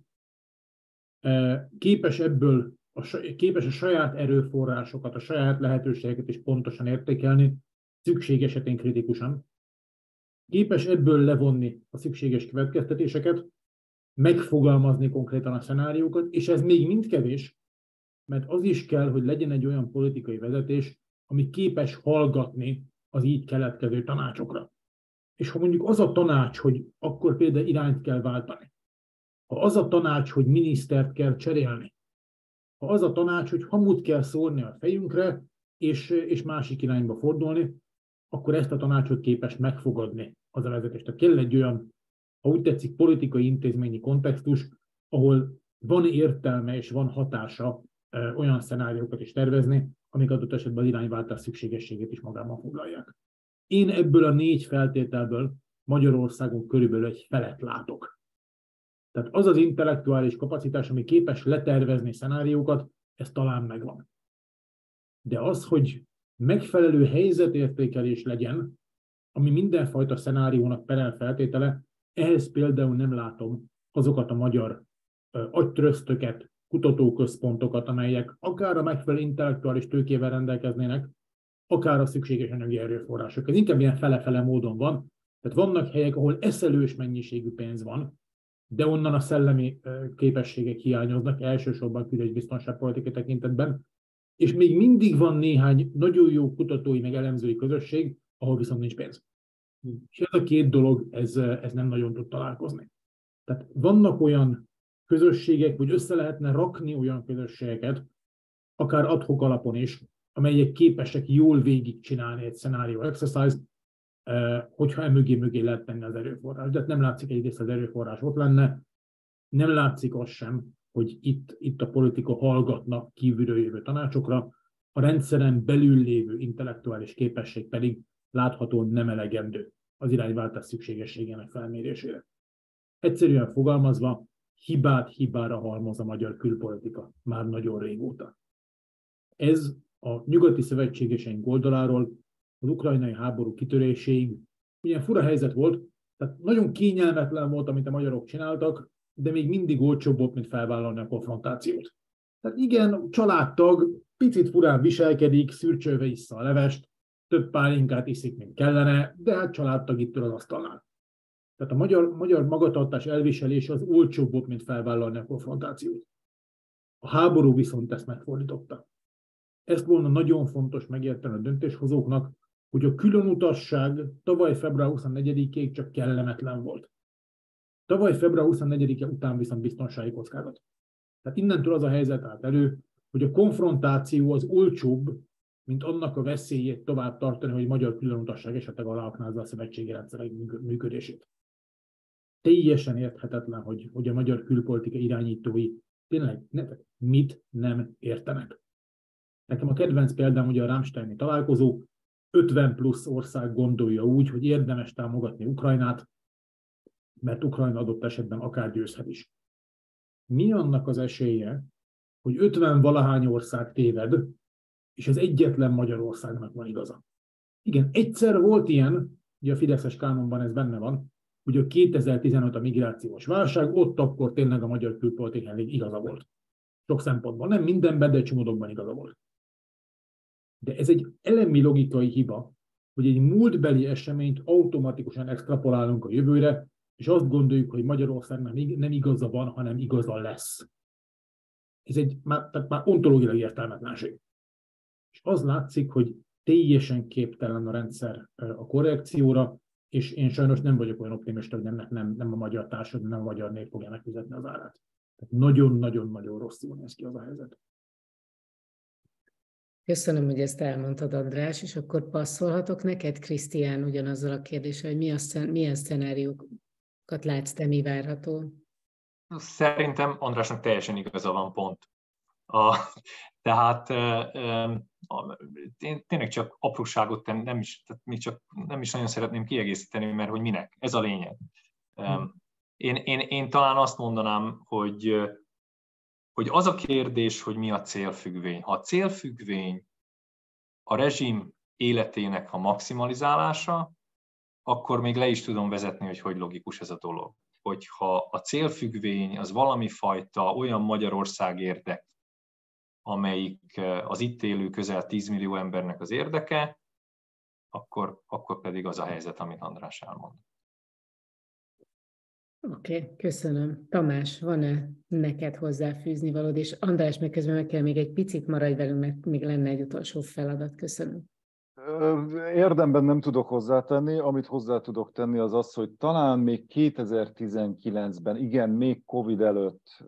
képes ebből a, képes a saját erőforrásokat, a saját lehetőségeket is pontosan értékelni, szükség esetén kritikusan, képes ebből levonni a szükséges következtetéseket, megfogalmazni konkrétan a szenáriókat, és ez még mind kevés, mert az is kell, hogy legyen egy olyan politikai vezetés, ami képes hallgatni az így keletkező tanácsokra. És ha mondjuk az a tanács, hogy akkor például irányt kell váltani, ha az a tanács, hogy minisztert kell cserélni, ha az a tanács, hogy hamut kell szórni a fejünkre, és, és másik irányba fordulni, akkor ezt a tanácsot képes megfogadni az a vezetés. Tehát kell egy olyan, ha úgy tetszik, politikai intézményi kontextus, ahol van értelme és van hatása e, olyan szenáriókat is tervezni, amik adott esetben az irányváltás szükségességét is magában foglalják. Én ebből a négy feltételből Magyarországon körülbelül egy felet látok. Tehát az az intellektuális kapacitás, ami képes letervezni szenáriókat, ez talán megvan. De az, hogy megfelelő helyzetértékelés legyen, ami mindenfajta szenáriónak perel feltétele, ehhez például nem látom azokat a magyar agytröztöket, kutatóközpontokat, amelyek akár a megfelelő intellektuális tőkével rendelkeznének, akár a szükséges anyagi erőforrások. Ez inkább ilyen fele-fele módon van. Tehát vannak helyek, ahol eszelős mennyiségű pénz van, de onnan a szellemi képességek hiányoznak, elsősorban külös biztonságpolitikai tekintetben, és még mindig van néhány nagyon jó kutatói meg elemzői közösség, ahol viszont nincs pénz. És ez a két dolog, ez, ez nem nagyon tud találkozni. Tehát vannak olyan közösségek, hogy össze lehetne rakni olyan közösségeket, akár ad hoc alapon is, amelyek képesek jól végigcsinálni egy scenario exercise, hogyha emögé-mögé lehet tenni az erőforrás. De nem látszik egyrészt az erőforrás ott lenne, nem látszik az sem, hogy itt, itt a politika hallgatna kívülről jövő tanácsokra, a rendszeren belül lévő intellektuális képesség pedig láthatóan nem elegendő az irányváltás szükségességének felmérésére. Egyszerűen fogalmazva, hibát hibára halmoz a magyar külpolitika már nagyon régóta. Ez a nyugati szövetségeseink oldaláról az ukrajnai háború kitöréséig ilyen fura helyzet volt, tehát nagyon kényelmetlen volt, amit a magyarok csináltak, de még mindig olcsóbb volt, mint felvállalni a konfrontációt. Tehát igen, családtag picit furán viselkedik, szürcsölve issza a levest, több pálinkát iszik, mint kellene, de hát családtag itt ül az asztalnál. Tehát a magyar, magyar magatartás elviselése az olcsóbb volt, mint felvállalni a konfrontációt. A háború viszont ezt megfordította. Ezt volna nagyon fontos megérteni a döntéshozóknak, hogy a különutasság tavaly február huszonnegyedikéig csak kellemetlen volt. Tavaly február huszonnegyedike után viszont biztonsági kockázat. Tehát innentől az a helyzet állt elő, hogy a konfrontáció az olcsóbb, mint annak a veszélyét tovább tartani, hogy magyar különutasság esetleg aláaknázza a szövetségi rendszerek működését. Teljesen érthetetlen, hogy, hogy a magyar külpolitika irányítói tényleg ne, mit nem értenek. Nekem a kedvenc példám ugye a Rammsteini találkozó, ötven plusz ország gondolja úgy, hogy érdemes támogatni Ukrajnát, mert Ukrajna adott esetben akár győzhet is. Mi annak az esélye, hogy ötven valahány ország téved, és az egyetlen Magyarországnak van igaza? Igen, egyszer volt ilyen, ugye a fideszes kánonban ez benne van, hogy a kétezer-tizenöt a migrációs válság, ott akkor tényleg a magyar külpolitikának igaza volt. Sok szempontból, nem mindenben, de egy csomó dologban igaza volt. De ez egy elemi logikai hiba, hogy egy múltbeli eseményt automatikusan extrapolálunk a jövőre, és azt gondoljuk, hogy Magyarországnak nem igaza van, hanem igaza lesz. Ez egy már, tehát már ontológiai értelmetlenség. És az látszik, hogy teljesen képtelen a rendszer a korrekcióra, és én sajnos nem vagyok olyan optimista, hogy nem, nem, nem a magyar társadalom, nem a magyar nép fogja megfizetni az árát. Tehát nagyon-nagyon-nagyon rosszul néz ki az a helyzet. Köszönöm, hogy ezt elmondtad, András, és akkor passzolhatok neked, Krisztián, ugyanazzal a kérdéssel, hogy mi a szen- milyen szenáriókat látsz te, mi várható? Szerintem Andrásnak teljesen igaza van, pont. A, tehát én tényleg csak apróságot tenni, nem is, tehát még csak nem is nagyon szeretném kiegészíteni, mert hogy minek, ez a lényeg. Én, én, én talán azt mondanám, hogy, hogy az a kérdés, hogy mi a célfüggvény. Ha a célfüggvény a rezsim életének a maximalizálása, akkor még le is tudom vezetni, hogy hogy logikus ez a dolog. Hogyha a célfüggvény az valami fajta olyan Magyarország érdek, amelyik az itt élő közel tíz millió embernek az érdeke, akkor, akkor pedig az a helyzet, amit András elmond. Oké, okay, köszönöm. Tamás, van-e neked hozzáfűzni valód? És András, meg közben meg kell még egy picit maradj velünk, mert még lenne egy utolsó feladat. Köszönöm. Érdemben nem tudok hozzátenni, amit hozzá tudok tenni az az, hogy talán még kétezer-tizenkilencben, igen, még Covid előtt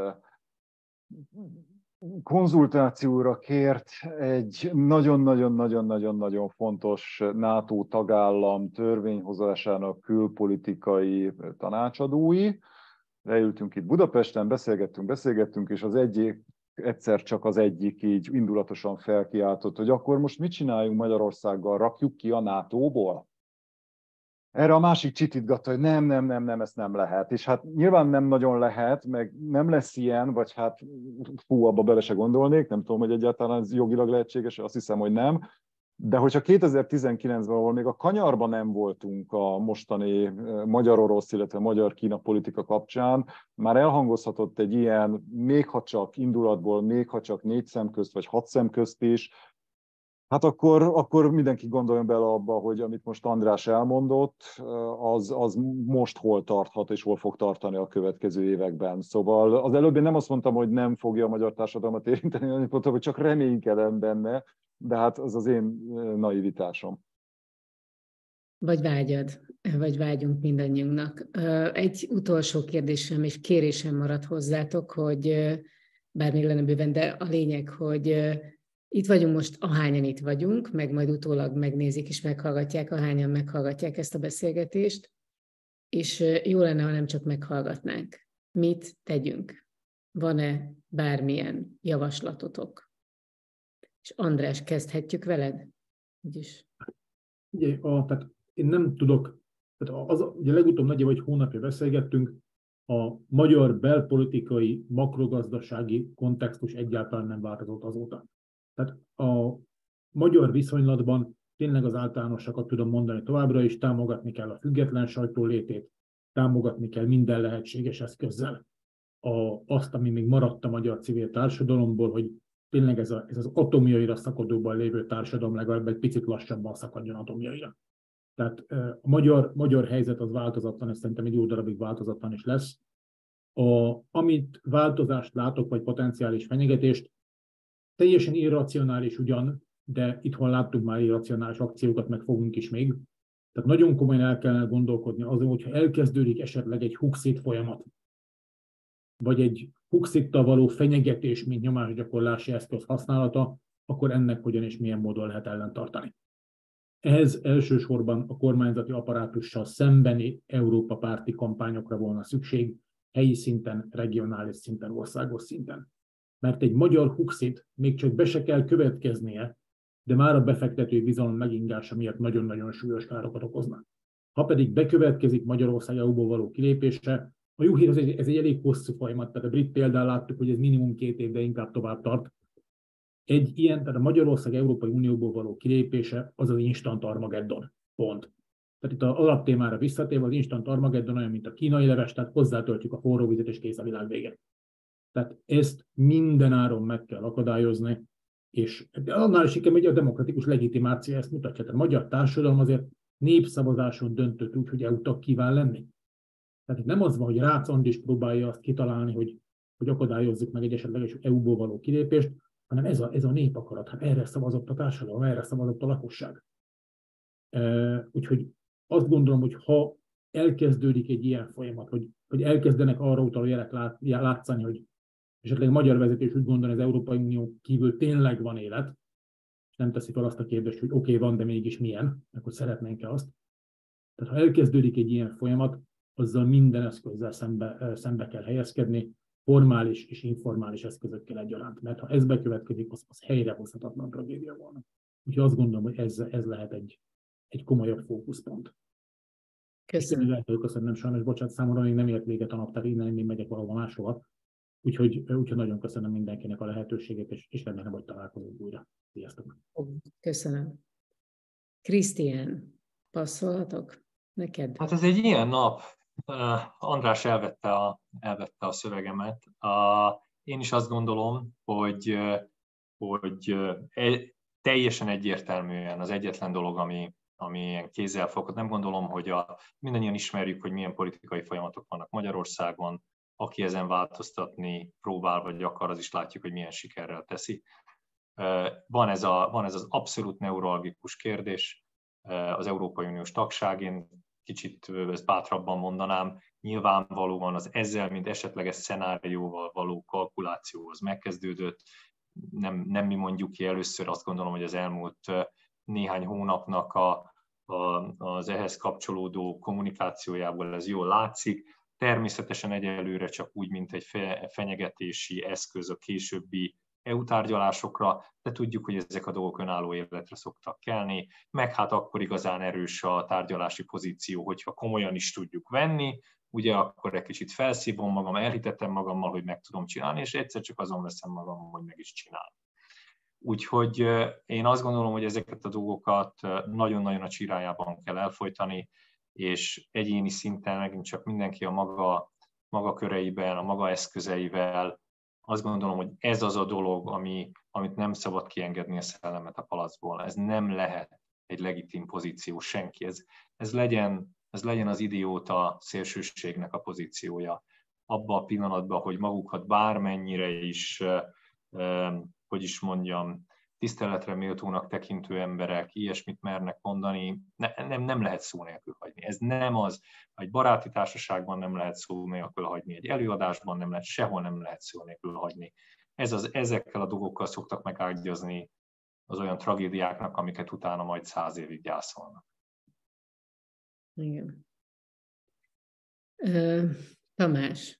konzultációra kért egy nagyon-nagyon-nagyon-nagyon-nagyon fontos NATO tagállam törvényhozásának külpolitikai tanácsadói. Leültünk itt Budapesten, beszélgettünk, beszélgettünk, és az egyik, egyszer csak az egyik így indulatosan felkiáltott, hogy akkor most mit csináljunk Magyarországgal, rakjuk ki a nátóból? Erre a másik csitítgatta, hogy nem, nem, nem, nem, ezt nem lehet. És hát nyilván nem nagyon lehet, meg nem lesz ilyen, vagy hát fú, abba bele se gondolnék, nem tudom, hogy egyáltalán ez jogilag lehetséges, azt hiszem, hogy nem. De hogyha kétezer-tizenkilencben, ahol még a kanyarban nem voltunk a mostani magyar-orosz, illetve magyar-kína politika kapcsán, már elhangozhatott egy ilyen, még ha csak indulatból, még ha csak négy szem közt, vagy hat szem közt is, hát akkor, akkor mindenki gondoljon bele abba, hogy amit most András elmondott, az, az most hol tarthat és hol fog tartani a következő években. Szóval az előbb én nem azt mondtam, hogy nem fogja a magyar társadalmat érinteni, hanem mondtam, hogy csak reménykedem benne, de hát az az én naivitásom. Vagy vágyad, vagy vágyunk mindannyiunknak. Egy utolsó kérdésem és kérésem maradt hozzátok, hogy bár még lenne bőven, de a lényeg, hogy itt vagyunk most, ahányan itt vagyunk, meg majd utólag megnézik és meghallgatják, ahányan meghallgatják ezt a beszélgetést, és jó lenne, ha nem csak meghallgatnánk. Mit tegyünk? Van-e bármilyen javaslatotok? És András, kezdhetjük veled? Úgyis. Ugye, a, tehát én nem tudok, tehát az, ugye legutóbb nagyjából egy hónapja beszélgettünk, a magyar belpolitikai, makrogazdasági kontextus egyáltalán nem változott azóta. Tehát a magyar viszonylatban tényleg az általánosakat tudom mondani továbbra is, támogatni kell a független sajtó létét, támogatni kell minden lehetséges eszközzel a, azt, ami még maradt a magyar civil társadalomból, hogy tényleg ez, a, ez az atomjaira szakadóban lévő társadalom legalább egy picit lassabban szakadjon atomjaira. Tehát a magyar, magyar helyzet az változatlan, és szerintem egy jó darabig változatlan is lesz. A, amit változást látok, vagy potenciális fenyegetést, teljesen irracionális ugyan, de itthon láttuk már irracionális akciókat, meg fogunk is még. Tehát nagyon komolyan el kellene gondolkodni azon, hogyha elkezdődik esetleg egy Huxit folyamat, vagy egy Huxittal való fenyegetés, mint nyomásgyakorlási eszköz használata, akkor ennek hogyan és milyen módon lehet ellentartani. Ehhez elsősorban a kormányzati apparátussal szembeni Európa párti kampányokra volna szükség, helyi szinten, regionális szinten, országos szinten. Mert egy magyar Huxit még csak be se kell következnie, de már a befektetői bizalom megingása miatt nagyon-nagyon súlyos károkat okoznak. Ha pedig bekövetkezik Magyarország é u-ból való kilépése, a jó hír, ez egy, ez egy elég hosszú folyamat, tehát a brit példán láttuk, hogy ez minimum két év, de inkább tovább tart. Egy ilyen, tehát a Magyarország Európai Unióból való kilépése az az instant Armageddon. Pont. Tehát itt az alaptémára visszatérve, az instant Armageddon olyan, mint a kínai leves, tehát hozzátöltjük a forró vizet, és kész a világ vége. Tehát ezt minden áron meg kell akadályozni, és annál is inkább a demokratikus legitimáció ezt mutatja. Tehát a magyar társadalom azért népszavazáson döntött úgy, hogy é u-tag kíván lenni. Tehát itt nem az van, hogy Rácz Andris próbálja azt kitalálni, hogy, hogy akadályozzuk meg egy esetleges é u-ból való kilépést, hanem ez a, ez a népakarat. Hát erre szavazott a társadalom, erre szavazott a lakosság. E, úgyhogy azt gondolom, hogy ha elkezdődik egy ilyen folyamat, hogy, hogy elkezdenek arra utaló jelek lát, látszani, hogy esetleg a magyar vezetés úgy gondolja, hogy az Európai Unió kívül tényleg van élet, és nem teszi fel azt a kérdést, hogy oké, okay, van, de mégis milyen, akkor szeretnénk-e azt. Tehát ha elkezdődik egy ilyen folyamat, azzal minden eszközzel szembe, szembe kell helyezkedni, formális és informális eszközökkel egyaránt, mert ha ez bekövetkezik, az, az helyrehozhatatlan tragédia volna. Úgyhogy azt gondolom, hogy ez, ez lehet egy, egy komolyabb fókuszpont. Köszönöm. Köszönöm, sajnos, bocsánat, számomra még nem ért véget a naptár, innen még megyek valahol máshova. Úgyhogy, úgyhogy nagyon köszönöm mindenkinek a lehetőséget, és, és remélem, hogy találkozunk újra. Sziasztok! Köszönöm. Krisztián, passzolhatok neked? Hát ez egy ilyen nap. András elvette a, elvette a szövegemet. Uh, én is azt gondolom, hogy, hogy teljesen egyértelműen az egyetlen dolog, ami, ami ilyen kézzelfogható. Nem gondolom, hogy a, mindannyian ismerjük, hogy milyen politikai folyamatok vannak Magyarországon. Aki ezen változtatni próbál, vagy akar, az is látjuk, hogy milyen sikerrel teszi. Van ez, a, van ez az abszolút neuralgikus kérdés, az Európai Uniós tagság. Én kicsit ezt bátrabban mondanám, nyilvánvalóan az ezzel, mint esetleges szenárióval való kalkuláció az megkezdődött. Nem, nem mi mondjuk ki először, azt gondolom, hogy az elmúlt néhány hónapnak a, a, az ehhez kapcsolódó kommunikációjából ez jól látszik. Természetesen egyelőre csak úgy, mint egy fenyegetési eszköz a későbbi é u tárgyalásokra, de tudjuk, hogy ezek a dolgok önálló életre szoktak kelni, meg hát akkor igazán erős a tárgyalási pozíció, hogyha komolyan is tudjuk venni, ugye akkor egy kicsit felszívom magam, elhitettem magammal, hogy meg tudom csinálni, és egyszer csak azon veszem magam, hogy meg is csinálom. Úgyhogy én azt gondolom, hogy ezeket a dolgokat nagyon-nagyon a csirájában kell elfojtani, és egyéni szinten megint csak mindenki a maga, maga köreiben, a maga eszközeivel. Azt gondolom, hogy ez az a dolog, ami, amit nem szabad kiengedni a szellemet a palacból. Ez nem lehet egy legitim pozíció senki. Ez, ez, legyen, ez legyen az idióta szélsőségnek a pozíciója. Abban a pillanatban, hogy magukat bármennyire is, eh, hogy is mondjam, tiszteletre méltónak tekintő emberek ilyesmit mernek mondani, ne, nem, nem lehet szó nélkül hagyni. Ez nem az, egy baráti társaságban nem lehet szó nélkül hagyni, egy előadásban nem lehet, sehol nem lehet szó nélkül hagyni. Ez az, ezekkel a dolgokkal szoktak megágyazni az olyan tragédiáknak, amiket utána majd száz évig gyászolnak. Igen. Uh, Tamás.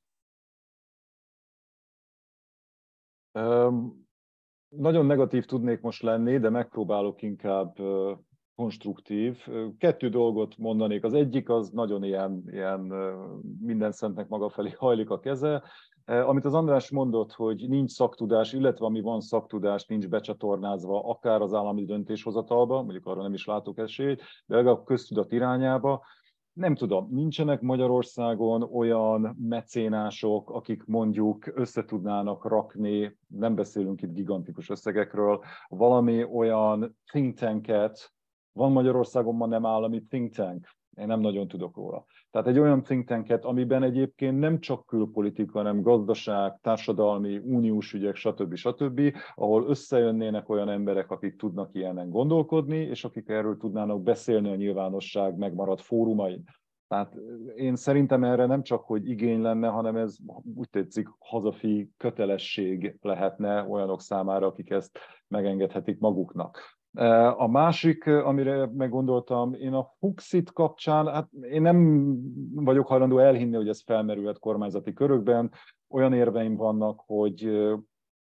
Um. Nagyon negatív tudnék most lenni, de megpróbálok inkább konstruktív. Kettő dolgot mondanék. Az egyik az nagyon ilyen, ilyen minden szentnek maga felé hajlik a keze. Amit az András mondott, hogy nincs szaktudás, illetve ami van szaktudás, nincs becsatornázva akár az állami döntéshozatalba, mondjuk arra nem is látok esélyt, de legalább a köztudat irányába. Nem tudom, nincsenek Magyarországon olyan mecénások, akik mondjuk összetudnának rakni, nem beszélünk itt gigantikus összegekről, valami olyan think tanket, van Magyarországon ma nem állami think tank, én nem nagyon tudok róla. Tehát egy olyan think tanket, amiben egyébként nem csak külpolitika, hanem gazdaság, társadalmi, uniós ügyek, stb. stb., ahol összejönnének olyan emberek, akik tudnak ilyenen gondolkodni, és akik erről tudnának beszélni a nyilvánosság megmaradt fórumain. Tehát én szerintem erre nem csak, hogy igény lenne, hanem ez úgy tetszik, hazafi kötelesség lehetne olyanok számára, akik ezt megengedhetik maguknak. A másik, amire meggondoltam, én a Huxit kapcsán, hát én nem vagyok hajlandó elhinni, hogy ez felmerülhet kormányzati körökben. Olyan érveim vannak, hogy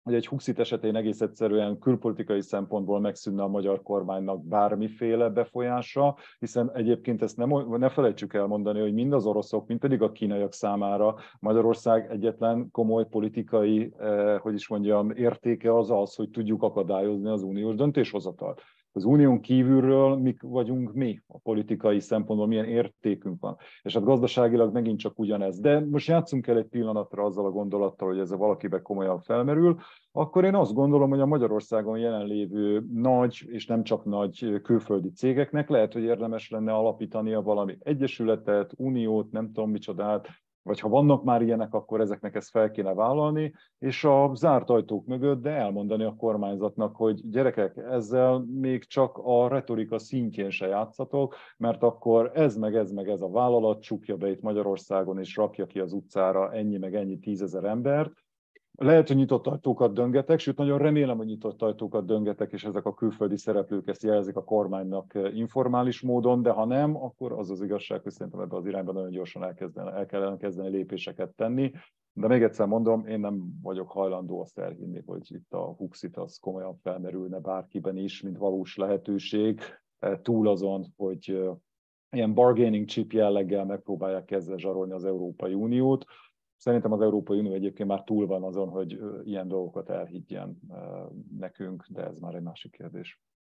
hogy egy Huxit esetén egész egyszerűen külpolitikai szempontból megszűnne a magyar kormánynak bármiféle befolyása, hiszen egyébként ezt nem, ne felejtsük el mondani, hogy mind az oroszok, mind pedig a kínaiak számára Magyarország egyetlen komoly politikai, eh, hogy is mondjam, értéke az az, hogy tudjuk akadályozni az uniós döntéshozatalt. Az unión kívülről mik vagyunk mi a politikai szempontból, milyen értékünk van. És hát gazdaságilag megint csak ugyanez. De most játszunk el egy pillanatra azzal a gondolattal, hogy ez a valakibe komolyan felmerül, akkor én azt gondolom, hogy a Magyarországon jelenlévő nagy, és nem csak nagy külföldi cégeknek lehet, hogy érdemes lenne alapítania valami egyesületet, uniót, nem tudom micsodát, vagy ha vannak már ilyenek, akkor ezeknek ezt fel kéne vállalni, és a zárt ajtók mögött, de elmondani a kormányzatnak, hogy gyerekek, ezzel még csak a retorika szintjén se játszatok, mert akkor ez meg ez meg ez a vállalat csukja be itt Magyarországon, és rakja ki az utcára ennyi meg ennyi tízezer embert. Lehet, hogy nyitott ajtókat döngetek, sőt, nagyon remélem, hogy nyitott ajtókat döngetek, és ezek a külföldi szereplők ezt jelzik a kormánynak informális módon, de ha nem, akkor az az igazság, hogy szerintem ebben az irányban nagyon gyorsan elkezdeni, el kellene kezdeni lépéseket tenni. De még egyszer mondom, én nem vagyok hajlandó azt elhinni, hogy itt a Huxit az komolyan felmerülne bárkiben is, mint valós lehetőség, túl azon, hogy ilyen bargaining chip jelleggel megpróbálják ezzel zsarolni az Európai Uniót. Szerintem az Európai Unió egyébként már túl van azon, hogy ilyen dolgokat elhiggyen nekünk, de ez már egy másik kérdés.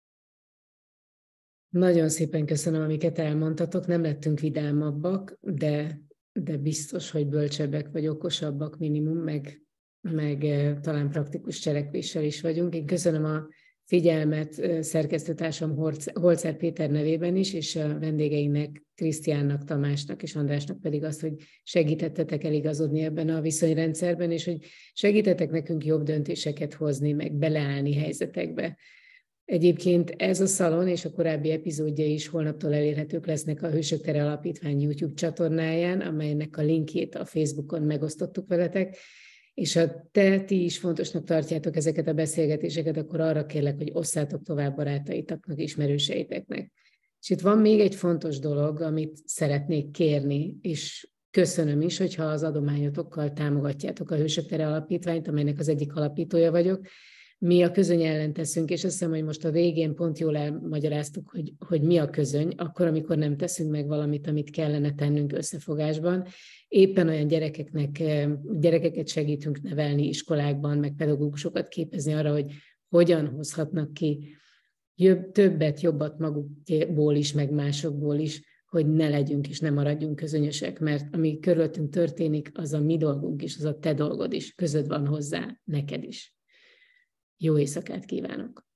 Nagyon szépen köszönöm, amiket elmondtatok. Nem lettünk vidámabbak, de, de biztos, hogy bölcsebbek vagy okosabbak minimum, meg, meg talán praktikus cselekvéssel is vagyunk. Én köszönöm a figyelmet szerkesztőtársam Holzer Péter nevében is, és a vendégeinek, Krisztiánnak, Tamásnak és Andrásnak pedig azt, hogy segítettetek eligazodni ebben a viszonyrendszerben, és hogy segítettek nekünk jobb döntéseket hozni, meg beleállni helyzetekbe. Egyébként ez a szalon és a korábbi epizódja is holnaptól elérhetők lesznek a Hősök Tere Alapítvány YouTube csatornáján, amelynek a linkjét a Facebookon megosztottuk veletek, és ha te, ti is fontosnak tartjátok ezeket a beszélgetéseket, akkor arra kérlek, hogy osszátok tovább barátaitoknak, ismerőseiteknek. És itt van még egy fontos dolog, amit szeretnék kérni, és köszönöm is, hogyha az adományotokkal támogatjátok a Hősök Tere Alapítványt, amelynek az egyik alapítója vagyok. Mi a közöny ellen teszünk, és azt hiszem, hogy most a végén pont jól elmagyaráztuk, hogy, hogy mi a közöny, akkor, amikor nem teszünk meg valamit, amit kellene tennünk összefogásban. Éppen olyan gyerekeknek, gyerekeket segítünk nevelni iskolákban, meg pedagógusokat képezni arra, hogy hogyan hozhatnak ki jobb, többet, jobbat magukból is, meg másokból is, hogy ne legyünk és ne maradjunk közönyösek, mert ami körülöttünk történik, az a mi dolgunk is, az a te dolgod is, közöd van hozzá, neked is. Jó éjszakát kívánok!